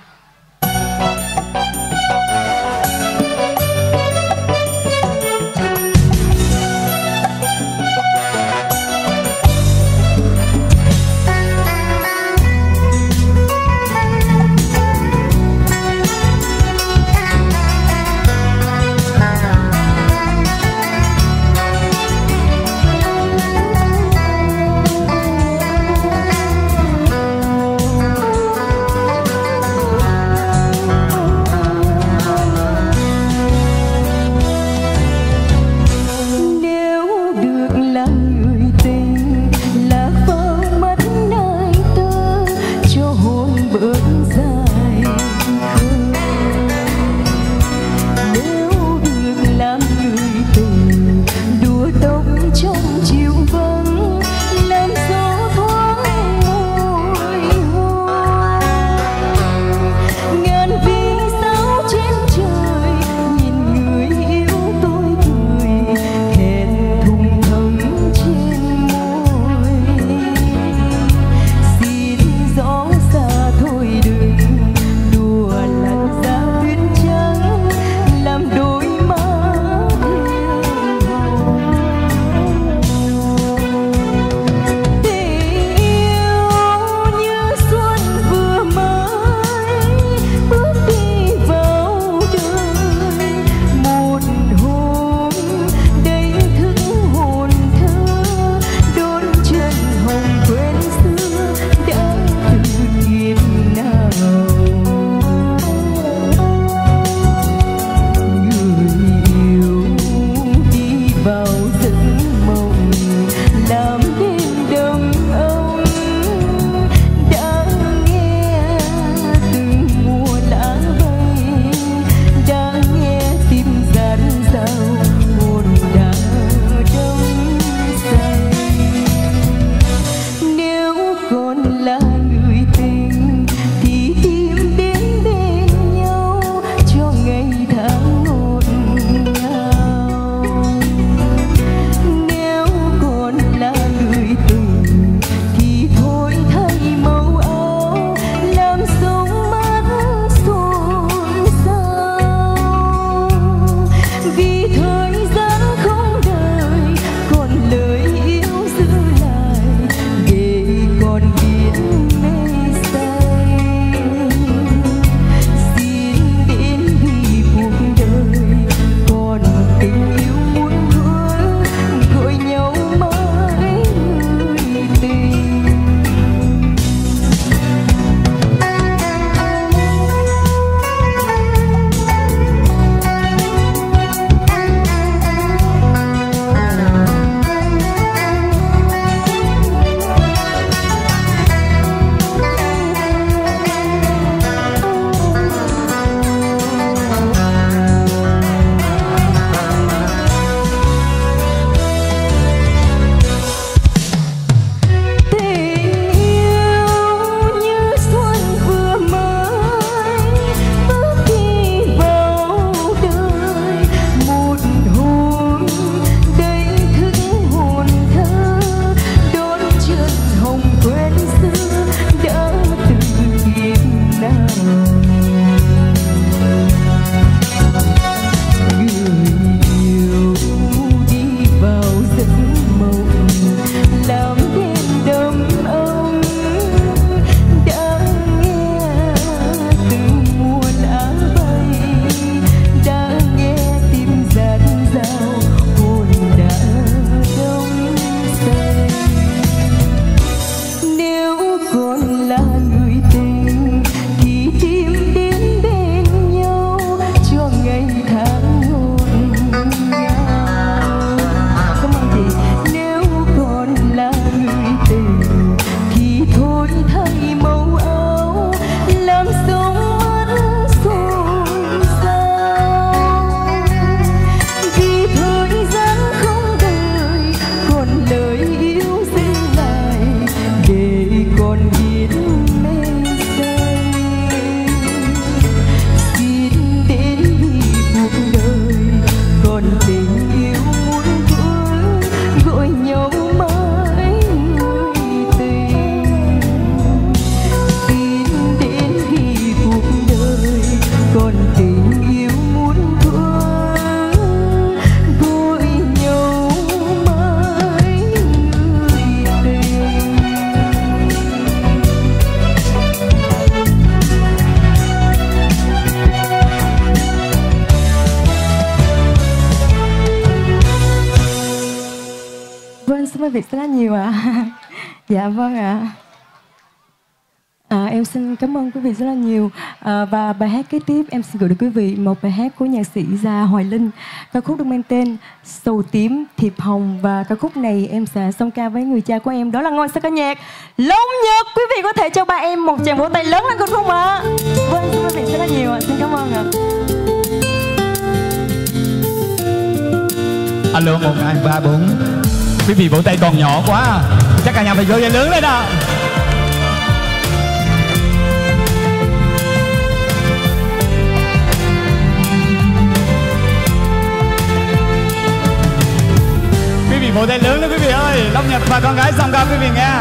ơn Việt rất là nhiều ạ. Dạ vâng ạ. Em xin cảm ơn quý vị rất là nhiều. Và bài hát kế tiếp em xin gửi đến quý vị một bài hát của nhạc sĩ Gia Hoài Linh. Ca khúc được mang tên Sầu Tím Thiệp Hồng. Và ca khúc này em sẽ song ca với người cha của em, đó là ngôi sao ca nhạc Long Nhật. Quý vị có thể cho ba em một tràng vỗ tay lớn lên không ạ? Vâng, xin quý vị rất là nhiều ạ. Xin cảm ơn ạ. Alo, 1, 2, 3, 4. Quý vị vỗ tay còn nhỏ quá, chắc cả nhà phải vỗ tay lớn lên nào. Quý vị vỗ tay lớn lên quý vị ơi. Long Nhật và con gái song ca quý vị nghe.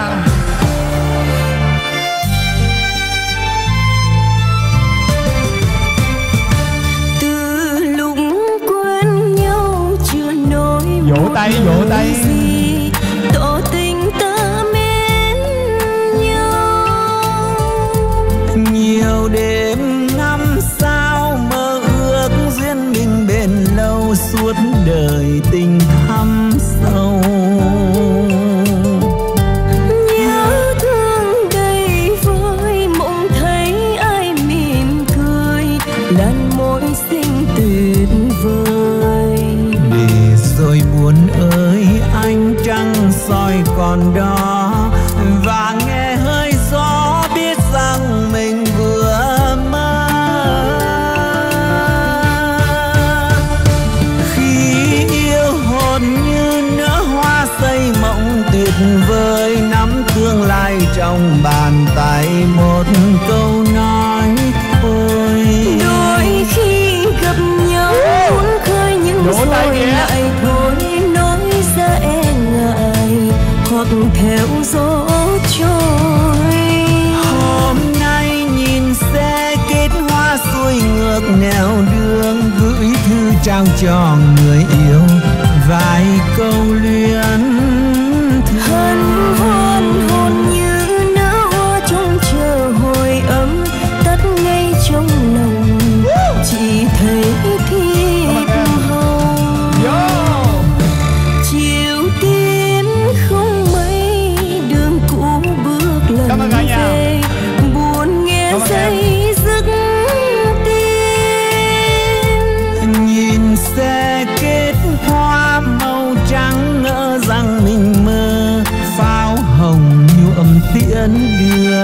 Vỗ tay, vỗ tay. Tỏ tình ta mến nhau. Nhiều đêm năm sao mơ ước duyên mình bền lâu, suốt đời tình thắm sâu. Nhớ thương đầy vơi mộng thấy ai mỉm cười, làn môi xinh tuyệt vời. Rồi buồn ơi ánh trăng soi còn đó, và nghe hơi gió biết rằng mình vừa mơ. Khi yêu hồn như nở hoa xây mộng tuyệt vời, nắm tương lai trong bàn tay một câu nói thôi. Đôi khi gặp nhau muốn khơi nhưng rồi lại thôi nói ra e ngại, hoặc theo gió trôi. Hôm nay nhìn xe kết hoa xuôi ngược nẻo đường, gửi thư trao cho người yêu vài câu luyến hân hoan hôn như nở hoa trong chờ hồi ấm, tắt ngay trong lòng chỉ thấy thiệp hồng. Chiều tím không mấy đường cũ bước lần về, buồn nghe dây dứt tim. Nhìn xe kết hoa màu trắng ngỡ rằng mình mơ, pháo hồng nhuộm tiễn đưa.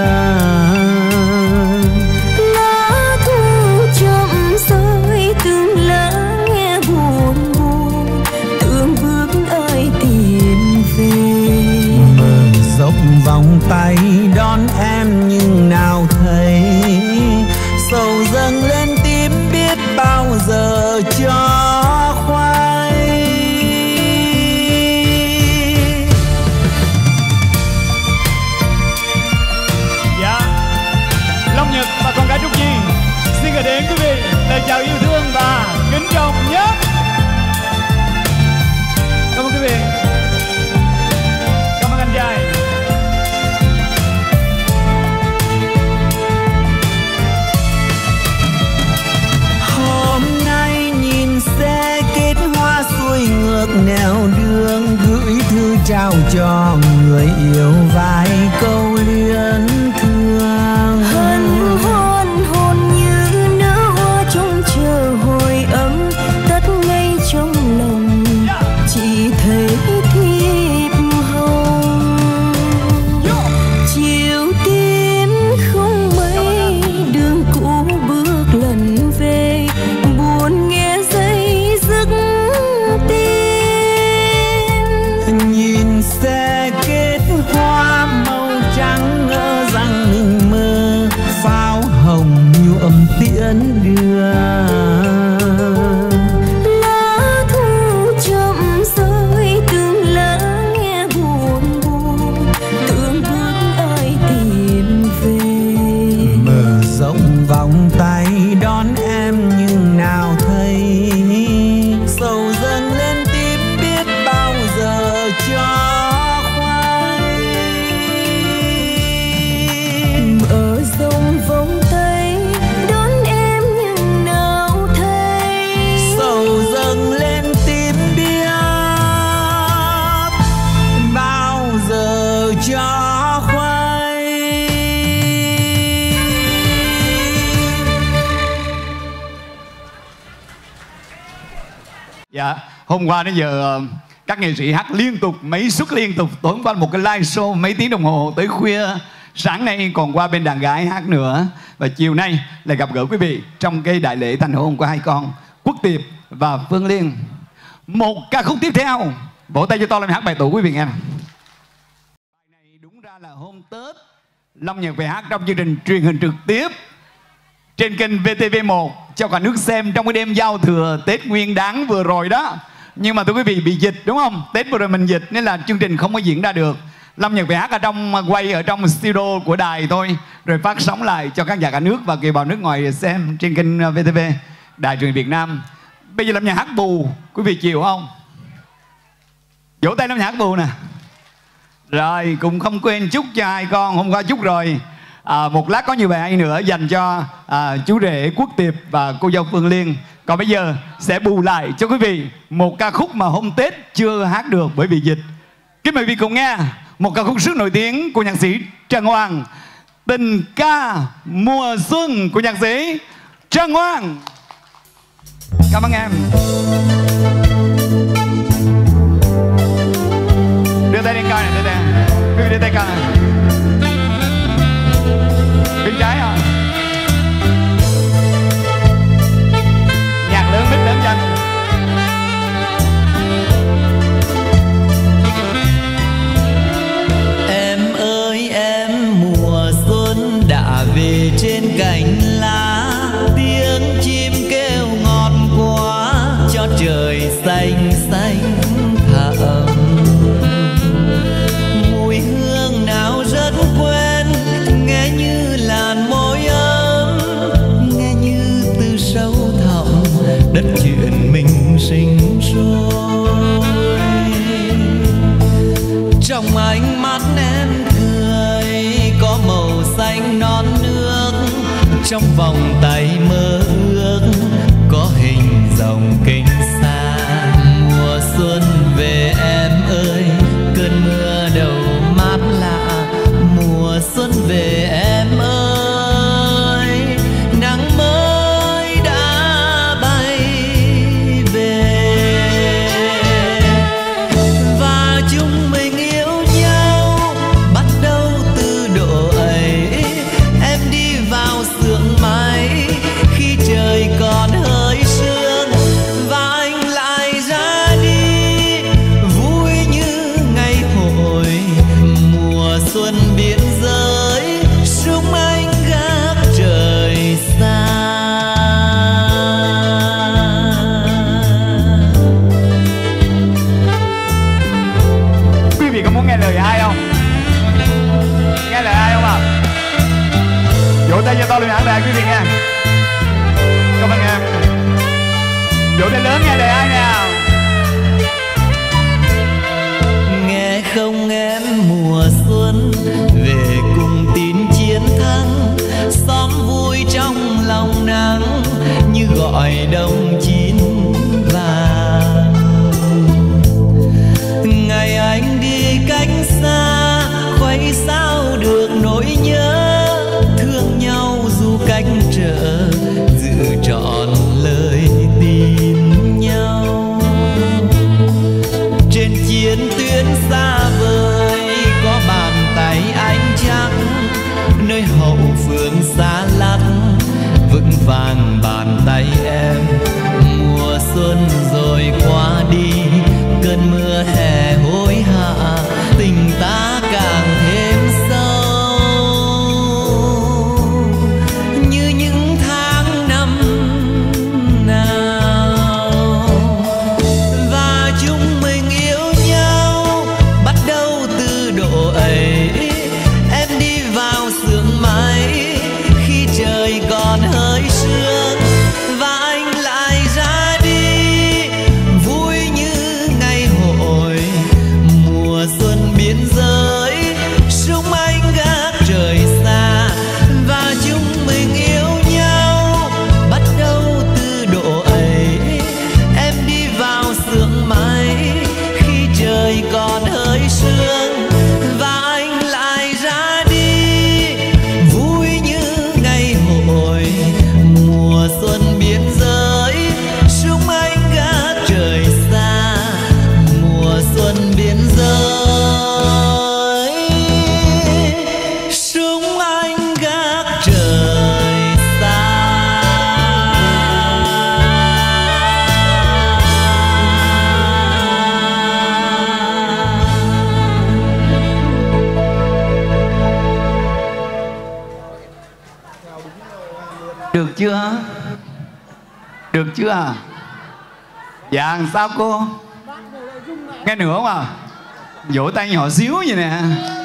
Lá thu chậm rơi từng lá nghe buồn buồn, tưởng bước ai tìm về. Mở rộng vòng tay đón em nhưng nào thấy, sầu dâng lên tim biết bao giờ cho khoai. Dạ, Long Nhật và con gái Trúc Nhi xin gửi đến quý vị lời chào yêu thương và kính trọng nhất. Cảm ơn quý vị. Cảm ơn anh trai. Hôm nay nhìn xe kết hoa xuôi ngược nẻo đường, gửi thư trao cho người yêu vài câu luyến thương. Hân hoan hôn như nở hoa trong chờ hồi ấm, tắt ngay trong lòng chỉ thấy thiệp hồng. Chiều tím không mấy đường cũ bước lần về, buồn nghe dây dứt tim. Nhìn xe kết hoa Dạ, hôm qua đến giờ các nghệ sĩ hát liên tục, mấy suất liên tục. Tối hôm qua một cái live show mấy tiếng đồng hồ tới khuya. Sáng nay còn qua bên đàn gái hát nữa. Và chiều nay lại gặp gỡ quý vị trong cái đại lễ thành hôn của hai con Quốc Tiệp và Phương Liên. Một ca khúc tiếp theo, vỗ tay cho to lên hát bài tủ quý vị nghe. Bài này đúng ra là hôm Tết Long Nhật về hát trong chương trình truyền hình trực tiếp trên kênh VTV1 cho cả nước xem trong cái đêm giao thừa Tết Nguyên Đán vừa rồi đó. Nhưng mà thưa quý vị, bị dịch đúng không? Tết vừa rồi mình dịch nên là chương trình không có diễn ra được. Long Nhật về hát ở trong quay ở trong studio của đài thôi, rồi phát sóng lại cho khán giả cả nước và kiều bào nước ngoài xem trên kênh VTV, Đài truyền Việt Nam. Bây giờ Lâm Nhật hát bù, quý vị chịu không? Vỗ tay Lâm Nhật hát bù nè. Rồi cũng không quên chúc cho hai con, hôm qua chúc rồi. Một lát có nhiều bài hay nữa dành cho chú rể Quốc Tiệp và cô dâu Phương Liên. Còn bây giờ sẽ bù lại cho quý vị một ca khúc mà hôm Tết chưa hát được bởi vì dịch. Kính mời quý vị cùng nghe một ca khúc rất nổi tiếng của nhạc sĩ Trần Hoàng, Tình Ca Mùa Xuân của nhạc sĩ Trần Hoàng. Cảm ơn em. Đưa tay lên coi này, đưa tay. Quý vị đưa tay coi này. Bên trái à? Nhạc lớn, mic lớn cho anh. Em ơi em, mùa xuân đã về trên cành lá, tiếng chim kêu ngọt quá cho trời xanh xanh thẳm. Mùi hương nào rất quen, nghe như làn môi ấm, nghe như từ sâu thẳm đất chuyện mình sinh sôi. Trong ánh mắt em cười có màu xanh non nước, trong vòng tay mơ ước có hình dòng kinh xa. Mùa xuân về em ơi, cơn mưa đầu mát lạ. Mùa xuân về em ơi, nắng mới đã bay về. Và chúng mình yêu nhau bắt đầu từ độ ấy. Em đi vào sương mai khi trời còn hơi sương, và anh lại ra đi vui như ngày hội. Mùa xuân biên giới súng anh gác trời xa. Quý vị có muốn nghe lời ai không? Nghe lời ai không ạ? Vỗ tay cho to lên hát lời quý vị nghe. Cảm ơn em. Vỗ tay lớn nghe lời ai nào. Nghe không em, mùa xuân về cùng tin chiến thắng. Xóm vui trong lòng nắng như gọi đồng chín vàng. Ngày anh đi cách xa, khuấy sao được nỗi nhớ. Thương nhau dù cách trở, giữ trọn lời tin nhau. Trên chiến tuyến xa vời có bàn tay anh chắc, nơi hậu phương xa lắc vững vàng bàn tay em. Mùa xuân rồi qua đi, cơn mưa hè hối hả, tình ta càng thêm sâu. Như những tháng Được chưa? Dạ sao cô? Nghe nữa không à? Vỗ tay nhỏ xíu vậy nè.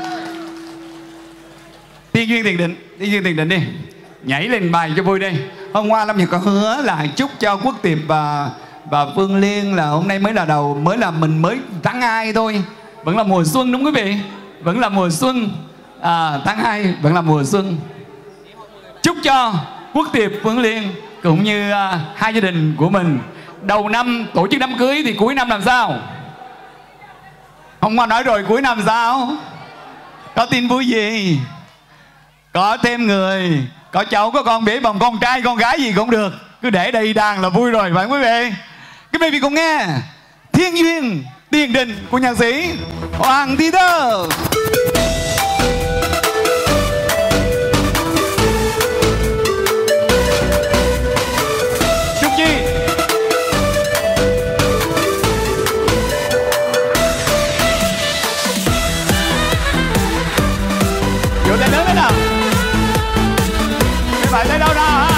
Tiên duyên tiền định, tiên duyên tiền định đi. Nhảy lên bài cho vui đi. Hôm qua Lâm Nhật có hứa là chúc cho Quốc Tiệp và Phương Liên là hôm nay mới là đầu, mình mới tháng 2 thôi. Vẫn là mùa xuân đúng quý vị. Vẫn là mùa xuân. Tháng 2 vẫn là mùa xuân. Chúc cho Quốc Tiệp, Phương Liên cũng như hai gia đình của mình đầu năm tổ chức đám cưới thì cuối năm làm sao? Hôm qua nói rồi, cuối năm sao? Có tin vui gì? Có thêm người, có cháu, có con bế bồng, con trai, con gái gì cũng được. Cứ để đầy đàn là vui rồi, phải không quý vị? Các quý vị cùng nghe Thiên Duyên Tiền Định của nhạc sĩ Hoàng Thị Thơ. Chúc chi vô tay lớn thế nào? Cái bài tay đâu nào hả?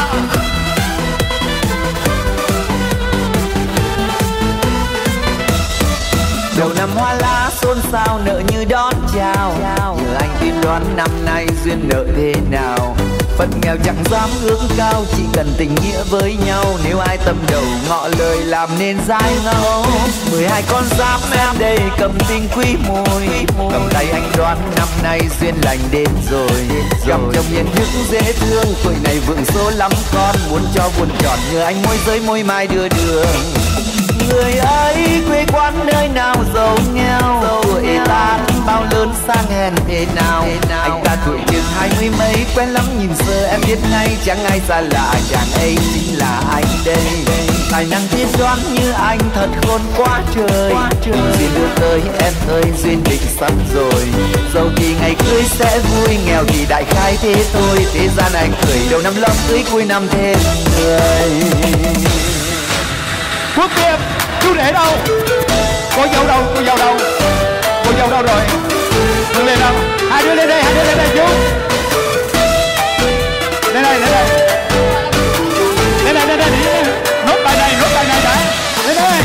Đầu năm hoa lá xôn xao nợ như đón chào, nhờ anh tiên đoán năm nay duyên nợ thế nào. Phận nghèo chẳng dám ước cao, chỉ cần tình nghĩa với nhau. Nếu ai tâm đầu ngọ lời làm nên dai ngẫu. 12 con giáp em đây cầm tinh quý môi, cầm tay anh đoán năm nay duyên lành đến rồi. Gặp chồng hiền đức dễ thương, tuổi này vượng số lắm con. Muốn cho buồn tròn nhờ anh môi giới môi mai đưa đường. Người ấy quê quán nơi nào giàu nghèo, tuổi ta bao lớn sang hèn thế nào. Anh ta tuổi chừng 20 mấy, quen lắm nhìn sơ em biết ngay. Chẳng ai xa lạ, chàng ấy chính là anh đây. Tài năng tiên đoán như anh thật khôn quá trời. Duyên đưa tới em ơi, duyên định sẵn rồi. Dẫu thì ngày cưới sẽ vui, nghèo thì đại khái thế thôi. Thế gian anh cười đầu năm lót cưới, cuối năm thêm người. Quốc Tiệp, chú rể đâu? Cô dâu đâu? Cô dâu đâu? Cô dâu đâu rồi? Phương Liên đâu? Hai đứa lên đây, hai đứa lên đây chú. Lên đây, lên đây. Lên đây, lên đây. Nốt bài này đã. Lên đây.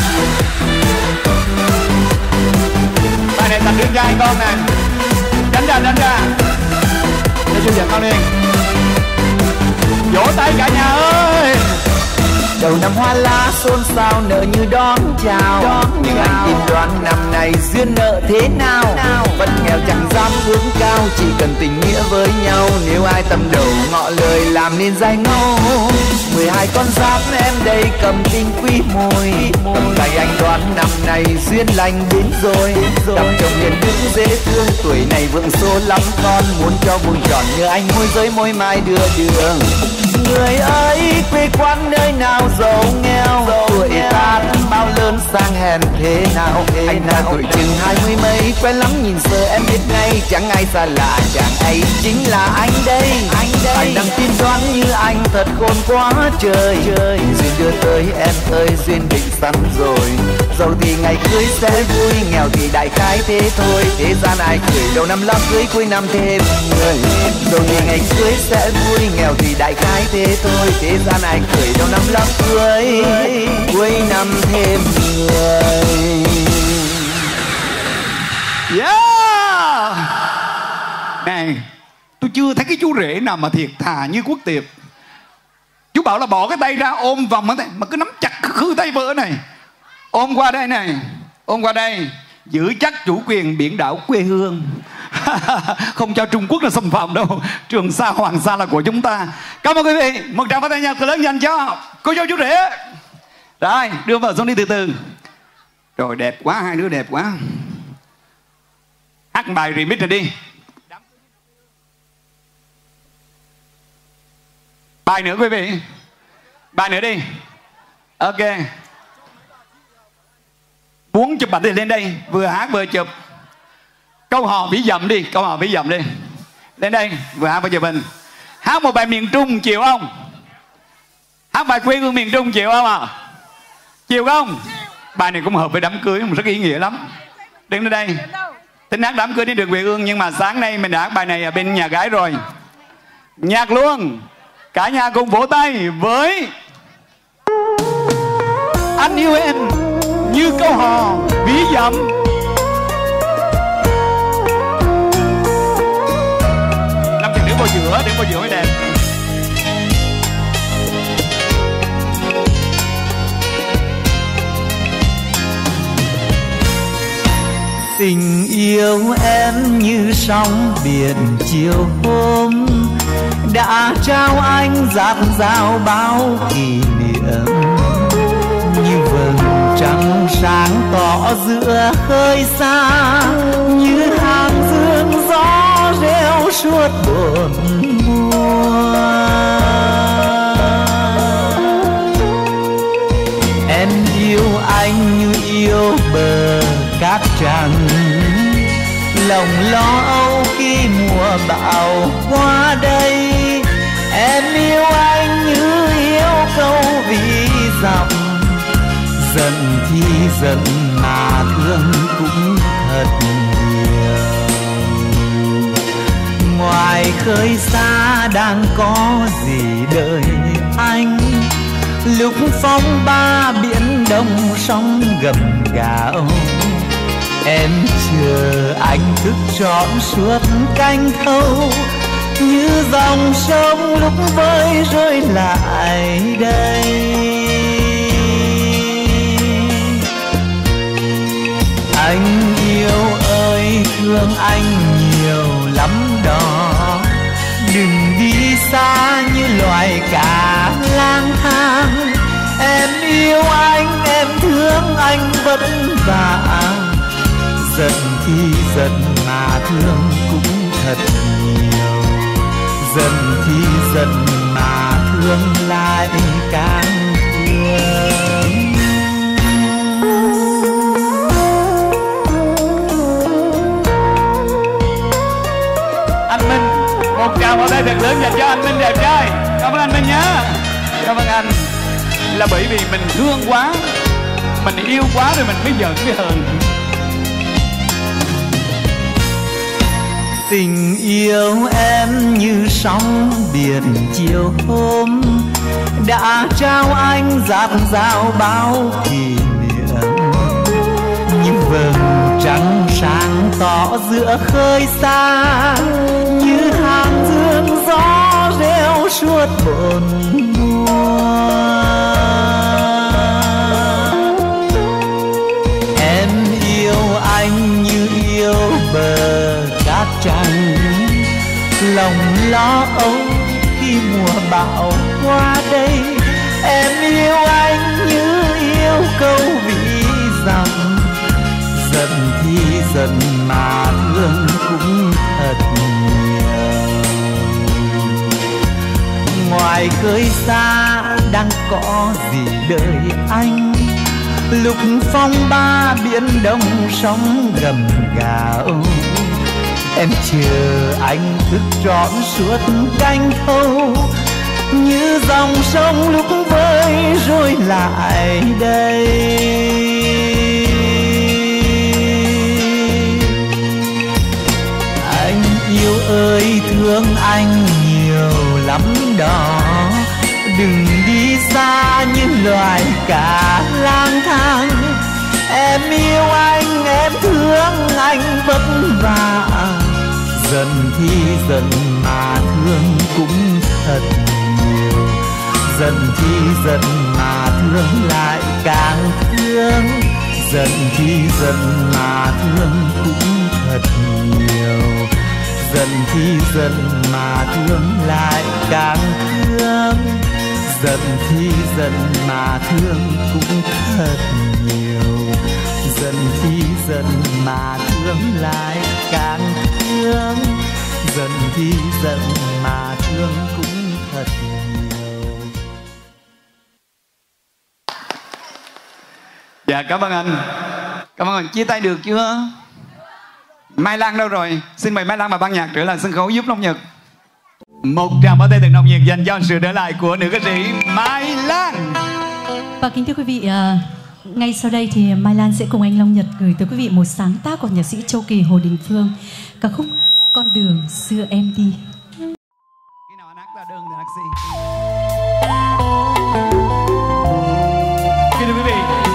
Bài này thành đương trai con nè. Tránh ra. Để chú dẫn con đi. Vỗ tay cả nhà ơi. Đầu năm hoa lá xôn xao nợ như đón chào, nhưng anh tin đoán năm nay duyên nợ thế nào. Vẫn nghèo chẳng dám hướng cao, chỉ cần tình nghĩa với nhau. Nếu ai tâm đầu ngọ lời làm nên dai ngô. 12 con giáp em đây cầm tinh quý môi, cầm tay anh đoán năm nay duyên lành đến rồi. Đọc chồng hiền đức dễ thương, tuổi này vượng số lắm con. Muốn cho buồn tròn nhờ anh môi giới môi mai đưa đường. Người ấy quê quán nơi nào giàu nghèo, tuổi ta bao lớn sang hèn thế nào. Anh ta tuổi chừng 20 mấy, quen lắm nhìn sơ em biết ngay. Chẳng ai xa lạ, chàng ấy chính là anh đây. Tài năng tiên đoán như anh thật khôn quá trời. Duyên đưa tới em ơi, duyên định sẵn rồi. Dẫu thì ngày cưới sẽ vui, nghèo thì đại khái thế thôi. Thế gian ai cười đầu năm lót cưới, cuối năm thêm người. Dẫu thì ngày cưới sẽ vui, nghèo thì đại khái thế thôi. Thế gian ai cười đầu năm lót cưới, cuối năm thêm người. Yeah. Này, tôi chưa thấy cái chú rể nào mà thiệt thà như Quốc Tiệp. Chú bảo là bỏ cái tay ra ôm vòng cái tay, mà cứ nắm chặt khư tay vợ này. Ôm qua đây này, ôm qua đây. Giữ chắc chủ quyền biển đảo quê hương. Không cho Trung Quốc là xâm phạm đâu. Trường Sa, Hoàng Sa là của chúng ta. Cảm ơn quý vị. Một tràng pháo tay nhạc lớn dành cho cô dâu chú rể. Rồi, đưa vợ xuống đi từ từ. Rồi, đẹp quá, hai đứa đẹp quá. Hát bài remix rồi đi. Bài nữa quý vị. Bài nữa đi. Ok. Muốn chụp ảnh thì lên đây. Vừa hát vừa chụp. Câu hò vĩ dặm đi. Câu hò vĩ dặm đi. Lên đây. Vừa hát vừa chụp hình. Hát một bài miền Trung chịu không? Hát bài quê hương miền Trung chịu không ạ? Chịu không? Bài này cũng hợp với đám cưới, rất ý nghĩa lắm. Đứng lên đây. Tính hát đám cưới đi được quê hương. Nhưng mà sáng nay mình đã hát bài này ở bên nhà gái rồi. Nhạc luôn. Cả nhà cùng vỗ tay với Anh yêu em như câu hò ví dặm. Năm chàng đứng vào giữa mới đẹp. Tình yêu em như sóng biển chiều hôm, đã trao anh dạt dào bao kỷ niệm. Như vầng trăng sáng tỏ giữa khơi xa, như hàng dương gió reo suốt bốn mùa. Em yêu anh như yêu bờ cát trắng, lòng lo âu khi mùa bão qua đây. Em yêu anh như yêu câu ví dặm, giận thì giận mà thương cũng thật nhiều. Ngoài khơi xa đang có gì đợi anh, lúc phong ba biển đông sóng gầm gào. Em chờ anh thức trọn suốt canh thâu, như dòng sông lúc vơi rơi lại đây. Anh yêu ơi thương anh nhiều lắm đó, đừng đi xa như loài cá lang thang. Em yêu anh, em thương anh vất vả, giận thì giận mà thương cũng thật nhiều. Giận thì giận mà thương lại càng thương. Anh Minh, một tràng vào đây thật lớn dành cho anh Minh đẹp trai. Cảm ơn anh Minh nhé. Cảm ơn anh. Là bởi vì mình thương quá, mình yêu quá rồi mình mới giận mới hờn. Tình yêu em như sóng biển chiều hôm, đã trao anh dạt dào bao kỷ niệm. Như vầng trăng sáng tỏ giữa khơi xa, như hàng dương gió reo suốt bốn mùa. Em yêu anh như yêu bờ cát trắng, lòng lo âu khi mùa bão qua đây. Em yêu anh như yêu câu ví dặm, giận thì giận mà thương cũng thật nhiều. Ngoài khơi xa đang có gì đợi anh, lúc phong ba biển đông sóng gầm gào. Em chờ anh thức trọn suốt canh thâu, như dòng sông lúc vơi rồi lại đây. Anh yêu ơi thương anh nhiều lắm đó, đừng đi xa như loài cá lang thang. Em yêu anh, em thương anh vất vả, giận thì giận mà thương cũng thật nhiều. Giận thì giận mà thương lại càng thương, giận thì giận mà thương cũng thật nhiều. Giận thì giận mà thương lại càng thương, giận thì giận mà thương cũng thật nhiều. Giận thì giận mà thương lại càng thương, giận thì giận mà thương cũng thật nhiều. Dạ cảm ơn anh. Cảm ơn anh. Chia tay được chưa? Mai Lan đâu rồi? Xin mời Mai Lan và ban nhạc trở lại sân khấu giúp Long Nhật. Một tràng pháo tay thật nồng nhiệt dành cho sự trở lại của nữ ca sĩ Mai Lan. Và kính thưa quý vị, ngay sau đây thì Mai Lan sẽ cùng anh Long Nhật gửi tới quý vị một sáng tác của nhạc sĩ Châu Kỳ, Hồ Đình Phương, ca khúc Con đường xưa em đi. Khi nào anh hát ra đơn thì hát gì? Kính thưa quý vị,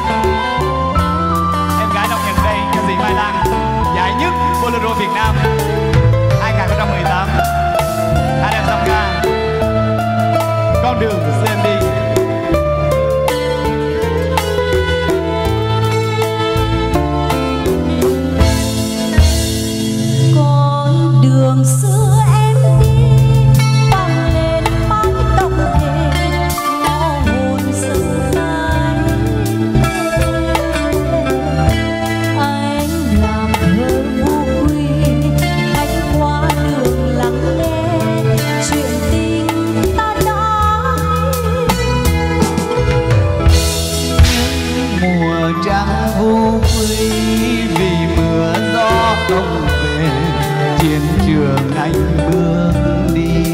trăng vu quy vì mưa gió không về, chiến trường anh bước đi.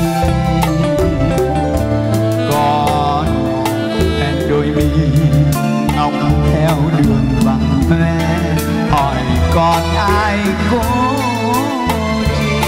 Còn em đôi mi ngọc theo đường vắng hoe, hỏi còn ai cố chi.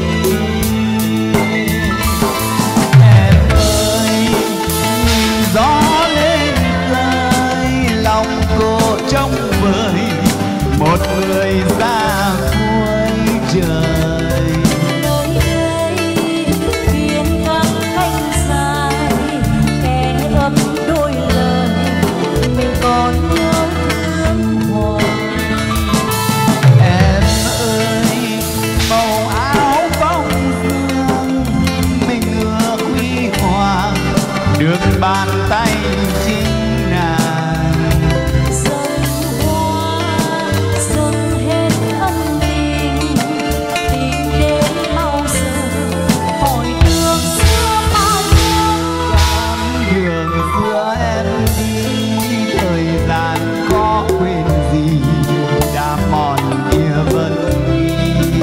Em ơi nhìn gió lên khơi, lòng cô trông vời một người xa cuối trời. Nơi đây viên nắng cánh dài, kẻ ấm đôi lời mình còn nhớ thương hoài. Em ơi màu áo bóng dương mình ưa huy hoàng, được bàn tay chính nàng. Dâng hoa dâng hết ân tình, tìm đến bao giờ hỏi đường xưa bao nhiêu. Đường xưa em đi, thời gian có quên gì đã mòn kia vẫn ghi.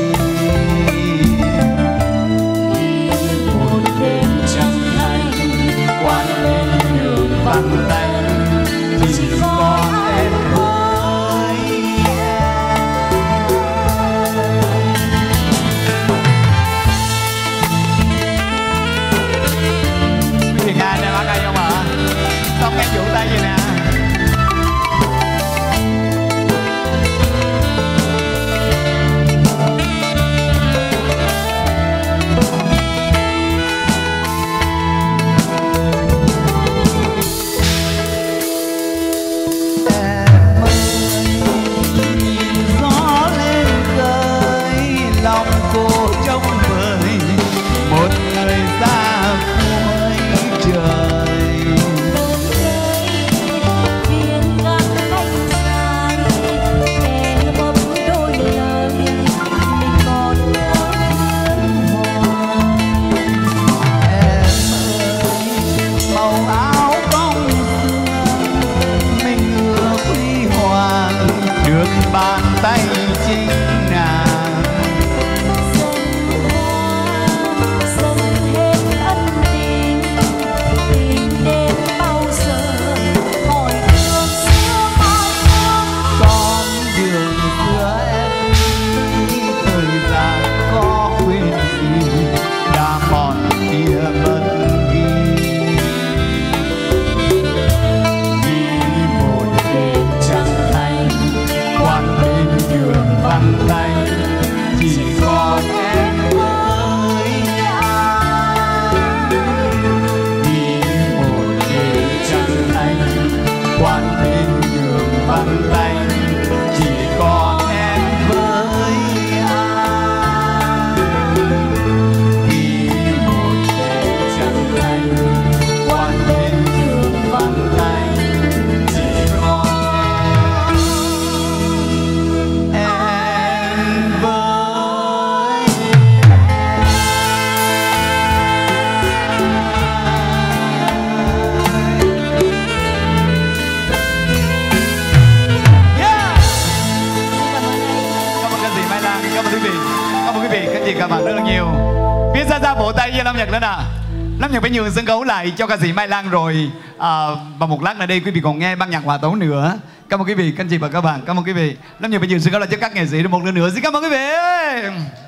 Một đêm trăng thanh Quan lên đường vắng tanh, chỉ còn em với em. Quý vị nghe nè, bác ai không ạ? Xong nghe vỗ tay vậy nè. Gió lên khơi, lòng cô trông vời một người xa cuối trời. viên nắng cánh dài, kẻ ấm đôi lời mình còn nhớ thương hoài. Em ơi màu áo bóng dương mình ưa huy hoàng, được bàn tay chính nàng. Dâng hết ân tình, tìm đến bao giờ hỏi đường xưa bao nhiêu. Con đường xưa em đi, thời gian có quên gì đã mòn kia vẫn ghi. Vì một đêm trăng thanh, quan bên đường vắng tanh, chỉ còn em với anh. Vì một đêm trăng thanh, quan bên đường vắng tanh, chỉ còn em với anh. Vì một đêm trăng thanh, quan bên đường vắng tanh, chỉ còn em với. Cảm ơn ca sĩ Mai Lan, cảm ơn quý vị, cảm ơn quý vị, các chị các bạn rất là nhiều. Phía xa xa vỗ tay với Lâm Nhật lên nào. Lâm Nhật phải nhường sân khấu lại cho ca sĩ Mai Lan rồi. Và một lát nữa đây quý vị còn nghe ban nhạc hòa tấu nữa. Cảm ơn quý vị, các chị và các bạn, cảm ơn quý vị. Lâm Nhật phải nhường sân khấu lại cho các nghệ sĩ một lần nữa. Xin cảm ơn quý vị.